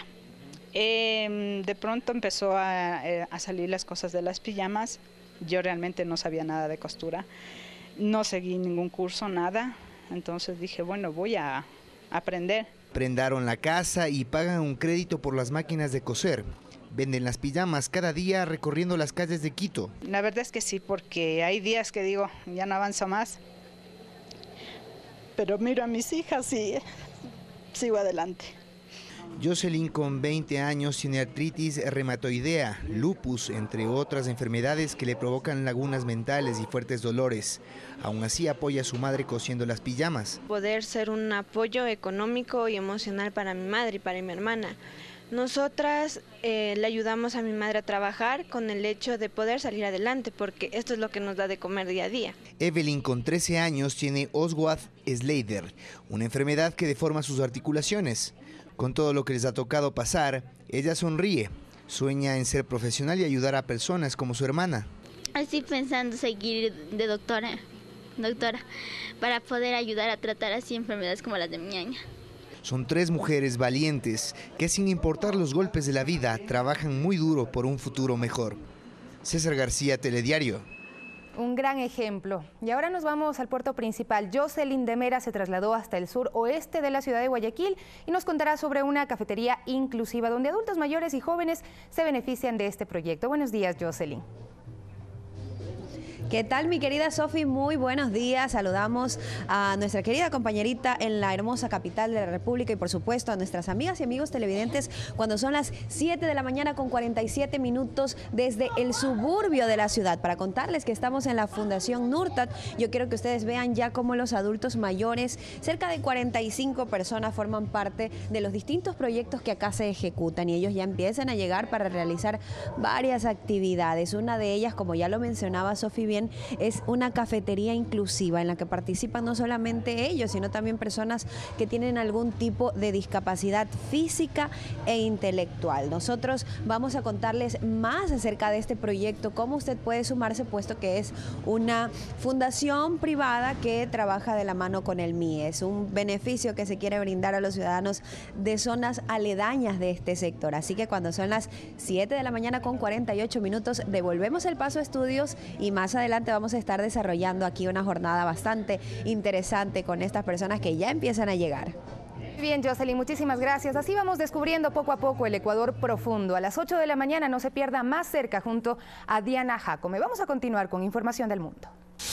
[SPEAKER 22] Eh, de pronto empezó a, a salir las cosas de las pijamas. Yo realmente no sabía nada de costura, no seguí ningún curso, nada. Entonces dije, bueno, voy a... a aprender.
[SPEAKER 24] Prendaron la casa y pagan un crédito por las máquinas de coser. Venden las pijamas cada día recorriendo las calles de Quito.
[SPEAKER 22] La verdad es que sí, porque hay días que digo, ya no avanzo más. Pero miro a mis hijas y sigo adelante.
[SPEAKER 24] Jocelyn, con veinte años, tiene artritis reumatoidea, lupus, entre otras enfermedades que le provocan lagunas mentales y fuertes dolores. Aún así apoya a su madre cosiendo las pijamas.
[SPEAKER 5] Poder ser un apoyo económico y emocional para mi madre y para mi hermana. Nosotras eh, le ayudamos a mi madre a trabajar con el hecho de poder salir adelante, porque esto es lo que nos da de comer día a día.
[SPEAKER 24] Evelyn, con trece años, tiene Osgood-Schlatter, una enfermedad que deforma sus articulaciones. Con todo lo que les ha tocado pasar, ella sonríe. Sueña en ser profesional y ayudar a personas como su hermana.
[SPEAKER 6] Estoy pensando seguir de doctora, doctora, para poder ayudar a tratar así enfermedades como las de mi ñaña.
[SPEAKER 24] Son tres mujeres valientes que, sin importar los golpes de la vida, trabajan muy duro por un futuro mejor. César García, Telediario.
[SPEAKER 2] Un gran ejemplo. Y ahora nos vamos al puerto principal. Jocelyn de Mera se trasladó hasta el sur oeste de la ciudad de Guayaquil y nos contará sobre una cafetería inclusiva donde adultos mayores y jóvenes se benefician de este proyecto. Buenos días, Jocelyn.
[SPEAKER 9] ¿Qué tal, mi querida Sofi? Muy buenos días. Saludamos a nuestra querida compañerita en la hermosa capital de la República y, por supuesto, a nuestras amigas y amigos televidentes cuando son las siete de la mañana con cuarenta y siete minutos desde el suburbio de la ciudad. Para contarles que estamos en la Fundación Nurtat, yo quiero que ustedes vean ya cómo los adultos mayores, cerca de cuarenta y cinco personas, forman parte de los distintos proyectos que acá se ejecutan y ellos ya empiezan a llegar para realizar varias actividades. Una de ellas, como ya lo mencionaba Sofi bien, es una cafetería inclusiva en la que participan no solamente ellos, sino también personas que tienen algún tipo de discapacidad física e intelectual. Nosotros vamos a contarles más acerca de este proyecto, cómo usted puede sumarse, puesto que es una fundación privada que trabaja de la mano con el M I E. Es un beneficio que se quiere brindar a los ciudadanos de zonas aledañas de este sector. Así que cuando son las siete de la mañana con cuarenta y ocho minutos, devolvemos el paso a estudios y más adelante vamos a estar desarrollando aquí una jornada bastante interesante con estas personas que ya empiezan a llegar.
[SPEAKER 2] Bien, Jocelyn, muchísimas gracias. Así vamos descubriendo poco a poco el Ecuador profundo. A las ocho de la mañana no se pierda Más Cerca junto a Diana Jacome. Vamos a continuar con información del mundo.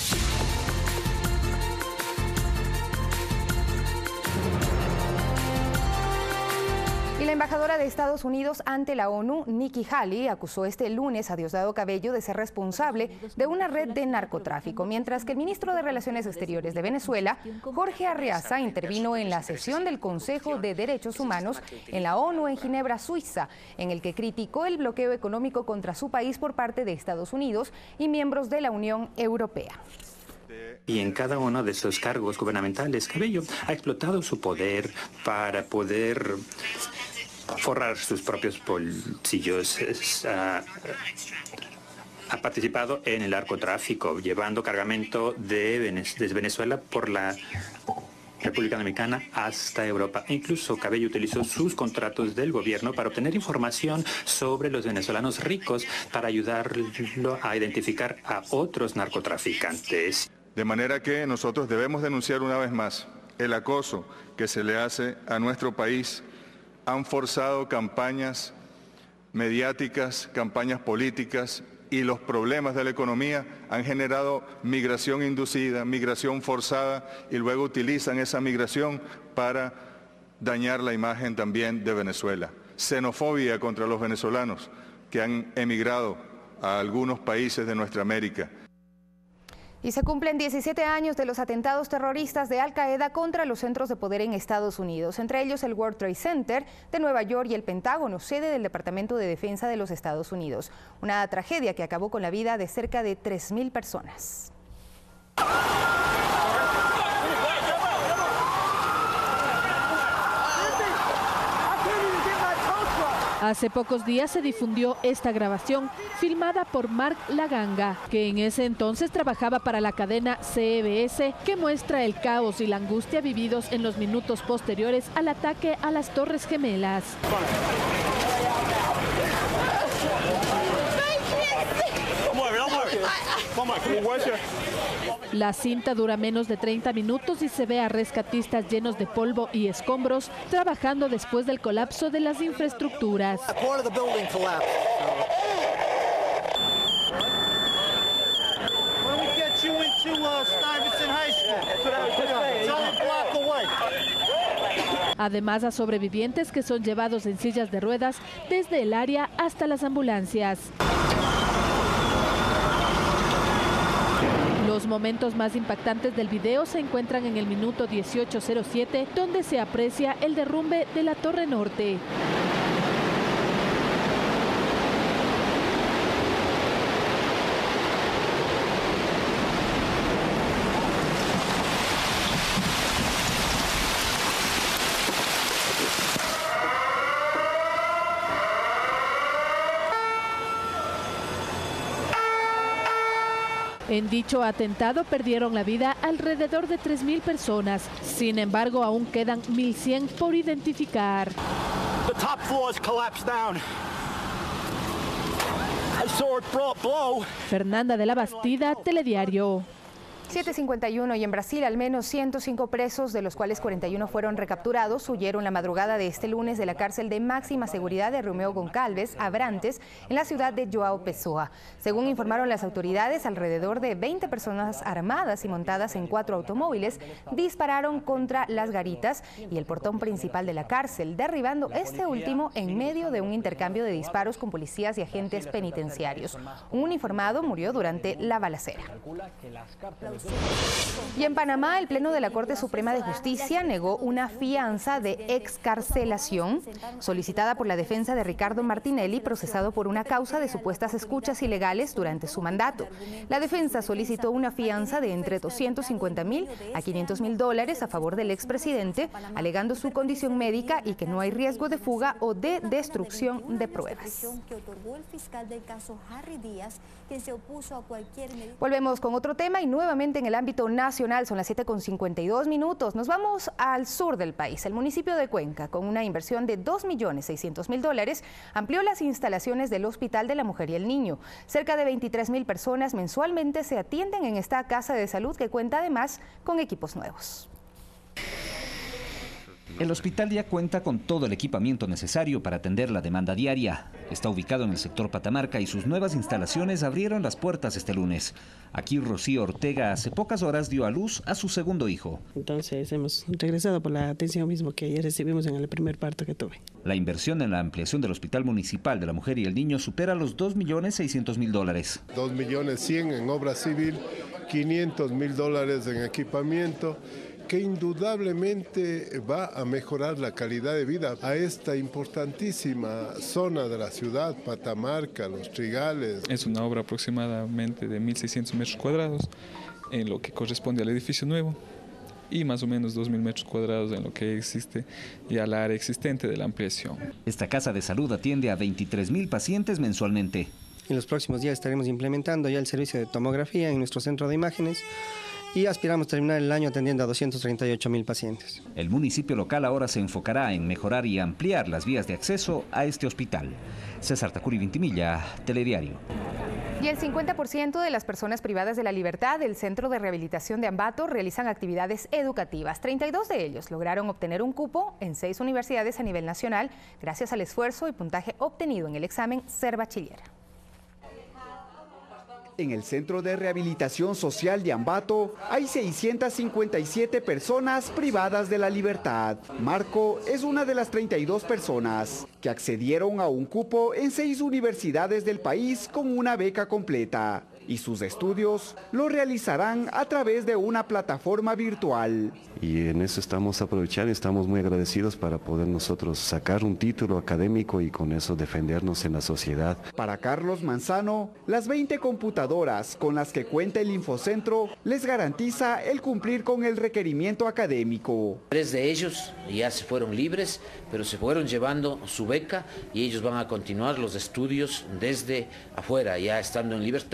[SPEAKER 2] Y la embajadora de Estados Unidos ante la ONU, Nikki Haley, acusó este lunes a Diosdado Cabello de ser responsable de una red de narcotráfico, mientras que el ministro de Relaciones Exteriores de Venezuela, Jorge Arreaza, intervino en la sesión del Consejo de Derechos Humanos en la ONU en Ginebra, Suiza, en el que criticó el bloqueo económico contra su país por parte de Estados Unidos y miembros de la Unión Europea.
[SPEAKER 10] Y en cada uno de esos cargos gubernamentales, Cabello ha explotado su poder para poder forrar sus propios bolsillos. Es, uh, ha participado en el narcotráfico, llevando cargamento de Venez desde Venezuela por la República Dominicana hasta Europa. E incluso Cabello utilizó sus contratos del gobierno para obtener información sobre los venezolanos ricos para ayudarlo a identificar a otros narcotraficantes.
[SPEAKER 12] De manera que nosotros debemos denunciar una vez más el acoso que se le hace a nuestro país. Han forzado campañas mediáticas, campañas políticas, y los problemas de la economía han generado migración inducida, migración forzada, y luego utilizan esa migración para dañar la imagen también de Venezuela. Xenofobia contra los venezolanos que han emigrado a algunos países de nuestra América.
[SPEAKER 2] Y se cumplen diecisiete años de los atentados terroristas de Al Qaeda contra los centros de poder en Estados Unidos, entre ellos el World Trade Center de Nueva York y el Pentágono, sede del Departamento de Defensa de los Estados Unidos. Una tragedia que acabó con la vida de cerca de tres mil personas.
[SPEAKER 19] Hace pocos días se difundió esta grabación filmada por Mark Laganga, que en ese entonces trabajaba para la cadena C B S, que muestra el caos y la angustia vividos en los minutos posteriores al ataque a las Torres Gemelas. La cinta dura menos de treinta minutos y se ve a rescatistas llenos de polvo y escombros trabajando después del colapso de las infraestructuras. Además, a sobrevivientes que son llevados en sillas de ruedas desde el área hasta las ambulancias. Los momentos más impactantes del video se encuentran en el minuto dieciocho cero siete, donde se aprecia el derrumbe de la Torre Norte. En dicho atentado perdieron la vida alrededor de tres mil personas. Sin embargo, aún quedan mil cien por identificar.
[SPEAKER 7] The top floors collapsed down. I saw it blow.
[SPEAKER 19] Fernanda de la Bastida, Telediario.
[SPEAKER 2] siete cincuenta y uno y en Brasil al menos ciento cinco presos, de los cuales cuarenta y uno fueron recapturados, huyeron la madrugada de este lunes de la cárcel de máxima seguridad de Romeu Goncalves, Abrantes, en la ciudad de João Pessoa. Según informaron las autoridades, alrededor de veinte personas armadas y montadas en cuatro automóviles dispararon contra las garitas y el portón principal de la cárcel, derribando este último en medio de un intercambio de disparos con policías y agentes penitenciarios. Un uniformado murió durante la balacera. Y en Panamá, el Pleno de la Corte Suprema de Justicia negó una fianza de excarcelación solicitada por la defensa de Ricardo Martinelli, procesado por una causa de supuestas escuchas ilegales durante su mandato. La defensa solicitó una fianza de entre doscientos cincuenta mil a quinientos mil dólares a favor del expresidente, alegando su condición médica y que no hay riesgo de fuga o de destrucción de pruebas. Volvemos con otro tema y nuevamente en el ámbito nacional. Son las siete con cincuenta y dos minutos. Nos vamos al sur del país. El municipio de Cuenca, con una inversión de dos millones seiscientos mil dólares, amplió las instalaciones del Hospital de la Mujer y el Niño. Cerca de veintitrés mil personas mensualmente se atienden en esta casa de salud, que cuenta además con equipos nuevos.
[SPEAKER 11] El hospital ya cuenta con todo el equipamiento necesario para atender la demanda diaria. Está ubicado en el sector Patamarca y sus nuevas instalaciones abrieron las puertas este lunes. Aquí Rocío Ortega hace pocas horas dio a luz a su segundo hijo.
[SPEAKER 14] Entonces hemos regresado por la atención mismo que ya recibimos en el primer parto que tuve.
[SPEAKER 11] La inversión en la ampliación del Hospital Municipal de la Mujer y el Niño supera los dos millones seiscientos mil dólares.
[SPEAKER 15] dos millones cien en obra civil, quinientos mil dólares en equipamiento, que indudablemente va a mejorar la calidad de vida a esta importantísima zona de la ciudad, Patamarca, Los Trigales.
[SPEAKER 16] Es una obra aproximadamente de mil seiscientos metros cuadrados en lo que corresponde al edificio nuevo y más o menos dos mil metros cuadrados en lo que existe ya la área existente de la ampliación.
[SPEAKER 11] Esta casa de salud atiende a veintitrés mil pacientes mensualmente.
[SPEAKER 21] En los próximos días estaremos implementando ya el servicio de tomografía en nuestro centro de imágenes y aspiramos a terminar el año atendiendo a doscientos treinta y ocho mil pacientes.
[SPEAKER 11] El municipio local ahora se enfocará en mejorar y ampliar las vías de acceso a este hospital. César Tacuri Vintimilla, Telediario.
[SPEAKER 2] Y el cincuenta por ciento de las personas privadas de la libertad del Centro de Rehabilitación de Ambato realizan actividades educativas. treinta y dos de ellos lograron obtener un cupo en seis universidades a nivel nacional gracias al esfuerzo y puntaje obtenido en el examen Ser Bachiller.
[SPEAKER 23] En el Centro de Rehabilitación Social de Ambato hay seiscientas cincuenta y siete personas privadas de la libertad. Marco es una de las treinta y dos personas que accedieron a un cupo en seis universidades del país con una beca completa. Y sus estudios lo realizarán a través de una plataforma virtual.
[SPEAKER 25] Y en eso estamos aprovechando, estamos muy agradecidos para poder nosotros sacar un título académico y con eso defendernos en la sociedad.
[SPEAKER 23] Para Carlos Manzano, las veinte computadoras con las que cuenta el Infocentro les garantiza el cumplir con el requerimiento académico.
[SPEAKER 26] Tres de ellos ya se fueron libres, pero se fueron llevando su beca y ellos van a continuar los estudios desde afuera, ya estando en libertad.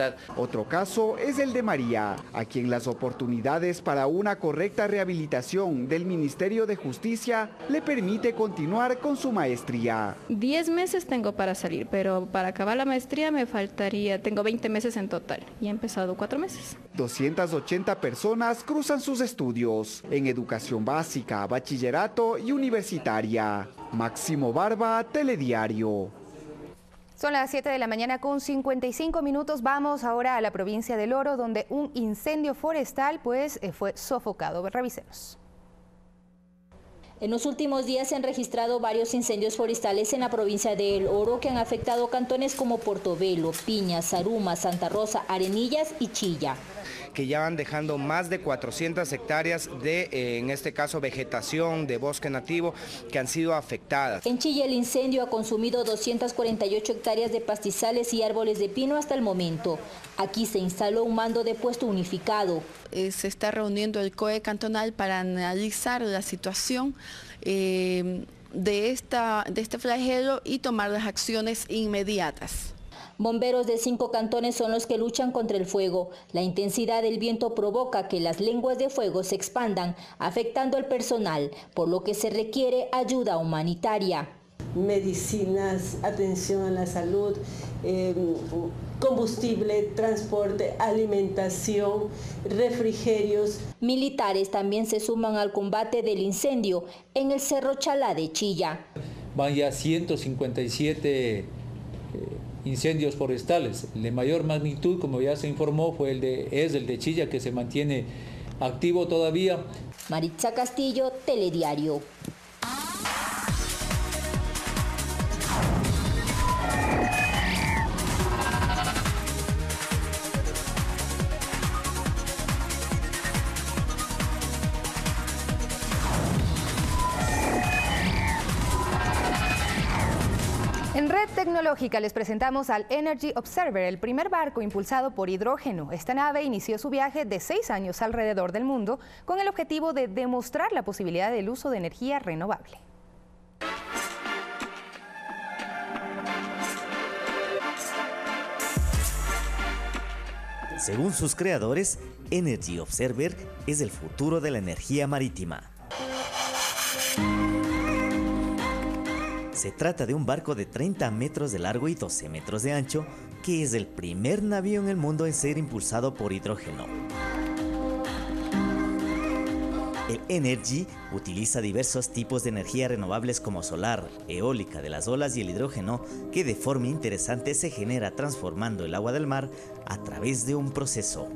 [SPEAKER 23] Otro caso es el de María, a quien las oportunidades para una correcta rehabilitación del Ministerio de Justicia le permite continuar con su maestría.
[SPEAKER 1] Diez meses tengo para salir, pero para acabar la maestría me faltaría, tengo veinte meses en total y he empezado cuatro meses.
[SPEAKER 23] doscientas ochenta personas cruzan sus estudios en educación básica, bachillerato y universitaria. Máximo Barba, Telediario.
[SPEAKER 2] Son las siete de la mañana con cincuenta y cinco minutos. Vamos ahora a la provincia del Oro, donde un incendio forestal pues, fue sofocado. Revisemos.
[SPEAKER 3] En los últimos días se han registrado varios incendios forestales en la provincia de El Oro que han afectado cantones como Portobelo, Piña, Zaruma, Santa Rosa, Arenillas y Chilla,
[SPEAKER 4] que ya van dejando más de cuatrocientas hectáreas de, eh, en este caso, vegetación de bosque nativo que han sido afectadas.
[SPEAKER 3] En Chilla el incendio ha consumido doscientas cuarenta y ocho hectáreas de pastizales y árboles de pino hasta el momento. Aquí se instaló un mando de puesto unificado.
[SPEAKER 8] Eh, se está reuniendo el C O E cantonal para analizar la situación eh, de, esta, de este flagelo y tomar las acciones inmediatas.
[SPEAKER 3] Bomberos de cinco cantones son los que luchan contra el fuego. La intensidad del viento provoca que las lenguas de fuego se expandan, afectando al personal, por lo que se requiere ayuda humanitaria.
[SPEAKER 13] Medicinas, atención a la salud, eh, combustible, transporte, alimentación, refrigerios.
[SPEAKER 3] Militares también se suman al combate del incendio en el Cerro Chalá de Chilla.
[SPEAKER 17] Van ya ciento cincuenta y siete... Eh, incendios forestales. El de mayor magnitud, como ya se informó, fue el de, es el de Chilla, que se mantiene activo todavía.
[SPEAKER 3] Maritza Castillo, Telediario.
[SPEAKER 2] En Red Tecnológica les presentamos al Energy Observer, el primer barco impulsado por hidrógeno. Esta nave inició su viaje de seis años alrededor del mundo con el objetivo de demostrar la posibilidad del uso de energía renovable.
[SPEAKER 27] Según sus creadores, Energy Observer es el futuro de la energía marítima. Se trata de un barco de treinta metros de largo y doce metros de ancho, que es el primer navío en el mundo en ser impulsado por hidrógeno. El Energy utiliza diversos tipos de energía renovables como solar, eólica de las olas y el hidrógeno, que de forma interesante se genera transformando el agua del mar a través de un proceso.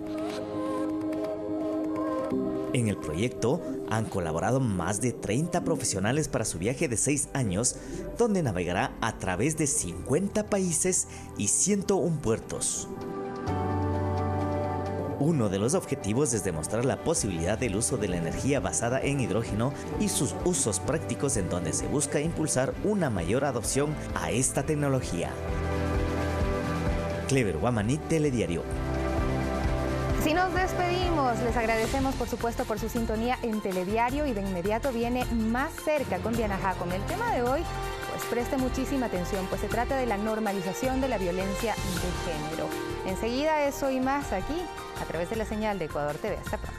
[SPEAKER 27] En el proyecto han colaborado más de treinta profesionales para su viaje de seis años, donde navegará a través de cincuenta países y ciento uno puertos. Uno de los objetivos es demostrar la posibilidad del uso de la energía basada en hidrógeno y sus usos prácticos, en donde se busca impulsar una mayor adopción a esta tecnología. Clever Guamaní, Telediario.
[SPEAKER 2] Si nos despedimos, les agradecemos por supuesto por su sintonía en Telediario y de inmediato viene Más Cerca con Diana Jacome. El tema de hoy, pues preste muchísima atención, pues se trata de la normalización de la violencia de género. Enseguida eso y más aquí, a través de la señal de Ecuador T V. Hasta pronto.